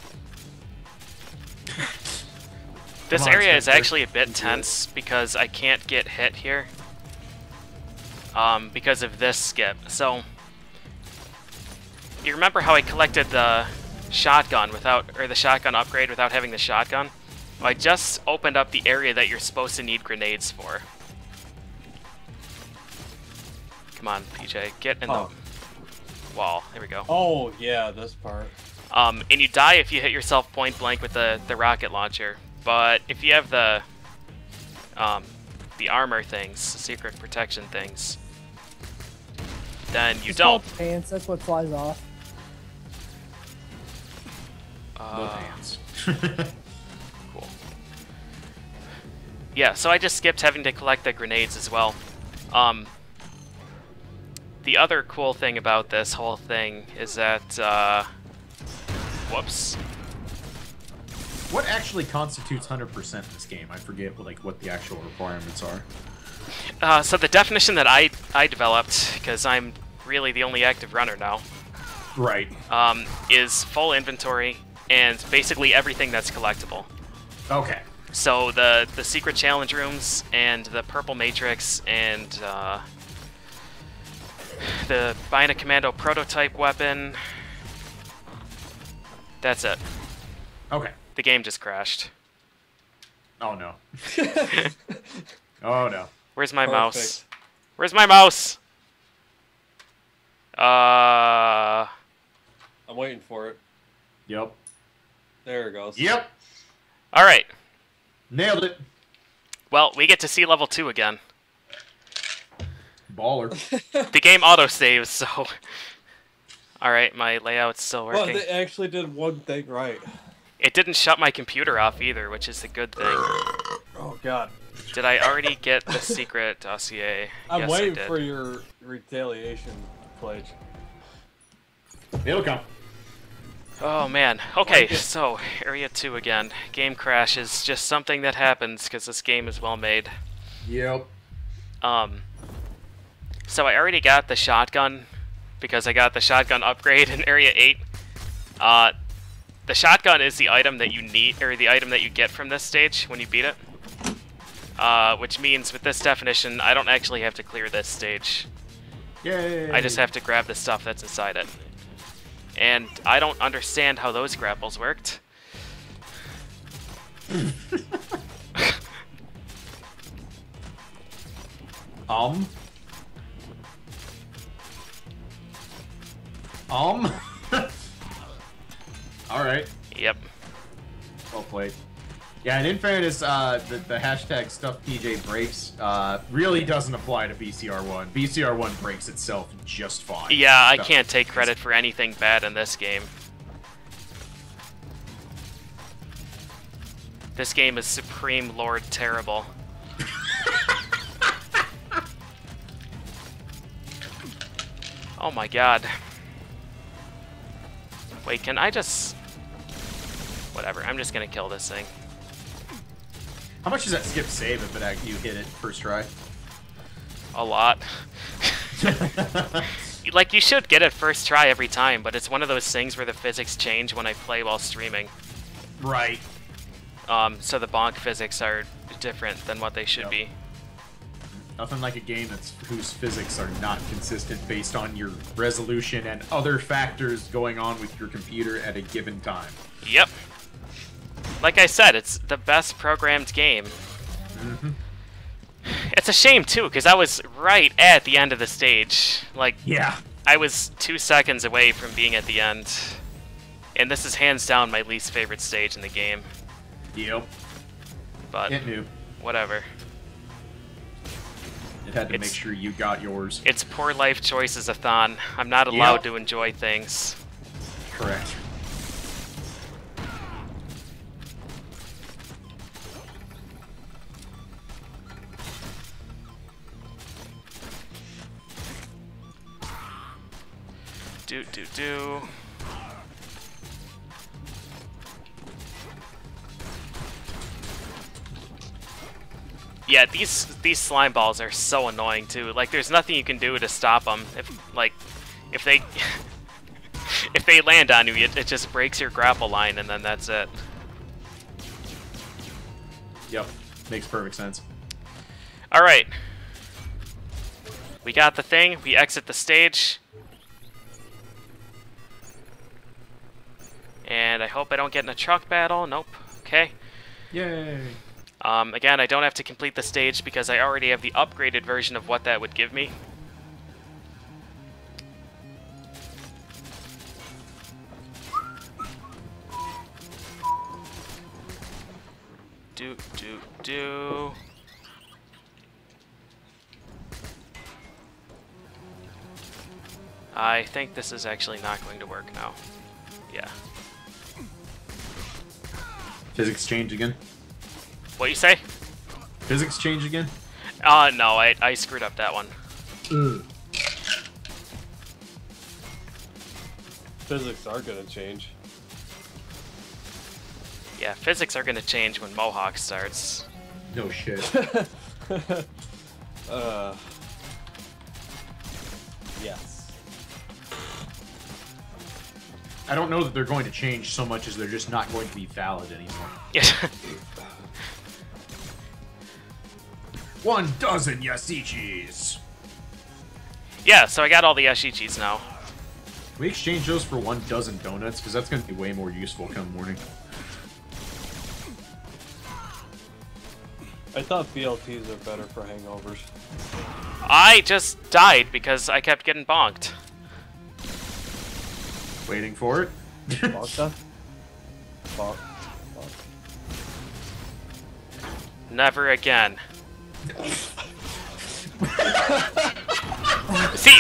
This Come on, area is Spencer. actually a bit tense because I can't get hit here. Because of this skip. So, you remember how I collected the shotgun or the shotgun upgrade without having the shotgun? Well, I just opened up the area that you're supposed to need grenades for. Come on, PJ, get in Oh. the wall. There we go. Oh, yeah, this part. And you die if you hit yourself point blank with the rocket launcher. But if you have the armor things, the secret protection things, then you It's don't. called pants. That's what flies off. Both hands. Cool. Yeah, so I just skipped having to collect the grenades as well. The other cool thing about this whole thing is that, whoops. What actually constitutes 100% in this game? I forget what the actual requirements are. So the definition that I developed, because I'm really the only active runner now, Right. is full inventory and basically everything that's collectible. Okay. So the secret challenge rooms and the purple matrix and the Bionic Commando prototype weapon. That's it. Okay. The game just crashed. Oh no. Oh no. Where's my Perfect. mouse? Where's my mouse? I'm waiting for it. Yep. There it goes. Yep. All right. Nailed it. Well, we get to see level 2 again. Baller. The game autosaves, so... Alright, my layout's still Well, working. they actually did one thing right. It didn't shut my computer off either, which is a good thing. Oh, God. Did I already get the secret dossier? I'm Yes, I waiting did. for your retaliation pledge. It'll come. Oh man. Okay, Like it. so Area 2 again. Game crash is just something that happens because this game is well made. Yep. So I already got the shotgun because I got the shotgun upgrade in Area 8. The shotgun is the item that you need, or the item that you get from this stage when you beat it. Which means with this definition, I don't actually have to clear this stage. Yay! I just have to grab the stuff that's inside it. And I don't understand how those grapples worked. Alright. Yep. Well played. Yeah, and in fairness, the hashtag stuff PJ breaks really doesn't apply to BCR1. BCR1 breaks itself just fine. Yeah, I can't take credit for anything bad in this game. This game is Supreme Lord Terrible. Oh my god. Wait, can I just... Whatever, I'm just gonna kill this thing. How much does that skip save if you hit it first try? A lot. Like, you should get it first try every time, but it's one of those things where the physics change when I play while streaming. Right. So the bonk physics are different than what they should be. Nothing like a game whose physics are not consistent based on your resolution and other factors going on with your computer at a given time. Yep. Like I said, it's the best programmed game. Mm-hmm. It's a shame, too, because I was right at the end of the stage. Like, yeah. I was 2 seconds away from being at the end. And this is hands down my least favorite stage in the game. Yep. But, it knew. Whatever. It had to make sure you got yours. It's poor life choices-a-thon. I'm not allowed to enjoy things. Correct. Do. Yeah, these slime balls are so annoying too. Like, there's nothing you can do to stop them. If they if they land on you, it just breaks your grapple line, and then that's it. Yep, makes perfect sense. All right, we got the thing. We exit the stage. And I hope I don't get in a truck battle. Nope. Okay. Yay. Again, I don't have to complete the stage because I already have the upgraded version of what that would give me. Do. I think this is actually not going to work now. Yeah. Physics change again? What you say? Physics change again? No, I screwed up that one. Physics are gonna change. Yeah, physics are gonna change when Mohawk starts. No shit. Yes. I don't know that they're going to change so much as they're just not going to be valid anymore. Yeah. 1 dozen Yasichis! Yeah, so I got all the Yashichis now. We exchange those for 1 dozen donuts, because that's going to be way more useful come morning. I thought BLTs are better for hangovers. I just died because I kept getting bonked. Waiting for it. Bonk. Never again. See?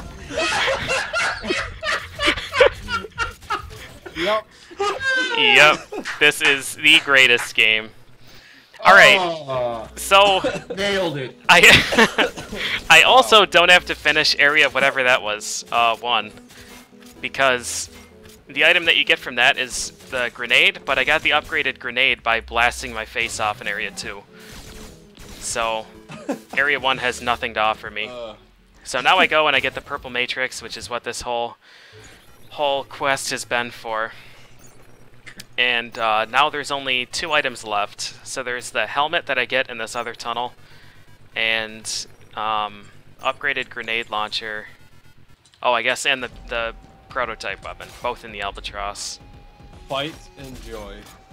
Yep. Yep. This is the greatest game. Alright. So Nailed it. I also don't have to finish area whatever that was, 1. Because the item that you get from that is the grenade, but I got the upgraded grenade by blasting my face off in area 2. So, area 1 has nothing to offer me. So now I go and I get the purple matrix, which is what this whole whole quest has been for. And now there's only 2 items left. So there's the helmet that I get in this other tunnel, and upgraded grenade launcher. Oh, I guess, and the prototype weapon, both in the Albatross. Fight and joy.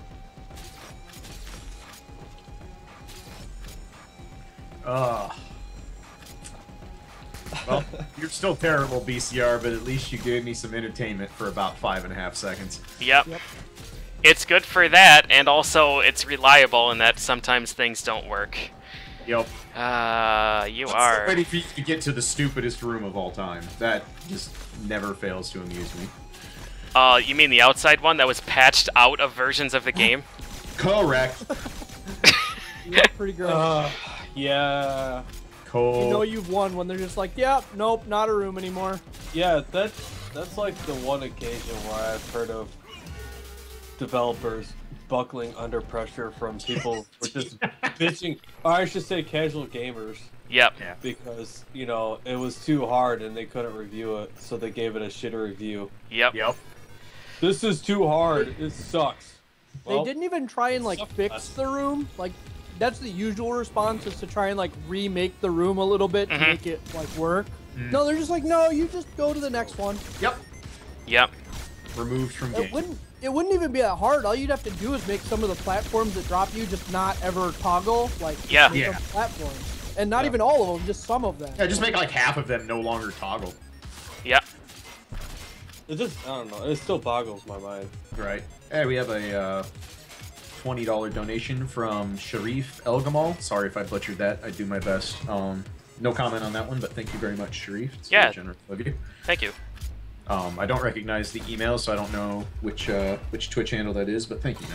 Well, you're still terrible, BCR, but at least you gave me some entertainment for about 5.5 seconds. Yep. It's good for that, and also it's reliable in that sometimes things don't work. Yep. You I'm are. still ready for you to get to the stupidest room of all time. That just never fails to amuse me. You mean the outside one that was patched out of versions of the game? Correct. Yeah, pretty great. Yeah. Cool. You know you've won when they're just like, yeah, nope, not a room anymore. Yeah, that's like the one occasion where I've heard of developers buckling under pressure from people who are just bitching, or I should say casual gamers, Yep. Yeah. because, you know, it was too hard and they couldn't review it, so they gave it a shitter review. Yep. Yep. This is too hard. It sucks. They didn't even try and like suck fix less. the room. Like that's the usual response, is to try and like remake the room a little bit to make it like work. No, they're just like, no, you just go to the next one. Yep. Yep. Removed from game. It wouldn't even be that hard. All you'd have to do is make some of the platforms that drop you just not ever toggle, like Yeah. make Yeah. them platforms, and not even all of them, just some of them. Yeah, just make like half of them no longer toggle. Yep. It just, I don't know, it still boggles my mind. Right. Hey, we have a $20 donation from Sharif Elgamal. Sorry if I butchered that. I do my best. No comment on that one, but thank you very much, Sharif. It's Yeah. very generous of you. Thank you. I don't recognize the email, so I don't know which Twitch handle that is, but thank you,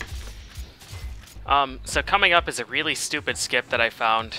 man. So coming up is a really stupid skip that I found.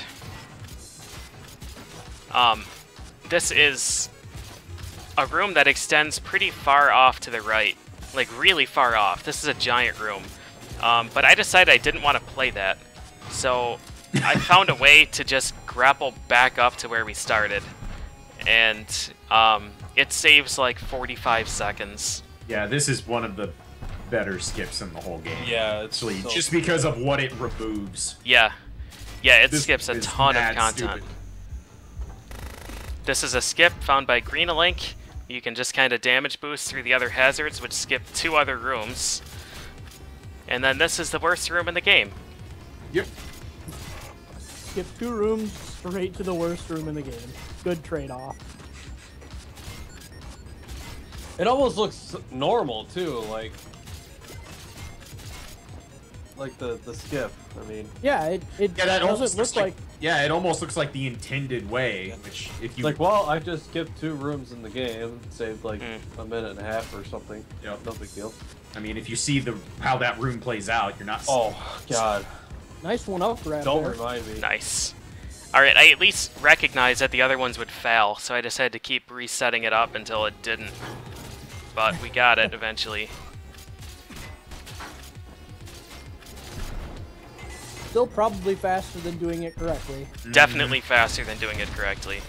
This is a room that extends pretty far off to the right. Like, really far off. This is a giant room. But I decided I didn't want to play that. So I found a way to just grapple back up to where we started. And it saves like 45 seconds. Yeah, this is one of the better skips in the whole game. Yeah, it's Actually, so- just because of what it removes. Yeah. Yeah, it This skips a is ton of mad content. stupid. This is a skip found by Greenalink. You can just kind of damage boost through the other hazards, which skip 2 other rooms. And then this is the worst room in the game. Yep. Skip 2 rooms straight to the worst room in the game. Good trade-off. It almost looks normal too, like the skip. I mean, Yeah, it Yeah, that almost doesn't looks look like. Yeah, it almost looks like the intended way, which if you like, well, I just skipped 2 rooms in the game, saved like Hmm. a minute and a half or something. Yep. No big deal. I mean, if you see how that room plays out, you're not. Oh God, Nice one up grab don't there. remind me. Nice. Alright, I at least recognized that the other ones would fail, so I decided to keep resetting it up until it didn't. But we got it eventually. Still probably faster than doing it correctly. Definitely faster than doing it correctly.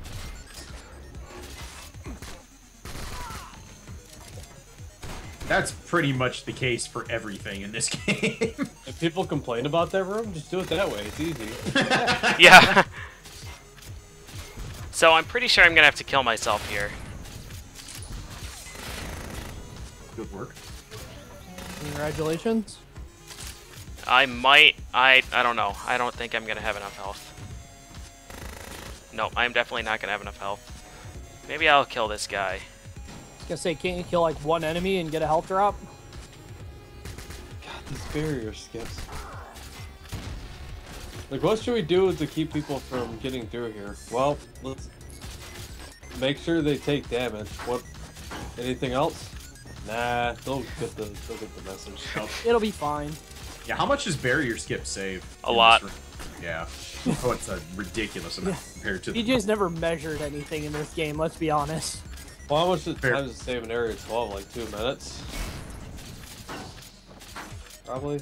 That's pretty much the case for everything in this game. If people complain about that room, just do it that way. It's easy. Yeah. So I'm pretty sure I'm gonna have to kill myself here. Good work. Congratulations. I might. I don't know. I don't think I'm gonna have enough health. No, I'm definitely not gonna have enough health. Maybe I'll kill this guy. I was gonna say, can't you kill like one enemy and get a health drop? God, these barrier skips. Like, what should we do to keep people from getting through here? Well, let's make sure they take damage. What? Anything else? Nah, they'll get the message. It'll be fine. Yeah, how much does barrier skip save? A in lot. this room? Yeah. Oh, it's a ridiculous amount compared to the. DJ's never measured anything in this game, let's be honest. Well, how much does Fair. time to save an area 12? Like 2 minutes? Probably.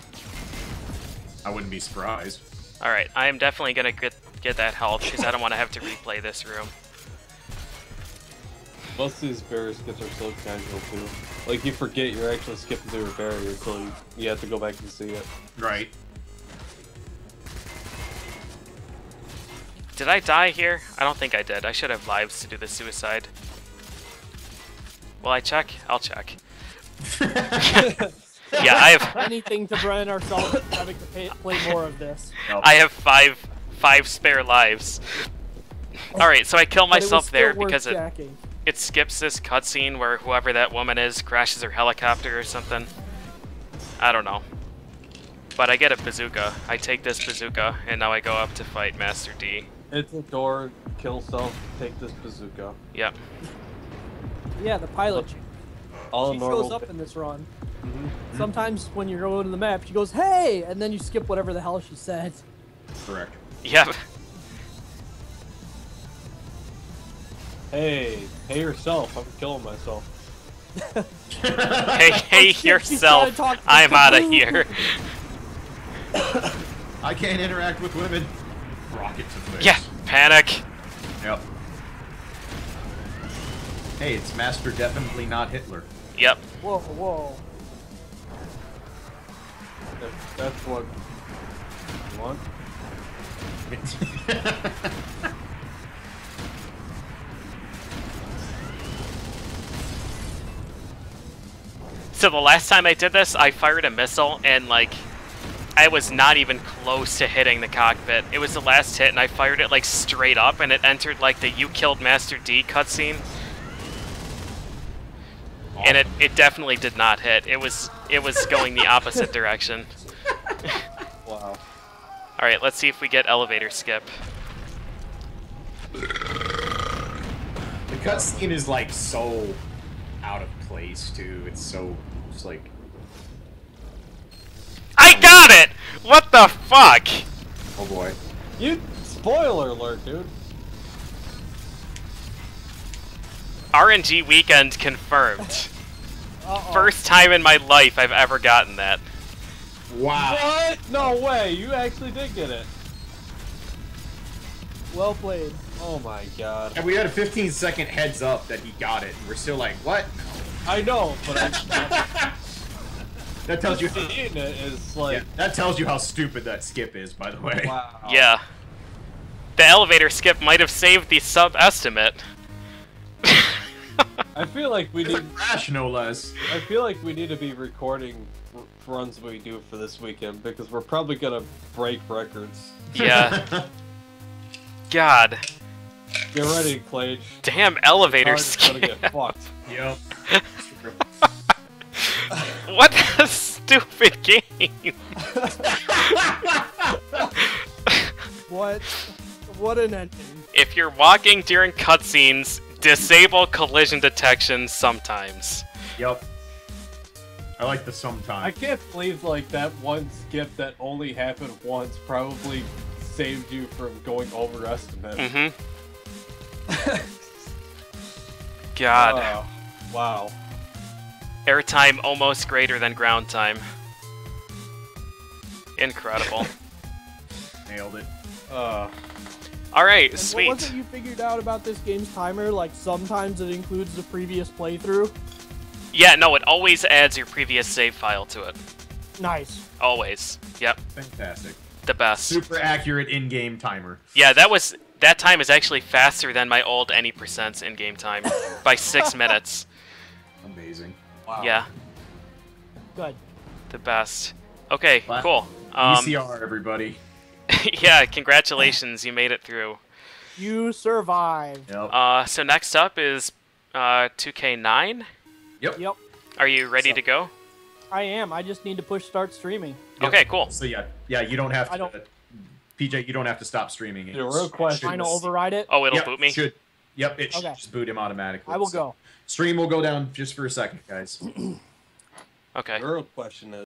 I wouldn't be surprised. Alright, I am definitely gonna get that health because I don't want to have to replay this room. Most of these barrier skips are so casual too. Like you forget you're actually skipping through a barrier until you have to go back and see it. Right. Did I die here? I don't think I did. I should have lives to do the suicide. Will I check? I'll check. Yeah, I have Anything to prevent ourselves from having to play more of this. I have five spare lives. Alright, so I kill But it was myself still there worth because jacking. it skips this cutscene where whoever that woman is crashes her helicopter or something. I don't know. But I get a bazooka. I take this bazooka, and now I go up to fight Master D. Hit the door, kill self, take this bazooka. Yep. Yeah, the pilot. All She normal. shows up in this run. Mhm. Sometimes when you're going to the map, she goes, "Hey," and then you skip whatever the hell she said. Correct. Yep. Hey yourself, I'm killing myself. Hey shit, yourself. she's trying to talk to I'm me. out of here. I can't interact with women. Rocket to face. Yeah, panic. Yep. Hey, it's Master definitely not Hitler. Yep. Whoa, whoa. That's what you want. So the last time I did this, I fired a missile and like I was not even close to hitting the cockpit. It was the last hit and I fired it like straight up and it entered like the "You killed Master D" cutscene. And it definitely did not hit. It was going the opposite direction. Wow. Alright, let's see if we get elevator skip. The cutscene is like so out of place too. It's like I got it! What the fuck? oh boy. You spoiler alert, dude. RNG weekend confirmed. Uh-oh. First time in my life I've ever gotten that. Wow. What? No way! You actually did get it. Well played. Oh my god. And we had a 15-second heads up that he got it, and we're still like, what? I know, but That tells you. seeing it is like, Yeah, that tells you how stupid that skip is, by the way. wow. Yeah. The elevator skip might have saved the sub-estimate. I feel like we need. Crash, no less. I feel like we need to be recording runs we do for this weekend because we're probably gonna break records. Yeah. God. Get ready, Clage. Damn elevator Car's gonna skip. get fucked. Yep. What a stupid game. What an ending. If you're walking during cutscenes, disable collision detection sometimes. Yep. I like the I sometimes. can't believe like that one skip that only happened once probably saved you from going overestimate. Mm-hmm. God. Wow. Airtime almost greater than ground time. Incredible. Nailed it. Alright, And sweet. what was it you figured out about this game's timer? Like, sometimes it includes the previous playthrough? Yeah, no, it always adds your previous save file to it. Nice. Always. Yep, Fantastic. the best. Super accurate in-game timer. Yeah, that time is actually faster than my old any percents in-game time by 6 minutes. Amazing. Wow. Yeah, Good. the best. Okay, Wow. cool. ECR, everybody. Yeah, congratulations, you made it through. You survived. Yep. So next up is 2K9. Yep. Yep. Are you ready to go? I am. I just need to push start streaming. Yep. Okay, cool. So yeah, you don't have to. I don't- PJ, you don't have to stop streaming. The real question Trying to override it. Oh, it'll Yep, boot me? Should. Yep, it should Okay. just boot him automatically. I will So go. Stream will go down just for a second, guys. Okay. The real question is,